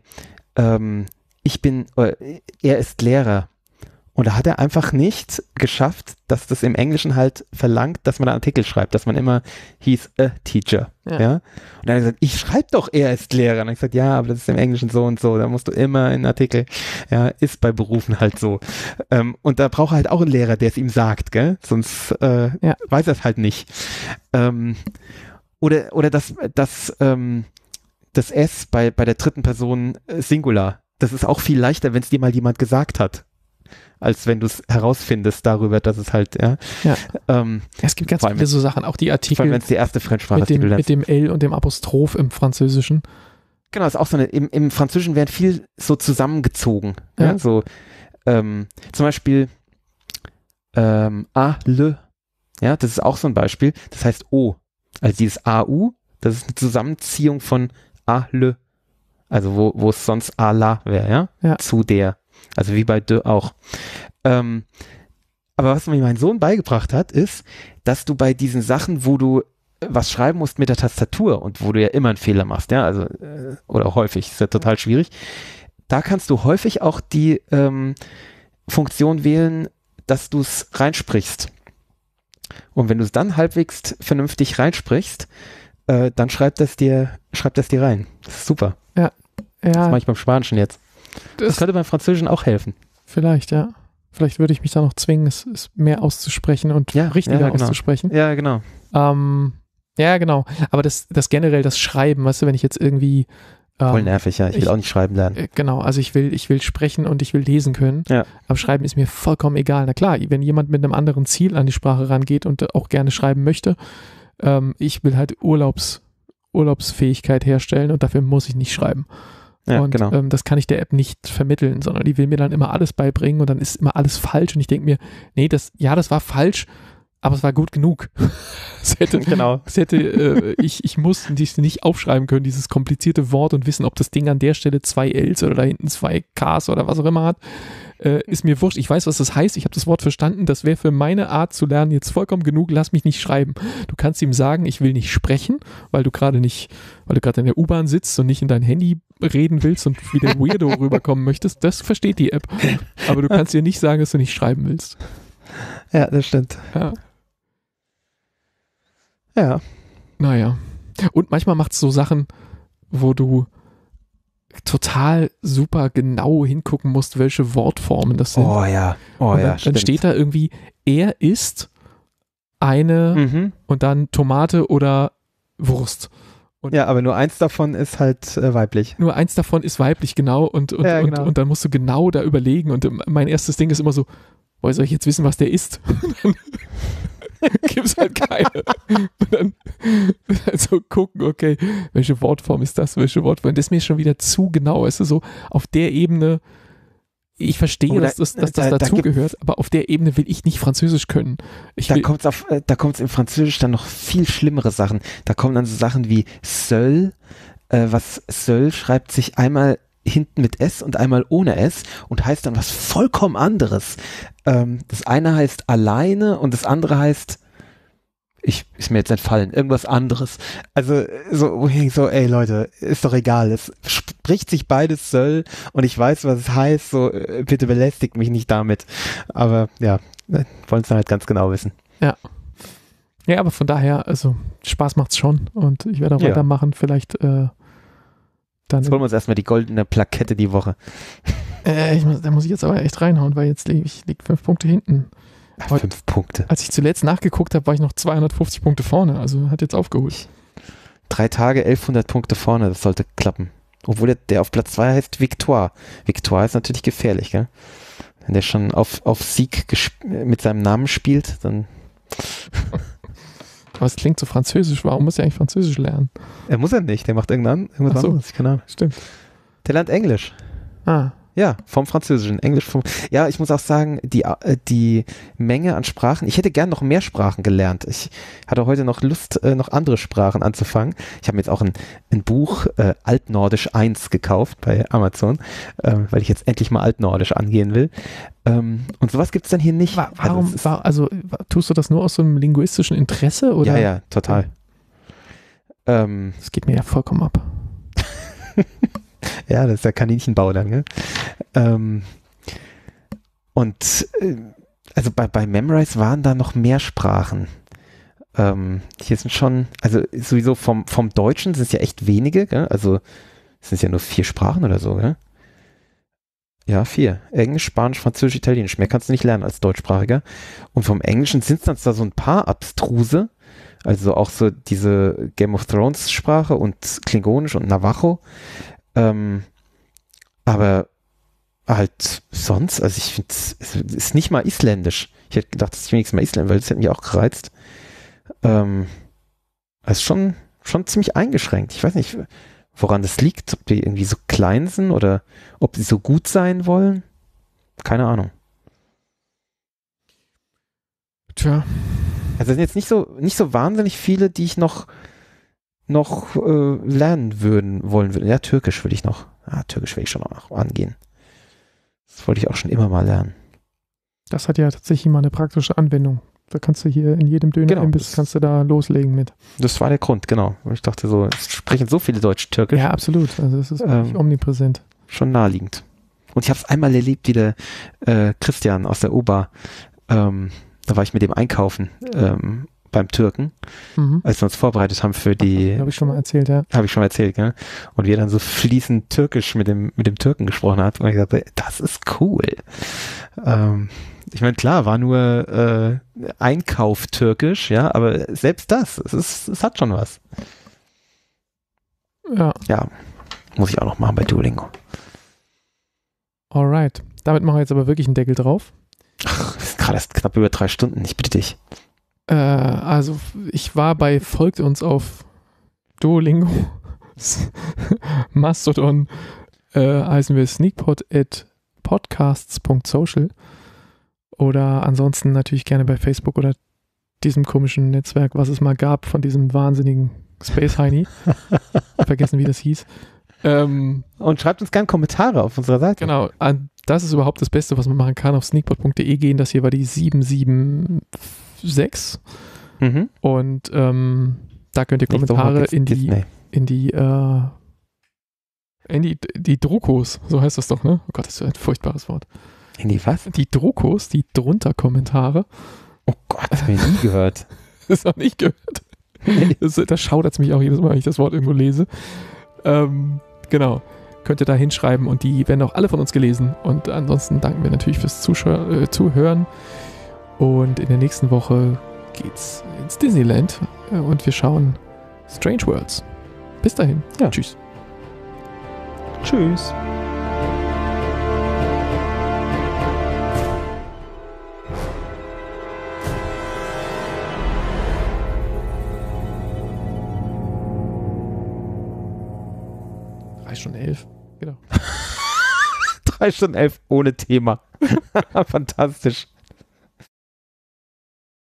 ist Lehrer. Und da hat er einfach nicht geschafft, dass das im Englischen halt verlangt, dass man einen Artikel schreibt, dass man immer he's a teacher. Ja. Und dann hat er gesagt, ich schreibe doch, er ist Lehrer. Und dann habe ich gesagt, ja, aber das ist im Englischen so und so. Da musst du immer einen Artikel, ja, ist bei Berufen halt so. Und da braucht er halt auch einen Lehrer, der es ihm sagt, gell? Sonst weiß er es halt nicht. Oder das S bei der dritten Person Singular. Das ist auch viel leichter, wenn es dir mal jemand gesagt hat, als wenn du es herausfindest darüber, dass es halt, es gibt ganz viele so Sachen, auch die Artikel, vor allem wenn es die erste Fremdsprache ist, mit dem L und dem Apostroph im Französischen. Genau, ist auch so im Französischen werden viel so zusammengezogen. Ja. So, zum Beispiel A, le, ja, das ist auch so ein Beispiel, das heißt O. Also dieses AU, das ist eine Zusammenziehung von A, le, also wo es sonst A, la wäre, ja, zu der. Also wie bei de auch. Aber was mir mein Sohn beigebracht hat, ist, dass du bei diesen Sachen, wo du was schreiben musst mit der Tastatur und wo du ja immer einen Fehler machst, ja, also oder häufig, ist ja total schwierig, da kannst du häufig auch die Funktion wählen, dass du es reinsprichst. Und wenn du es dann halbwegs vernünftig reinsprichst, dann schreibt das dir rein. Das ist super. Ja. Das mache ich beim Spanischen jetzt. Das könnte beim Französischen auch helfen. Vielleicht, ja. Vielleicht würde ich mich da noch zwingen, es mehr auszusprechen und richtiger auszusprechen. Ja, genau. Ja, genau. Aber das generell, das Schreiben, weißt du, wenn ich jetzt irgendwie voll nervig, ja. Ich will auch nicht schreiben lernen. Genau, also ich will sprechen und ich will lesen können. Ja. Aber Schreiben ist mir vollkommen egal. Na klar, wenn jemand mit einem anderen Ziel an die Sprache rangeht und auch gerne schreiben möchte, ich will halt Urlaubsfähigkeit herstellen und dafür muss ich nicht schreiben. Ja, und genau. Das kann ich der App nicht vermitteln, sondern die will mir dann immer alles beibringen und dann ist immer alles falsch und ich denke mir, nee, das war falsch, aber es war gut genug. Ich musste dies nicht aufschreiben können, dieses komplizierte Wort und wissen, ob das Ding an der Stelle 2 Ls oder da hinten 2 Ks oder was auch immer hat. Ist mir wurscht. Ich weiß, was das heißt. Ich habe das Wort verstanden. Das wäre für meine Art zu lernen jetzt vollkommen genug. Lass mich nicht schreiben. Du kannst ihm sagen, ich will nicht sprechen, weil du gerade in der U-Bahn sitzt und nicht in dein Handy reden willst und wie der Weirdo rüberkommen möchtest. Das versteht die App. Aber du kannst ihr nicht sagen, dass du nicht schreiben willst. Ja, das stimmt. Ja. Naja. Und manchmal macht es so Sachen, wo du total super genau hingucken musst, welche Wortformen das sind. Oh ja. Dann steht da irgendwie, er isst eine und dann Tomate oder Wurst. Ja, aber nur eins davon ist halt weiblich. Nur eins davon ist weiblich, genau. Und dann musst du genau da überlegen. Und mein erstes Ding ist immer so, woher soll ich jetzt wissen, was der isst? Gibt es halt keine. Und dann so gucken, okay, welche Wortform ist das, welche Wortform? Das ist mir schon wieder zu genau. Es ist so, auf der Ebene, ich verstehe, dass das dazugehört, aber auf der Ebene will ich nicht Französisch können. Da kommt es im Französisch dann noch viel schlimmere Sachen. Da kommen dann so Sachen wie seul, was seul schreibt sich einmal hinten mit S und einmal ohne S und heißt dann was vollkommen anderes. Das eine heißt alleine und das andere heißt, ist mir jetzt entfallen, irgendwas anderes. Also so, ey Leute, ist doch egal, es spricht sich beides Söll und ich weiß, was es heißt, so bitte belästigt mich nicht damit. Aber ja, wollen es dann halt ganz genau wissen. Ja. Ja, aber von daher, also Spaß macht's schon und ich werde auch weitermachen, vielleicht dann. Jetzt holen wir uns erstmal die goldene Plakette die Woche. Da muss ich jetzt aber echt reinhauen, weil jetzt liege ich 5 Punkte hinten. 5 Punkte. Als ich zuletzt nachgeguckt habe, war ich noch 250 Punkte vorne, also hat jetzt aufgeholt. 3 Tage, 1100 Punkte vorne, das sollte klappen. Obwohl der auf Platz 2 heißt Victoire. Victoire ist natürlich gefährlich, gell? Wenn der schon auf Sieg mit seinem Namen spielt, dann... Aber es klingt so französisch. Warum muss er eigentlich Französisch lernen? Er muss ja nicht. Der macht irgendwas anderes. Keine Ahnung. Stimmt. Der lernt Englisch. Ja, vom Französischen. Englisch ja, ich muss auch sagen, die Menge an Sprachen. Ich hätte gern noch mehr Sprachen gelernt. Ich hatte heute noch Lust, noch andere Sprachen anzufangen. Ich habe mir jetzt auch ein Buch Altnordisch 1 gekauft bei Amazon, weil ich jetzt endlich mal Altnordisch angehen will. Und sowas gibt es dann hier nicht. Warum? Tust du das nur aus so einem linguistischen Interesse? Oder? Ja, total. Das geht mir ja vollkommen ab. Ja, das ist der Kaninchenbau dann, gell? Also bei Memrise waren da noch mehr Sprachen. Hier sind schon, also sowieso vom Deutschen sind es ja echt wenige, gell? Also es sind ja nur 4 Sprachen oder so, gell? Ja, 4. Englisch, Spanisch, Französisch, Italienisch. Mehr kannst du nicht lernen als Deutschsprachiger. Und vom Englischen sind es dann zwar so ein paar abstruse, also auch so diese Game of Thrones Sprache und Klingonisch und Navajo. Aber halt sonst, also ich finde, es ist nicht mal Isländisch. Ich hätte gedacht, dass ich wenigstens mal Isländisch, weil das hätte mich auch gereizt. Also schon ziemlich eingeschränkt. Ich weiß nicht, woran das liegt, ob die irgendwie so klein sind oder ob sie so gut sein wollen. Keine Ahnung. Tja. Also es sind jetzt nicht so wahnsinnig viele, die ich noch lernen wollen würde. Ja, Türkisch würde ich noch. Türkisch will ich schon noch angehen. Das wollte ich auch schon immer mal lernen. Das hat ja tatsächlich mal eine praktische Anwendung. Da kannst du hier in jedem Döner-Imbiss kannst du da loslegen mit. Das war der Grund, genau. Ich dachte so, es sprechen so viele Deutsch Türkisch. Ja, absolut. Also das ist wirklich omnipräsent. Schon naheliegend. Und ich habe es einmal erlebt, wie der Christian aus der Ober, da war ich mit dem einkaufen beim Türken, als wir uns vorbereitet haben für die... Habe ich schon mal erzählt, ja. Habe ich schon mal erzählt, gell? Und wir dann so fließend Türkisch mit dem Türken gesprochen hat und ich dachte, das ist cool. Ich meine, klar, war nur Einkauf Türkisch, ja, aber selbst das, es hat schon was. Ja. Ja, muss ich auch noch machen bei Duolingo. Alright. Damit machen wir jetzt aber wirklich einen Deckel drauf. Ach, ist gerade erst knapp über 3 Stunden, ich bitte dich. Also ich war folgt uns auf Duolingo, Mastodon, heißen wir sneakpot@podcasts.social oder ansonsten natürlich gerne bei Facebook oder diesem komischen Netzwerk, was es mal gab, von diesem wahnsinnigen Space Heini. Vergessen, wie das hieß. Und schreibt uns gerne Kommentare auf unserer Seite. Genau, das ist überhaupt das Beste, was man machen kann. Auf sneakpot.de gehen, das hier war die 776. Und da könnt ihr Kommentare in die Druckos, so heißt das doch, ne? Oh Gott, das ist ein furchtbares Wort. In die was? Die Druckos, die drunter Kommentare. Oh Gott, das habe ich nie gehört. Das ist noch nicht gehört. Das schaudert es mich auch jedes Mal, wenn ich das Wort irgendwo lese. Genau. Könnt ihr da hinschreiben und die werden auch alle von uns gelesen. Und ansonsten danken wir natürlich fürs Zuhören. Und in der nächsten Woche geht's ins Disneyland und wir schauen Strange Worlds. Bis dahin. Ja. Tschüss. Tschüss. Stunden 11. Genau. 3 Stunden 11 ohne Thema. Fantastisch.